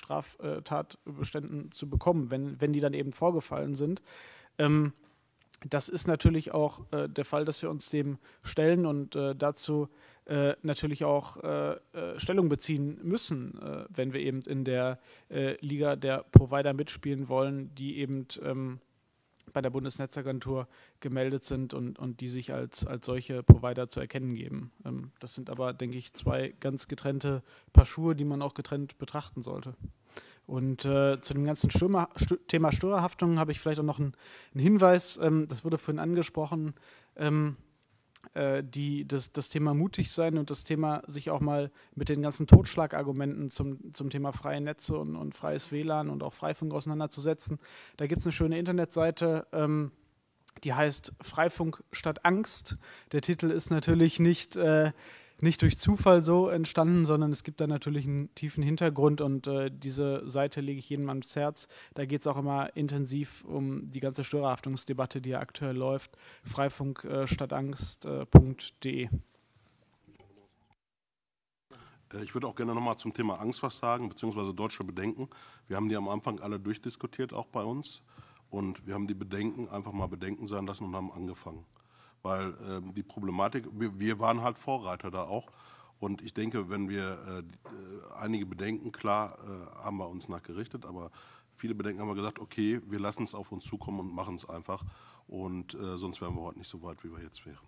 Straftatbeständen zu bekommen, wenn, wenn die dann eben vorgefallen sind. Ähm, das ist natürlich auch äh, der Fall, dass wir uns dem stellen und äh, dazu äh, natürlich auch äh, äh, Stellung beziehen müssen, äh, wenn wir eben in der äh, Liga der Provider mitspielen wollen, die eben ähm, bei der Bundesnetzagentur gemeldet sind und, und die sich als, als solche Provider zu erkennen geben. Ähm, das sind aber, denke ich, zwei ganz getrennte Paar Schuhe, die man auch getrennt betrachten sollte. Und äh, zu dem ganzen Stürmer, Stö Thema Störerhaftung habe ich vielleicht auch noch einen, einen Hinweis, ähm, das wurde vorhin angesprochen, ähm, äh, die, das, das Thema mutig sein und das Thema sich auch mal mit den ganzen Totschlagargumenten zum, zum Thema freie Netze und, und freies W L A N und auch Freifunk auseinanderzusetzen. Da gibt es eine schöne Internetseite, ähm, die heißt Freifunk statt Angst. Der Titel ist natürlich nicht... Äh, nicht durch Zufall so entstanden, sondern es gibt da natürlich einen tiefen Hintergrund und äh, diese Seite lege ich jedem ans Herz. Da geht es auch immer intensiv um die ganze Störerhaftungsdebatte, die ja aktuell läuft. freifunk äh, statt angst punkt de. Ich würde auch gerne nochmal zum Thema Angst was sagen, beziehungsweise deutsche Bedenken. Wir haben die am Anfang alle durchdiskutiert, auch bei uns. Und wir haben die Bedenken einfach mal Bedenken sein lassen und haben angefangen. Weil ähm, die Problematik, wir, wir waren halt Vorreiter da auch. Und ich denke, wenn wir äh, einige Bedenken, klar, äh, haben wir uns nachgerichtet, aber viele Bedenken haben wir gesagt, okay, wir lassen es auf uns zukommen und machen es einfach. Und äh, sonst wären wir heute nicht so weit, wie wir jetzt wären.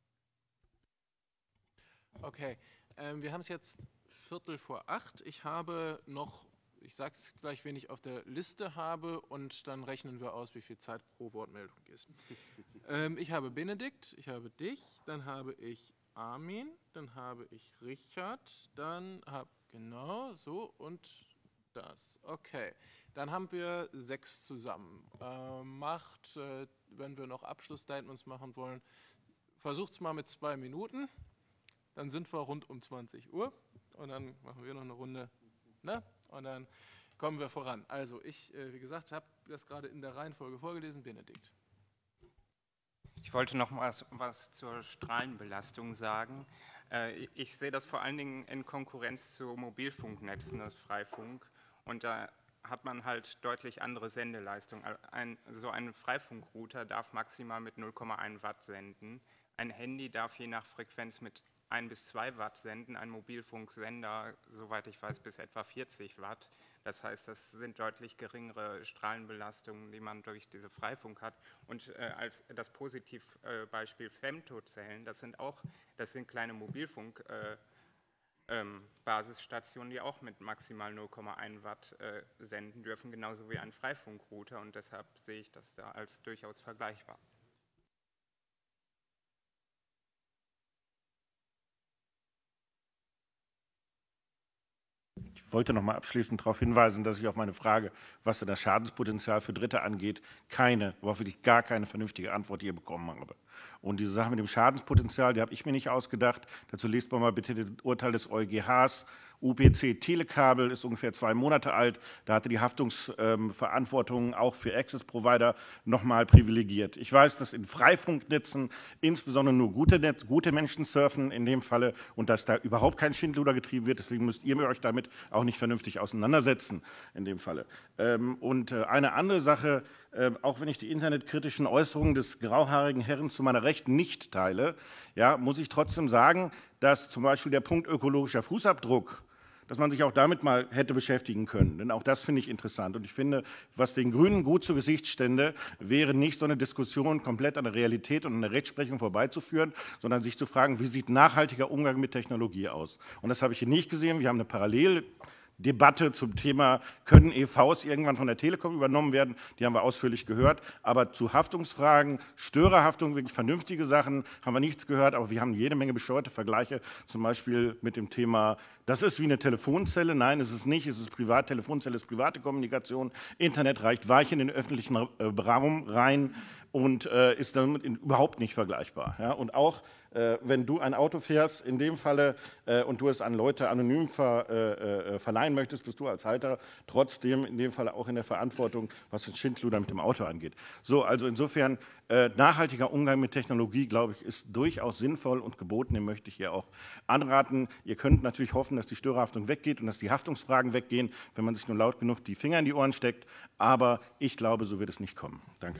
Okay, ähm, wir haben es jetzt Viertel vor acht. Ich habe noch, ich sage es gleich, wen ich auf der Liste habe und dann rechnen wir aus, wie viel Zeit pro Wortmeldung ist. ähm, ich habe Benedikt, ich habe dich, dann habe ich Armin, dann habe ich Richard, dann habe, genau, so und das. Okay, dann haben wir sechs zusammen. Äh, macht, äh, wenn wir noch Abschlussstatements machen wollen, versucht es mal mit zwei Minuten, dann sind wir rund um zwanzig Uhr und dann machen wir noch eine Runde, ne? Und dann kommen wir voran. Also ich, äh, wie gesagt, habe das gerade in der Reihenfolge vorgelesen. Benedikt. Ich wollte noch mal was, was zur Strahlenbelastung sagen. Äh, ich sehe das vor allen Dingen in Konkurrenz zu Mobilfunknetzen, das Freifunk. Und da hat man halt deutlich andere Sendeleistung. Ein, so ein Freifunkrouter darf maximal mit null Komma eins Watt senden. Ein Handy darf je nach Frequenz mit ein bis zwei Watt senden, ein Mobilfunksender, soweit ich weiß, bis etwa vierzig Watt. Das heißt, das sind deutlich geringere Strahlenbelastungen, die man durch diese Freifunk hat. Und äh, als das Positivbeispiel äh, Femtozellen, das sind auch, das sind kleine Mobilfunk äh, ähm, Basisstationen, die auch mit maximal null Komma eins Watt äh, senden dürfen, genauso wie ein Freifunkrouter. Und deshalb sehe ich das da als durchaus vergleichbar. Ich wollte noch mal abschließend darauf hinweisen, dass ich auf meine Frage, was denn das Schadenspotenzial für Dritte angeht, keine, aber wirklich gar keine vernünftige Antwort hier bekommen habe. Und diese Sache mit dem Schadenspotenzial, die habe ich mir nicht ausgedacht. Dazu lest man mal bitte das Urteil des EuGHs. U P C Telekabel ist ungefähr zwei Monate alt. Da hatte die Haftungsverantwortung ähm, auch für Access-Provider nochmal privilegiert. Ich weiß, dass in Freifunknetzen insbesondere nur gute, Netz, gute Menschen surfen in dem Falle und dass da überhaupt kein Schindluder getrieben wird. Deswegen müsst ihr euch damit auch nicht vernünftig auseinandersetzen in dem Falle. Ähm, und äh, eine andere Sache, äh, auch wenn ich die internetkritischen Äußerungen des grauhaarigen Herrn zu meiner Rechten nicht teile, ja, muss ich trotzdem sagen, dass zum Beispiel der Punkt ökologischer Fußabdruck, dass man sich auch damit mal hätte beschäftigen können. Denn auch das finde ich interessant. Und ich finde, was den Grünen gut zu Gesicht stände, wäre nicht so eine Diskussion komplett an der Realität und an der Rechtsprechung vorbeizuführen, sondern sich zu fragen, wie sieht nachhaltiger Umgang mit Technologie aus? Und das habe ich hier nicht gesehen. Wir haben eine Parallel Debatte zum Thema, können E Vs irgendwann von der Telekom übernommen werden, die haben wir ausführlich gehört, aber zu Haftungsfragen, Störerhaftung, wirklich vernünftige Sachen, haben wir nichts gehört, aber wir haben jede Menge bescheuerte Vergleiche, zum Beispiel mit dem Thema, das ist wie eine Telefonzelle, nein, es ist nicht, es ist privat, Telefonzelle ist private Kommunikation, Internet reicht weich in den öffentlichen Raum rein und äh, ist damit in, überhaupt nicht vergleichbar. Ja? Und auch, äh, wenn du ein Auto fährst, in dem Falle, äh, und du es an Leute anonym ver, äh, äh, verleihen möchtest, bist du als Halter trotzdem in dem Falle auch in der Verantwortung, was den Schindluder mit dem Auto angeht. So, also insofern, äh, nachhaltiger Umgang mit Technologie, glaube ich, ist durchaus sinnvoll und geboten, den möchte ich hier auch anraten. Ihr könnt natürlich hoffen, dass die Störerhaftung weggeht und dass die Haftungsfragen weggehen, wenn man sich nur laut genug die Finger in die Ohren steckt, aber ich glaube, so wird es nicht kommen. Danke.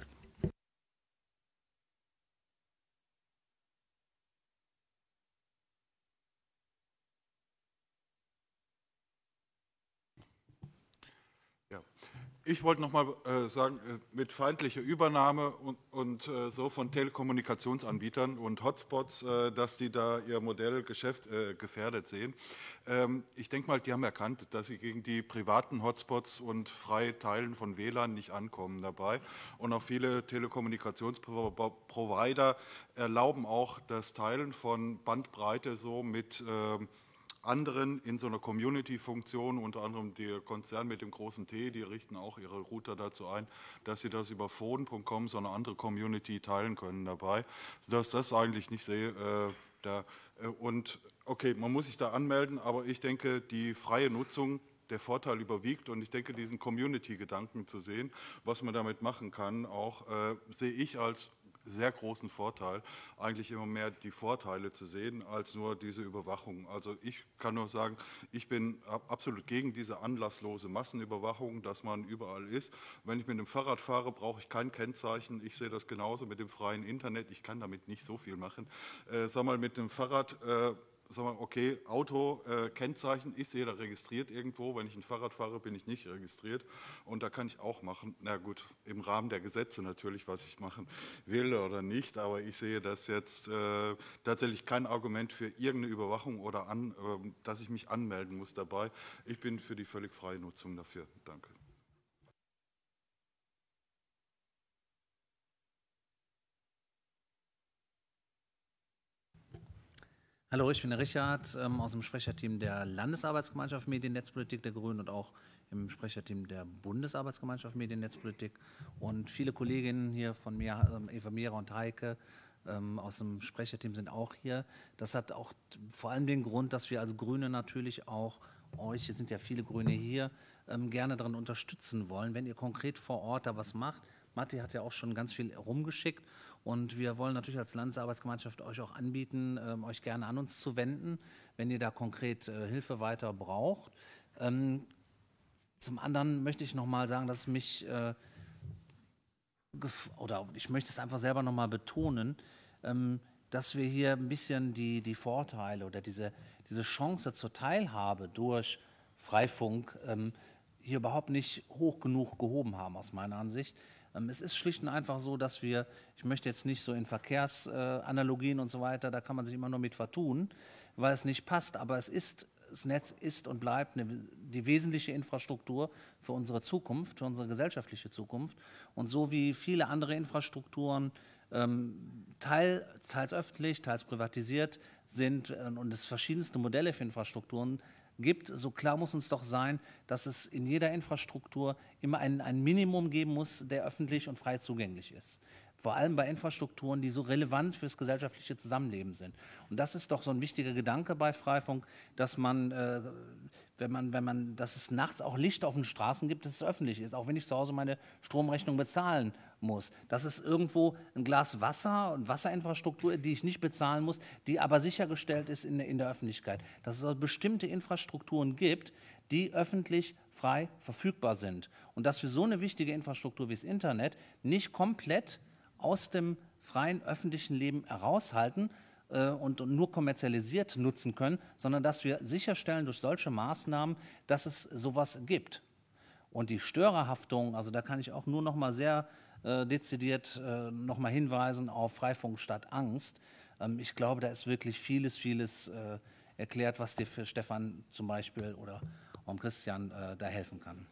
Ich wollte noch mal äh, sagen, äh, mit feindlicher Übernahme und, und äh, so von Telekommunikationsanbietern und Hotspots, äh, dass die da ihr Modellgeschäft äh, gefährdet sehen. Ähm, ich denke mal, die haben erkannt, dass sie gegen die privaten Hotspots und freie Teilen von W L A N nicht ankommen dabei. Und auch viele Telekommunikationsprovider erlauben auch das Teilen von Bandbreite so mit äh, anderen in so einer Community-Funktion, unter anderem der Konzern mit dem großen T, die richten auch ihre Router dazu ein, dass sie das über phone punkt com, so eine andere Community, teilen können dabei, sodass das eigentlich nicht sehe. Äh, da, äh, und okay, man muss sich da anmelden, aber ich denke, die freie Nutzung, der Vorteil überwiegt und ich denke, diesen Community-Gedanken zu sehen, was man damit machen kann, auch äh, sehe ich als sehr großen Vorteil, eigentlich immer mehr die Vorteile zu sehen, als nur diese Überwachung. Also ich kann nur sagen, ich bin absolut gegen diese anlasslose Massenüberwachung, dass man überall ist. Wenn ich mit dem Fahrrad fahre, brauche ich kein Kennzeichen. Ich sehe das genauso mit dem freien Internet. Ich kann damit nicht so viel machen. Äh, sag mal, mit dem Fahrrad... Äh, Sagen wir, okay, Auto, äh, Kennzeichen ist jeder registriert irgendwo. Wenn ich ein Fahrrad fahre, bin ich nicht registriert. Und da kann ich auch machen, na gut, im Rahmen der Gesetze natürlich, was ich machen will oder nicht. Aber ich sehe das jetzt äh, tatsächlich kein Argument für irgendeine Überwachung oder an, äh, dass ich mich anmelden muss dabei. Ich bin für die völlig freie Nutzung dafür. Danke. Hallo, ich bin der Richard ähm, aus dem Sprecherteam der Landesarbeitsgemeinschaft Mediennetzpolitik der Grünen und auch im Sprecherteam der Bundesarbeitsgemeinschaft Mediennetzpolitik. Und viele Kolleginnen hier von mir, ähm, Eva Mehrer und Heike, ähm, aus dem Sprecherteam sind auch hier. Das hat auch vor allem den Grund, dass wir als Grüne natürlich auch euch, es sind ja viele Grüne hier, ähm, gerne daran unterstützen wollen, wenn ihr konkret vor Ort da was macht. Matti hat ja auch schon ganz viel rumgeschickt und wir wollen natürlich als Landesarbeitsgemeinschaft euch auch anbieten, ähm, euch gerne an uns zu wenden, wenn ihr da konkret äh, Hilfe weiter braucht. Ähm, zum anderen möchte ich noch mal sagen, dass mich, äh, oder ich möchte es einfach selber noch mal betonen, ähm, dass wir hier ein bisschen die, die Vorteile oder diese, diese Chance zur Teilhabe durch Freifunk ähm, hier überhaupt nicht hoch genug gehoben haben, aus meiner Ansicht. Es ist schlicht und einfach so, dass wir, ich möchte jetzt nicht so in Verkehrsanalogien und so weiter, da kann man sich immer nur mit vertun, weil es nicht passt, aber es ist, das Netz ist und bleibt eine, die wesentliche Infrastruktur für unsere Zukunft, für unsere gesellschaftliche Zukunft. Und so wie viele andere Infrastrukturen ähm, teil, teils öffentlich, teils privatisiert sind äh, und es verschiedenste Modelle für Infrastrukturen gibt, so klar muss uns doch sein, dass es in jeder Infrastruktur immer ein, ein Minimum geben muss, der öffentlich und frei zugänglich ist. Vor allem bei Infrastrukturen, die so relevant fürs gesellschaftliche Zusammenleben sind. Und das ist doch so ein wichtiger Gedanke bei Freifunk, dass man, äh, wenn man, wenn man, dass es nachts auch Licht auf den Straßen gibt, dass es öffentlich ist, auch wenn ich zu Hause meine Stromrechnung bezahlen muss. Dass es irgendwo ein Glas Wasser und Wasserinfrastruktur, die ich nicht bezahlen muss, die aber sichergestellt ist in der, in der Öffentlichkeit. Dass es also bestimmte Infrastrukturen gibt, die öffentlich frei verfügbar sind. Und dass wir so eine wichtige Infrastruktur wie das Internet nicht komplett aus dem freien öffentlichen Leben heraushalten äh, und, und nur kommerzialisiert nutzen können, sondern dass wir sicherstellen durch solche Maßnahmen, dass es sowas gibt. Und die Störerhaftung, also da kann ich auch nur noch mal sehr äh, dezidiert äh, noch mal hinweisen auf Freifunk statt Angst. Ähm, ich glaube, da ist wirklich vieles, vieles äh, erklärt, was dir für Stefan zum Beispiel oder auch Christian äh, da helfen kann.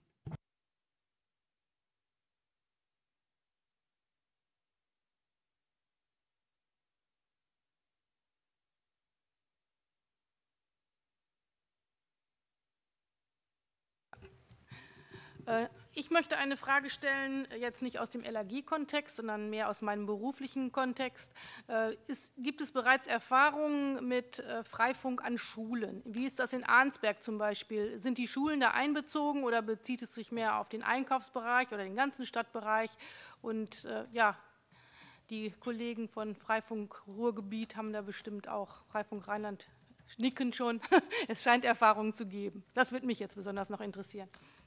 Ich möchte eine Frage stellen, jetzt nicht aus dem L A G-Kontext, sondern mehr aus meinem beruflichen Kontext. Ist, gibt es bereits Erfahrungen mit Freifunk an Schulen? Wie ist das in Arnsberg zum Beispiel? Sind die Schulen da einbezogen oder bezieht es sich mehr auf den Einkaufsbereich oder den ganzen Stadtbereich? Und äh, ja, die Kollegen von Freifunk Ruhrgebiet haben da bestimmt auch, Freifunk Rheinland nicken schon, es scheint Erfahrungen zu geben. Das würde mich jetzt besonders noch interessieren.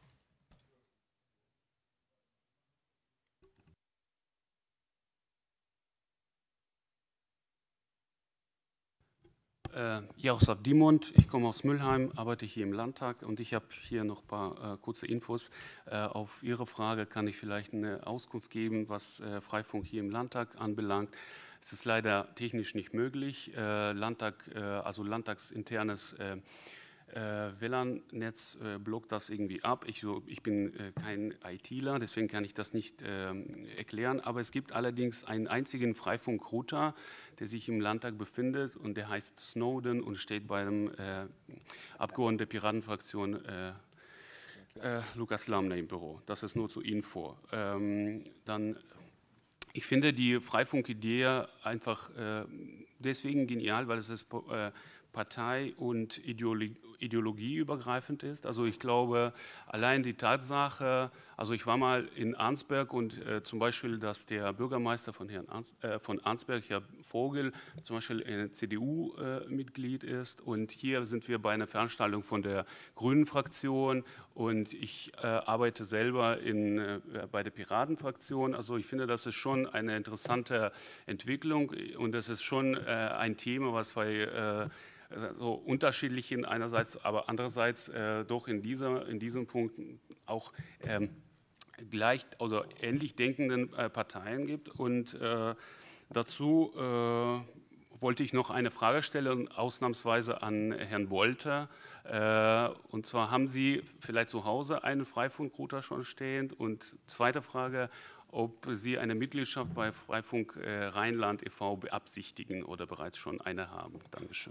Äh, Jaroslav Diemund, ich komme aus Mülheim, arbeite hier im Landtag und ich habe hier noch ein paar äh, kurze Infos. Äh, auf Ihre Frage kann ich vielleicht eine Auskunft geben, was äh, Freifunk hier im Landtag anbelangt. Es ist leider technisch nicht möglich. Äh, Landtag, äh, also landtagsinternes äh, Äh, W L A N-Netz äh, blockt das irgendwie ab. Ich, so, ich bin äh, kein ITler, deswegen kann ich das nicht äh, erklären. Aber es gibt allerdings einen einzigen Freifunk-Router, der sich im Landtag befindet und der heißt Snowden und steht bei dem äh, Abgeordneten der Piratenfraktion äh, äh, Lukas Lamner im Büro. Das ist nur zur Info. Ähm, dann, ich finde die Freifunk-Idee einfach äh, deswegen genial, weil es ist äh, partei- und Ideologie, ideologieübergreifend ist. Also ich glaube, allein die Tatsache, also ich war mal in Arnsberg und äh, zum Beispiel, dass der Bürgermeister von, Herrn Arns, äh, von Arnsberg, Herr Vogel, zum Beispiel ein C D U-Mitglied äh, ist und hier sind wir bei einer Veranstaltung von der Grünen-Fraktion und ich äh, arbeite selber in, äh, bei der Piraten-Fraktion. Also ich finde, das ist schon eine interessante Entwicklung und das ist schon äh, ein Thema, was bei äh, so unterschiedlich in einerseits, aber andererseits äh, doch in, dieser, in diesem Punkt auch ähm, gleich oder ähnlich denkenden äh, Parteien gibt. Und äh, dazu äh, wollte ich noch eine Frage stellen, ausnahmsweise an Herrn Wolter. Äh, und zwar, haben Sie vielleicht zu Hause einen Freifunk-Router schon stehend? Und zweite Frage, ob Sie eine Mitgliedschaft bei Freifunk äh, Rheinland e V beabsichtigen oder bereits schon eine haben. Dankeschön.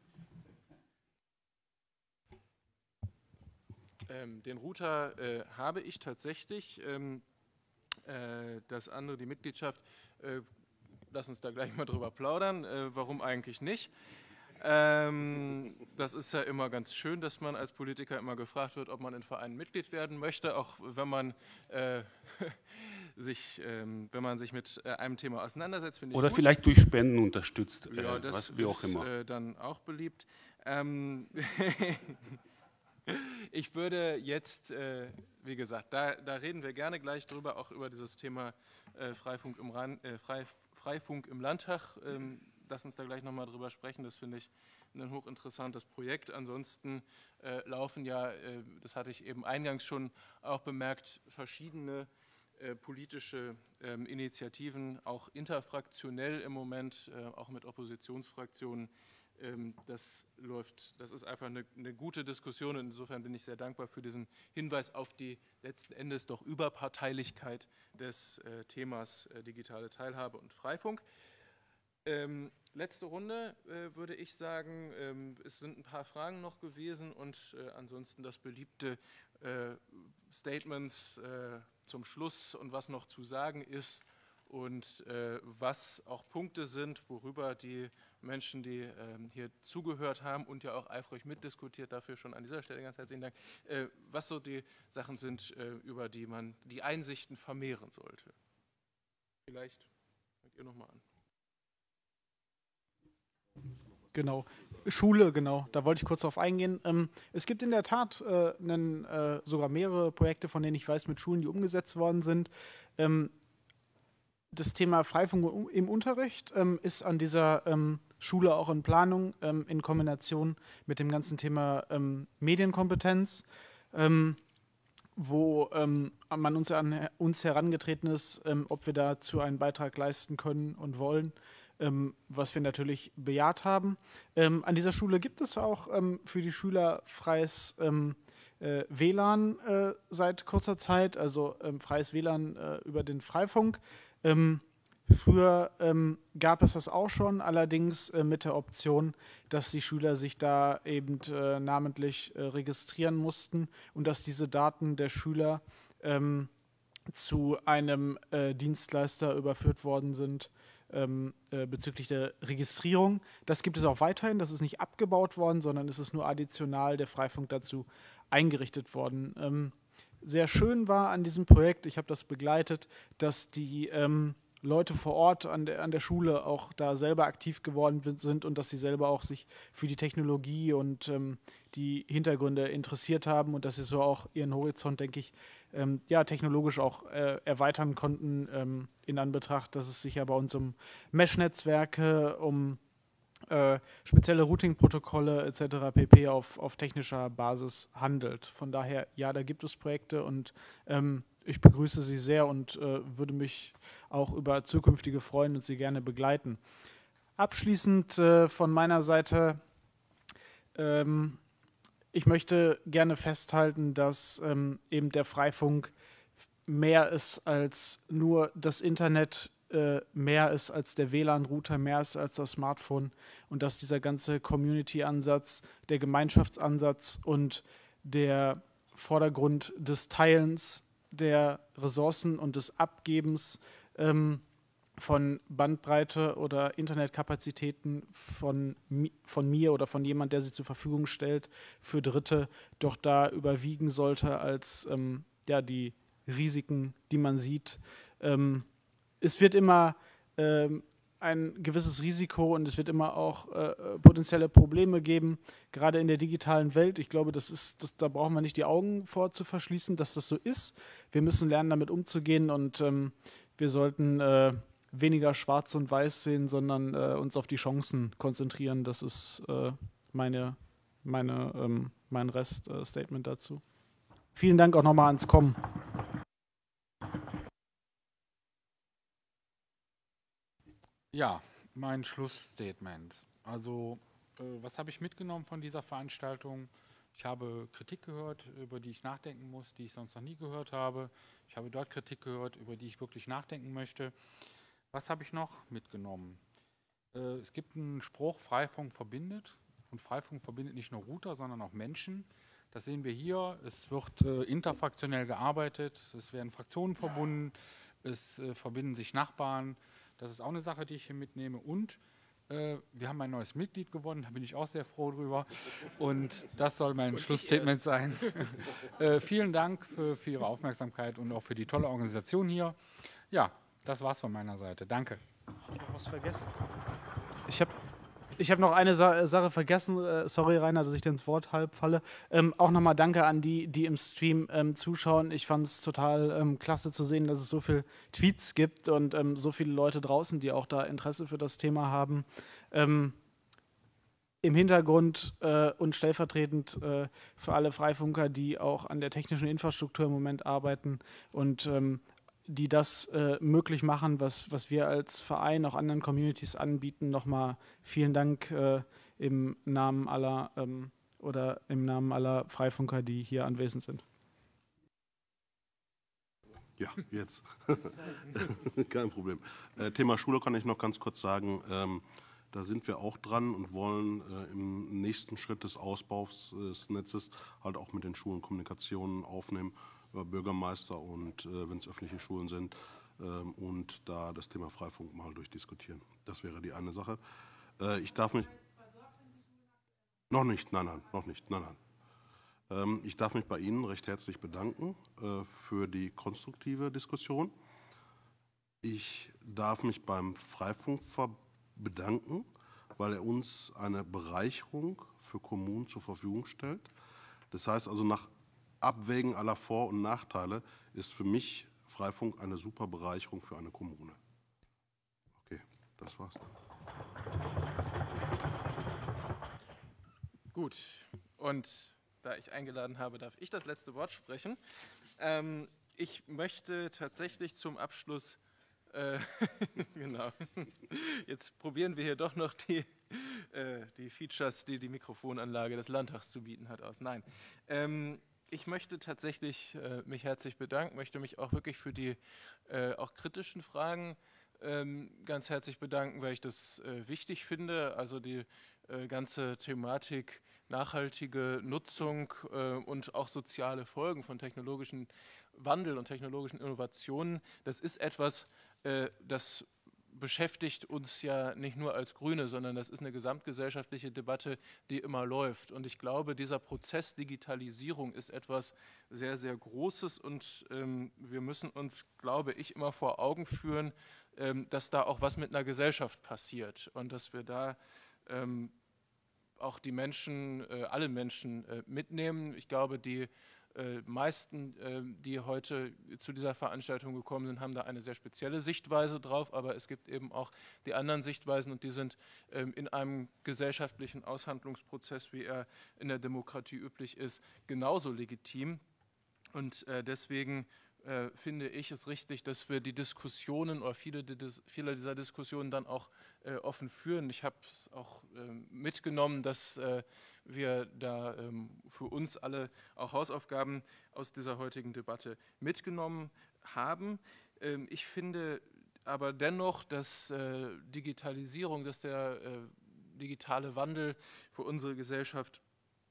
Ähm, den Router äh, habe ich tatsächlich. Ähm, äh, das andere, die Mitgliedschaft, äh, lass uns da gleich mal drüber plaudern. Äh, warum eigentlich nicht? Ähm, das ist ja immer ganz schön, dass man als Politiker immer gefragt wird, ob man in Vereinen Mitglied werden möchte, auch wenn man, äh, sich, ähm, wenn man sich mit äh, einem Thema auseinandersetzt. Finde ich Oder gut. vielleicht durch Spenden unterstützt, äh, ja, das was, wie auch ist immer. Äh, dann auch beliebt. Ähm, Ich würde jetzt, äh, wie gesagt, da, da reden wir gerne gleich drüber, auch über dieses Thema äh, Freifunk, im Ran, äh, Frei, Freifunk im Landtag. Ähm, lass uns da gleich nochmal drüber sprechen, das finde ich ein hochinteressantes Projekt. Ansonsten äh, laufen ja, äh, das hatte ich eben eingangs schon auch bemerkt, verschiedene äh, politische äh, Initiativen, auch interfraktionell im Moment, äh, auch mit Oppositionsfraktionen. Das läuft, das ist einfach eine, eine gute Diskussion und insofern bin ich sehr dankbar für diesen Hinweis auf die letzten Endes doch Überparteilichkeit des äh, Themas äh, digitale Teilhabe und Freifunk. Ähm, letzte Runde äh, würde ich sagen, ähm, es sind ein paar Fragen noch gewesen und äh, ansonsten das beliebte äh, Statements äh, zum Schluss und was noch zu sagen ist. Und äh, was auch Punkte sind, worüber die Menschen, die ähm, hier zugehört haben und ja auch eifrig mitdiskutiert, dafür schon an dieser Stelle ganz herzlichen Dank, äh, was so die Sachen sind, äh, über die man die Einsichten vermehren sollte. Vielleicht fangt ihr nochmal an. Genau, Schule, genau, da wollte ich kurz drauf eingehen. Ähm, es gibt in der Tat äh, einen, äh, sogar mehrere Projekte, von denen ich weiß, mit Schulen, die umgesetzt worden sind. Ähm, Das Thema Freifunk im Unterricht ähm, ist an dieser ähm, Schule auch in Planung ähm, in Kombination mit dem ganzen Thema ähm, Medienkompetenz, ähm, wo ähm, man uns an uns herangetreten ist, ähm, ob wir dazu einen Beitrag leisten können und wollen, ähm, was wir natürlich bejaht haben. Ähm, an dieser Schule gibt es auch ähm, für die Schüler freies ähm, äh, W L A N äh, seit kurzer Zeit, also ähm, freies W L A N äh, über den Freifunk. Ähm, Früher ähm, gab es das auch schon, allerdings äh, mit der Option, dass die Schüler sich da eben äh, namentlich äh, registrieren mussten und dass diese Daten der Schüler ähm, zu einem äh, Dienstleister überführt worden sind ähm, äh, bezüglich der Registrierung. Das gibt es auch weiterhin, das ist nicht abgebaut worden, sondern es ist nur additional der Freifunk dazu eingerichtet worden. Ähm, sehr schön war an diesem Projekt, ich habe das begleitet, dass die ähm, Leute vor Ort an der, an der Schule auch da selber aktiv geworden sind und dass sie selber auch sich für die Technologie und ähm, die Hintergründe interessiert haben und dass sie so auch ihren Horizont, denke ich, ähm, ja, technologisch auch äh, erweitern konnten ähm, in Anbetracht, dass es sich ja bei uns um Mesh-Netzwerke, um äh, spezielle Routing-Protokolle et cetera pp. Auf, auf technischer Basis handelt. Von daher, ja, da gibt es Projekte und ähm, ich begrüße Sie sehr und äh, würde mich auch über zukünftige freuen und Sie gerne begleiten. Abschließend äh, von meiner Seite, ähm, ich möchte gerne festhalten, dass ähm, eben der Freifunk mehr ist als nur das Internet, äh, mehr ist als der W L A N-Router, mehr ist als das Smartphone und dass dieser ganze Community-Ansatz, der Gemeinschaftsansatz und der Vordergrund des Teilens der Ressourcen und des Abgebens ähm, von Bandbreite oder Internetkapazitäten von, von mir oder von jemand, der sie zur Verfügung stellt, für Dritte doch da überwiegen sollte als ähm, ja, die Risiken, die man sieht. Ähm, es wird immer ähm, ein gewisses Risiko und es wird immer auch äh, potenzielle Probleme geben, gerade in der digitalen Welt. Ich glaube, das ist, das, da brauchen wir nicht die Augen vor zu verschließen, dass das so ist. Wir müssen lernen, damit umzugehen und ähm, wir sollten äh, weniger schwarz und weiß sehen, sondern äh, uns auf die Chancen konzentrieren. Das ist äh, meine, meine, ähm, mein Reststatement äh, dazu. Vielen Dank auch nochmal ans Kommen. Ja, mein Schlussstatement. Also, äh, was habe ich mitgenommen von dieser Veranstaltung? Ich habe Kritik gehört, über die ich nachdenken muss, die ich sonst noch nie gehört habe. Ich habe dort Kritik gehört, über die ich wirklich nachdenken möchte. Was habe ich noch mitgenommen? Äh, es gibt einen Spruch, Freifunk verbindet. Und Freifunk verbindet nicht nur Router, sondern auch Menschen. Das sehen wir hier. Es wird äh, interfraktionell gearbeitet, es werden Fraktionen verbunden, es äh, verbinden sich Nachbarn. Das ist auch eine Sache, die ich hier mitnehme. Und äh, wir haben ein neues Mitglied gewonnen, da bin ich auch sehr froh drüber. Und das soll mein und Schlussstatement sein. äh, vielen Dank für, für Ihre Aufmerksamkeit und auch für die tolle Organisation hier. Ja, das war's von meiner Seite. Danke. Ich habe noch was vergessen. Ich habe Ich habe noch eine Sa Sache vergessen. Äh, sorry, Rainer, dass ich dir ins Wort halb falle. Ähm, auch nochmal danke an die, die im Stream ähm, zuschauen. Ich fand es total ähm, klasse zu sehen, dass es so viele Tweets gibt und ähm, so viele Leute draußen, die auch da Interesse für das Thema haben. Ähm, Im Hintergrund äh, und stellvertretend äh, für alle Freifunker, die auch an der technischen Infrastruktur im Moment arbeiten und ähm, die das äh, möglich machen, was, was wir als Verein auch anderen Communities anbieten. Nochmal vielen Dank äh, im Namen aller ähm, oder im Namen aller Freifunker, die hier anwesend sind. Ja, jetzt. Kein Problem. Äh, Thema Schule kann ich noch ganz kurz sagen. Ähm, da sind wir auch dran und wollen äh, im nächsten Schritt des Ausbaus des Netzes halt auch mit den Schulen Kommunikationen aufnehmen, über Bürgermeister und äh, wenn es öffentliche Schulen sind ähm, und da das Thema Freifunk mal durchdiskutieren. Das wäre die eine Sache. Äh, ich darf mich... Noch nicht, nein, nein, noch nicht, nein, nein. Ähm, ich darf mich bei Ihnen recht herzlich bedanken äh, für die konstruktive Diskussion. Ich darf mich beim Freifunk bedanken, weil er uns eine Bereicherung für Kommunen zur Verfügung stellt. Das heißt also, nach Abwägen aller Vor- und Nachteile ist für mich Freifunk eine super Bereicherung für eine Kommune. Okay, das war's dann. Gut, und da ich eingeladen habe, darf ich das letzte Wort sprechen. Ähm, ich möchte tatsächlich zum Abschluss, äh, genau, jetzt probieren wir hier doch noch die, äh, die Features, die die Mikrofonanlage des Landtags zu bieten hat, aus. Nein, ähm, ich möchte tatsächlich äh, mich herzlich bedanken, möchte mich auch wirklich für die äh, auch kritischen Fragen ähm, ganz herzlich bedanken, weil ich das äh, wichtig finde, also die äh, ganze Thematik nachhaltige Nutzung äh, und auch soziale Folgen von technologischen Wandel und technologischen Innovationen, das ist etwas, äh, das beschäftigt uns ja nicht nur als Grüne, sondern das ist eine gesamtgesellschaftliche Debatte, die immer läuft. Und ich glaube, dieser Prozess Digitalisierung ist etwas sehr, sehr Großes und ähm, wir müssen uns, glaube ich, immer vor Augen führen, ähm, dass da auch was mit einer Gesellschaft passiert und dass wir da ähm, auch die Menschen, äh, alle Menschen äh, mitnehmen. Ich glaube, die äh, meisten, äh, die heute zu dieser Veranstaltung gekommen sind, haben da eine sehr spezielle Sichtweise drauf, aber es gibt eben auch die anderen Sichtweisen und die sind ähm, in einem gesellschaftlichen Aushandlungsprozess, wie er in der Demokratie üblich ist, genauso legitim. Und äh, deswegen äh, finde ich es richtig, dass wir die Diskussionen oder viele, die, viele dieser Diskussionen dann auch äh, offen führen. Ich habe es auch äh, mitgenommen, dass äh, wir da ähm, für uns alle auch Hausaufgaben aus dieser heutigen Debatte mitgenommen haben. Ähm, ich finde aber dennoch, dass äh, Digitalisierung, dass der äh, digitale Wandel für unsere Gesellschaft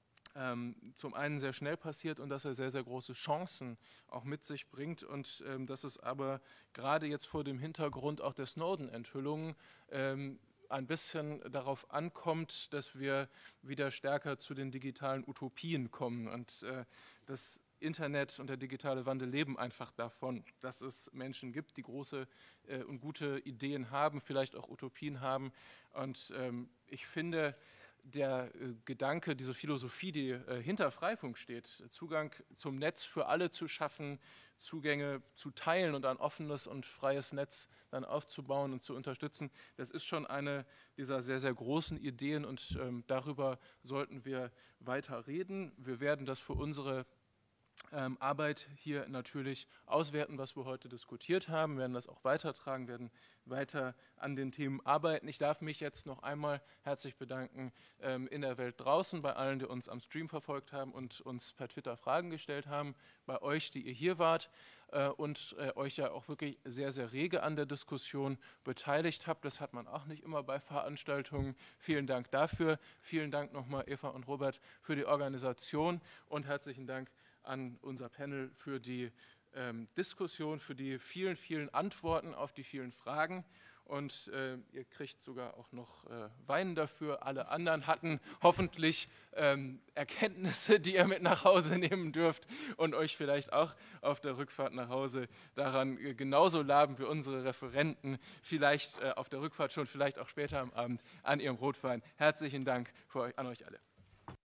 Ähm, zum einen sehr schnell passiert und dass er sehr, sehr große Chancen auch mit sich bringt und ähm, dass es aber gerade jetzt vor dem Hintergrund auch der Snowden-Enthüllungen ähm, ein bisschen darauf ankommt, dass wir wieder stärker zu den digitalen Utopien kommen und äh, das Internet und der digitale Wandel leben einfach davon, dass es Menschen gibt, die große äh, und gute Ideen haben, vielleicht auch Utopien haben und ähm, ich finde, der äh, Gedanke, diese Philosophie, die äh, hinter Freifunk steht, Zugang zum Netz für alle zu schaffen, Zugänge zu teilen und ein offenes und freies Netz dann aufzubauen und zu unterstützen, das ist schon eine dieser sehr, sehr großen Ideen und ähm, darüber sollten wir weiter reden. Wir werden das für unsere Ähm, Arbeit hier natürlich auswerten, was wir heute diskutiert haben, werden das auch weitertragen, werden weiter an den Themen arbeiten. Ich darf mich jetzt noch einmal herzlich bedanken ähm, in der Welt draußen, bei allen, die uns am Stream verfolgt haben und uns per Twitter Fragen gestellt haben, bei euch, die ihr hier wart äh, und äh, euch ja auch wirklich sehr, sehr rege an der Diskussion beteiligt habt. Das hat man auch nicht immer bei Veranstaltungen. Vielen Dank dafür. Vielen Dank nochmal Eva und Robert für die Organisation und herzlichen Dank an unser Panel für die ähm, Diskussion, für die vielen, vielen Antworten auf die vielen Fragen. Und äh, ihr kriegt sogar auch noch äh, Wein dafür. Alle anderen hatten hoffentlich ähm, Erkenntnisse, die ihr mit nach Hause nehmen dürft und euch vielleicht auch auf der Rückfahrt nach Hause daran äh, genauso laben wie unsere Referenten, vielleicht äh, auf der Rückfahrt schon, vielleicht auch später am Abend an ihrem Rotwein. Herzlichen Dank für euch, an euch alle.